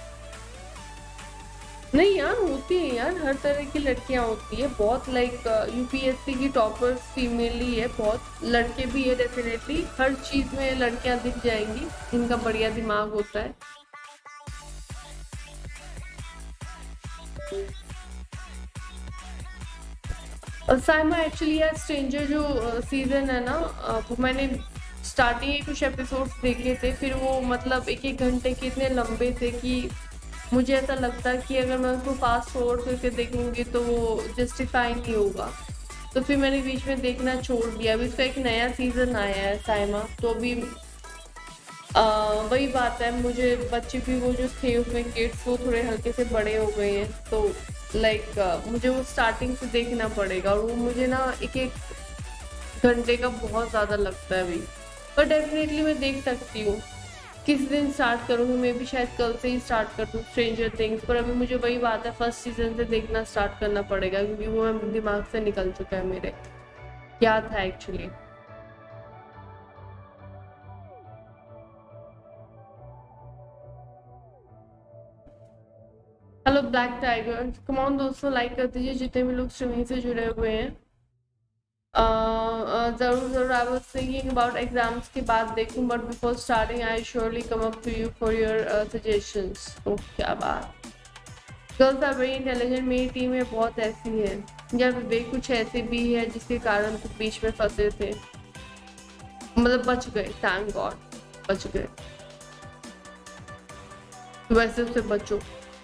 Speaker 1: नहीं यार, होती है यार, हर तरह की लड़कियां होती है, बहुत लाइक यूपीएससी की टॉपर्स फीमेल ही है, बहुत लड़के भी है डेफिनेटली, हर चीज में लड़कियां दिख जाएंगी, इनका बढ़िया दिमाग होता है। साइमा एक्चुअली यार स्ट्रेंजर जो सीजन है ना, वो मैंने स्टार्टिंग के कुछ एपिसोड्स देखे थे, फिर वो मतलब एक एक घंटे के इतने लंबे थे कि मुझे ऐसा लगता है कि अगर मैं उसको फास्ट फॉरवर्ड करके देखूंगी तो वो जस्टिफाई नहीं होगा, तो फिर मैंने बीच में देखना छोड़ दिया। अभी इसका एक नया सीजन आया है साइमा, तो अभी वही बात है, मुझे बच्चे भी वो जो थे उसमें किड्स वो थोड़े हल्के से बड़े हो गए हैं, तो लाइक मुझे वो स्टार्टिंग से देखना पड़ेगा, और वो मुझे ना एक एक घंटे का बहुत ज़्यादा लगता है अभी, पर डेफिनेटली मैं देख सकती हूँ। किस दिन स्टार्ट करूँगी, मैं भी शायद कल से ही स्टार्ट कर दूँ स्ट्रेंजर थिंग्स, पर अभी मुझे वही बात है फर्स्ट सीजन से देखना स्टार्ट करना पड़ेगा, क्योंकि वो दिमाग से निकल चुका है मेरे, क्या था actually. Hello black tiger, come on दोस्तों लाइक कर दीजिए जितने भी लोग स्ट्रीमिंग से जुड़े हुए हैं। जरूर जरूर I was thinking about exams के बाद देखूं, but before starting I surely come up to you for your suggestions. Oh क्या बात, गर्ल्स आर वेरी इंटेलिजेंट। मेरी टीम में बहुत ऐसी है यार, वे कुछ ऐसे भी है जिसके कारण तो बीच में फंसे थे, मतलब बच गए, थैंक गॉड बच गए। वैसे उससे बचो।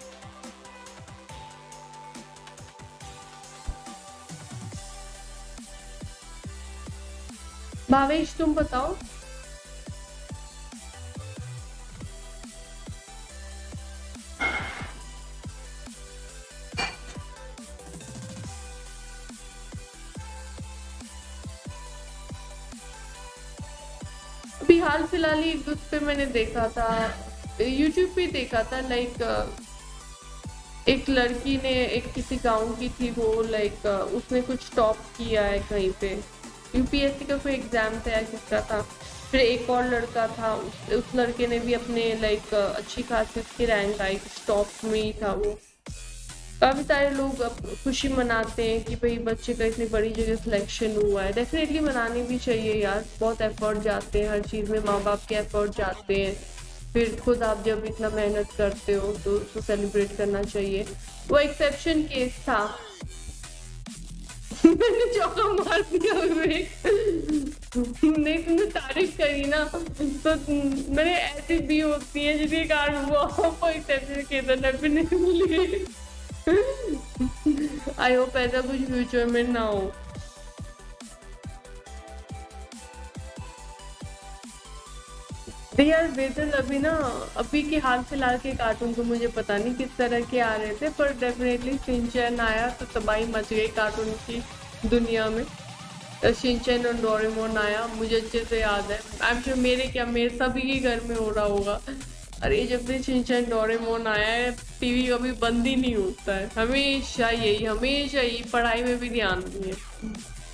Speaker 1: भावेश तुम बताओ। अभी हाल फिलहाल ही उस पे मैंने देखा था, यूट्यूब पे देखा था, लाइक एक लड़की ने, एक किसी गांव की थी वो, लाइक उसने कुछ टॉप किया है कहीं पे, यूपीएससी का कोई एग्जाम था या किसका था, फिर एक और लड़का था, उस, उस लड़के ने भी अपने लाइक अच्छी खासी उसकी रैंक आई, टॉप में ही था वो। काफ़ी सारे लोग अब खुशी मनाते हैं कि भाई बच्चे का इतनी बड़ी जगह सिलेक्शन हुआ है। डेफिनेटली मनानी भी चाहिए यार, बहुत एफर्ट जाते हैं हर चीज़ में, माँ बाप के एफर्ट जाते हैं, फिर खुद आप जब इतना मेहनत करते हो तो उसको सेलिब्रेट करना चाहिए। वो एक्सेप्शन केस था। मैंने चौका मार दिया नहीं, तुमने तारीफ करी ना, तो मैंने ऐसी भी होती है जिसके कारण वो exception case definitely. I hope ऐसा कुछ फ्यूचर में ना हो। यार वेदल अभी ना, अभी के हाल फिलहाल के कार्टून तो मुझे पता नहीं किस तरह के आ रहे थे, पर डेफिनेटली शिनचैन आया तो तबाही मच गई कार्टून की दुनिया में। शिनचैन और डोरेमोन आया, मुझे अच्छे से याद है, आई एम श्योर मेरे क्या मेरे सभी के घर में हो रहा होगा। अरे जब से शिनचैन डोरेमोन आया है टीवी कभी बंद ही नहीं होता है, हमेशा यही हमेशा यही, पढ़ाई में भी ध्यान नहीं है।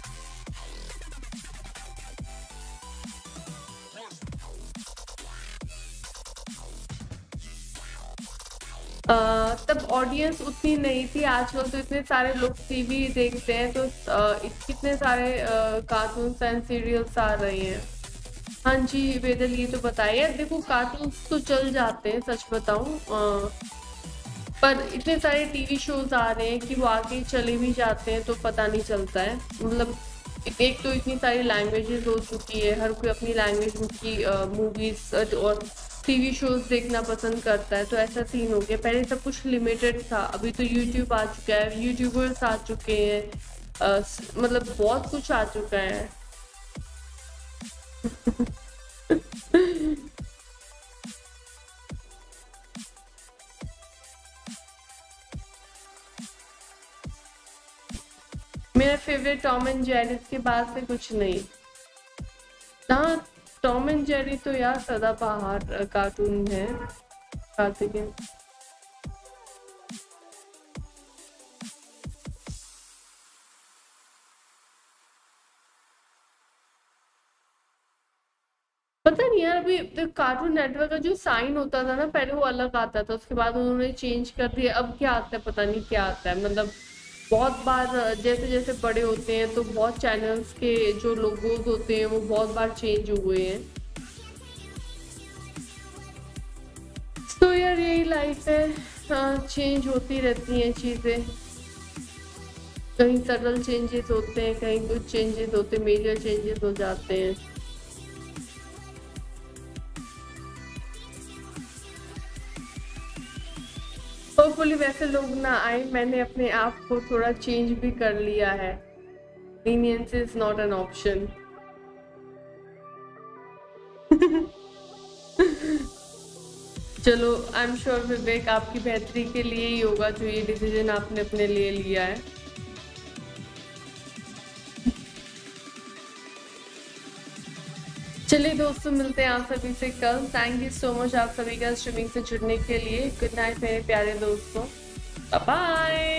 Speaker 1: Uh, तब ऑडियंस उतनी नहीं थी, आजकल तो इतने सारे लोग टीवी देखते हैं, तो uh, कितने सारे कार्टून्स एंड सीरियल्स आ रहे हैं। हाँ जी वेदल ये तो बताइए, देखो कार्टून्स तो चल जाते हैं सच बताऊं, uh, पर इतने सारे टीवी शोज आ रहे हैं कि वो आगे चले भी जाते हैं तो पता नहीं चलता है। मतलब एक तो इतनी सारी लैंग्वेजेस हो चुकी है, हर कोई अपनी लैंग्वेज की मूवीज और टीवी शोज देखना पसंद करता है, तो ऐसा सीन हो गया। पहले सब कुछ लिमिटेड था, अभी तो यूट्यूब आ चुका है, यूट्यूबर्स आ चुके हैं, आ, मतलब बहुत कुछ आ चुका है। मेरा फेवरेट टॉम एंड जेरी, के बाद से कुछ नहीं। हाँ टॉम एंड जेरी तो यार सदाबहार कार्टून है कार्तिकेय। पता नहीं यार, अभी कार्टून नेटवर्क का जो साइन होता था ना पहले वो अलग आता था, उसके बाद उन्होंने चेंज कर दिया, अब क्या आता है पता नहीं क्या आता है। मतलब बहुत बार जैसे जैसे बड़े होते हैं तो बहुत चैनल्स के जो लोगोज होते हैं वो बहुत बार चेंज हुए हैं। तो यार यही लाइफ है, हाँ चेंज होती रहती हैं चीज़ें, कहीं सटल चेंजेस होते हैं, कहीं कुछ चेंजेस होते हैं, मेजर चेंजेस हो जाते हैं। होपफुली वैसे लोग ना आए, मैंने अपने आप को थोड़ा चेंज भी कर लिया है। Leniency is not an option. चलो आई एम श्योर विवेक आपकी बेहतरी के लिए ही होगा जो ये डिसीजन आपने अपने लिए लिया है। चलिए दोस्तों मिलते हैं आप सभी से कल। थैंक यू सो मच आप सभी का स्ट्रीमिंग से जुड़ने के लिए। गुड नाइट मेरे प्यारे दोस्तों, बाय बाय।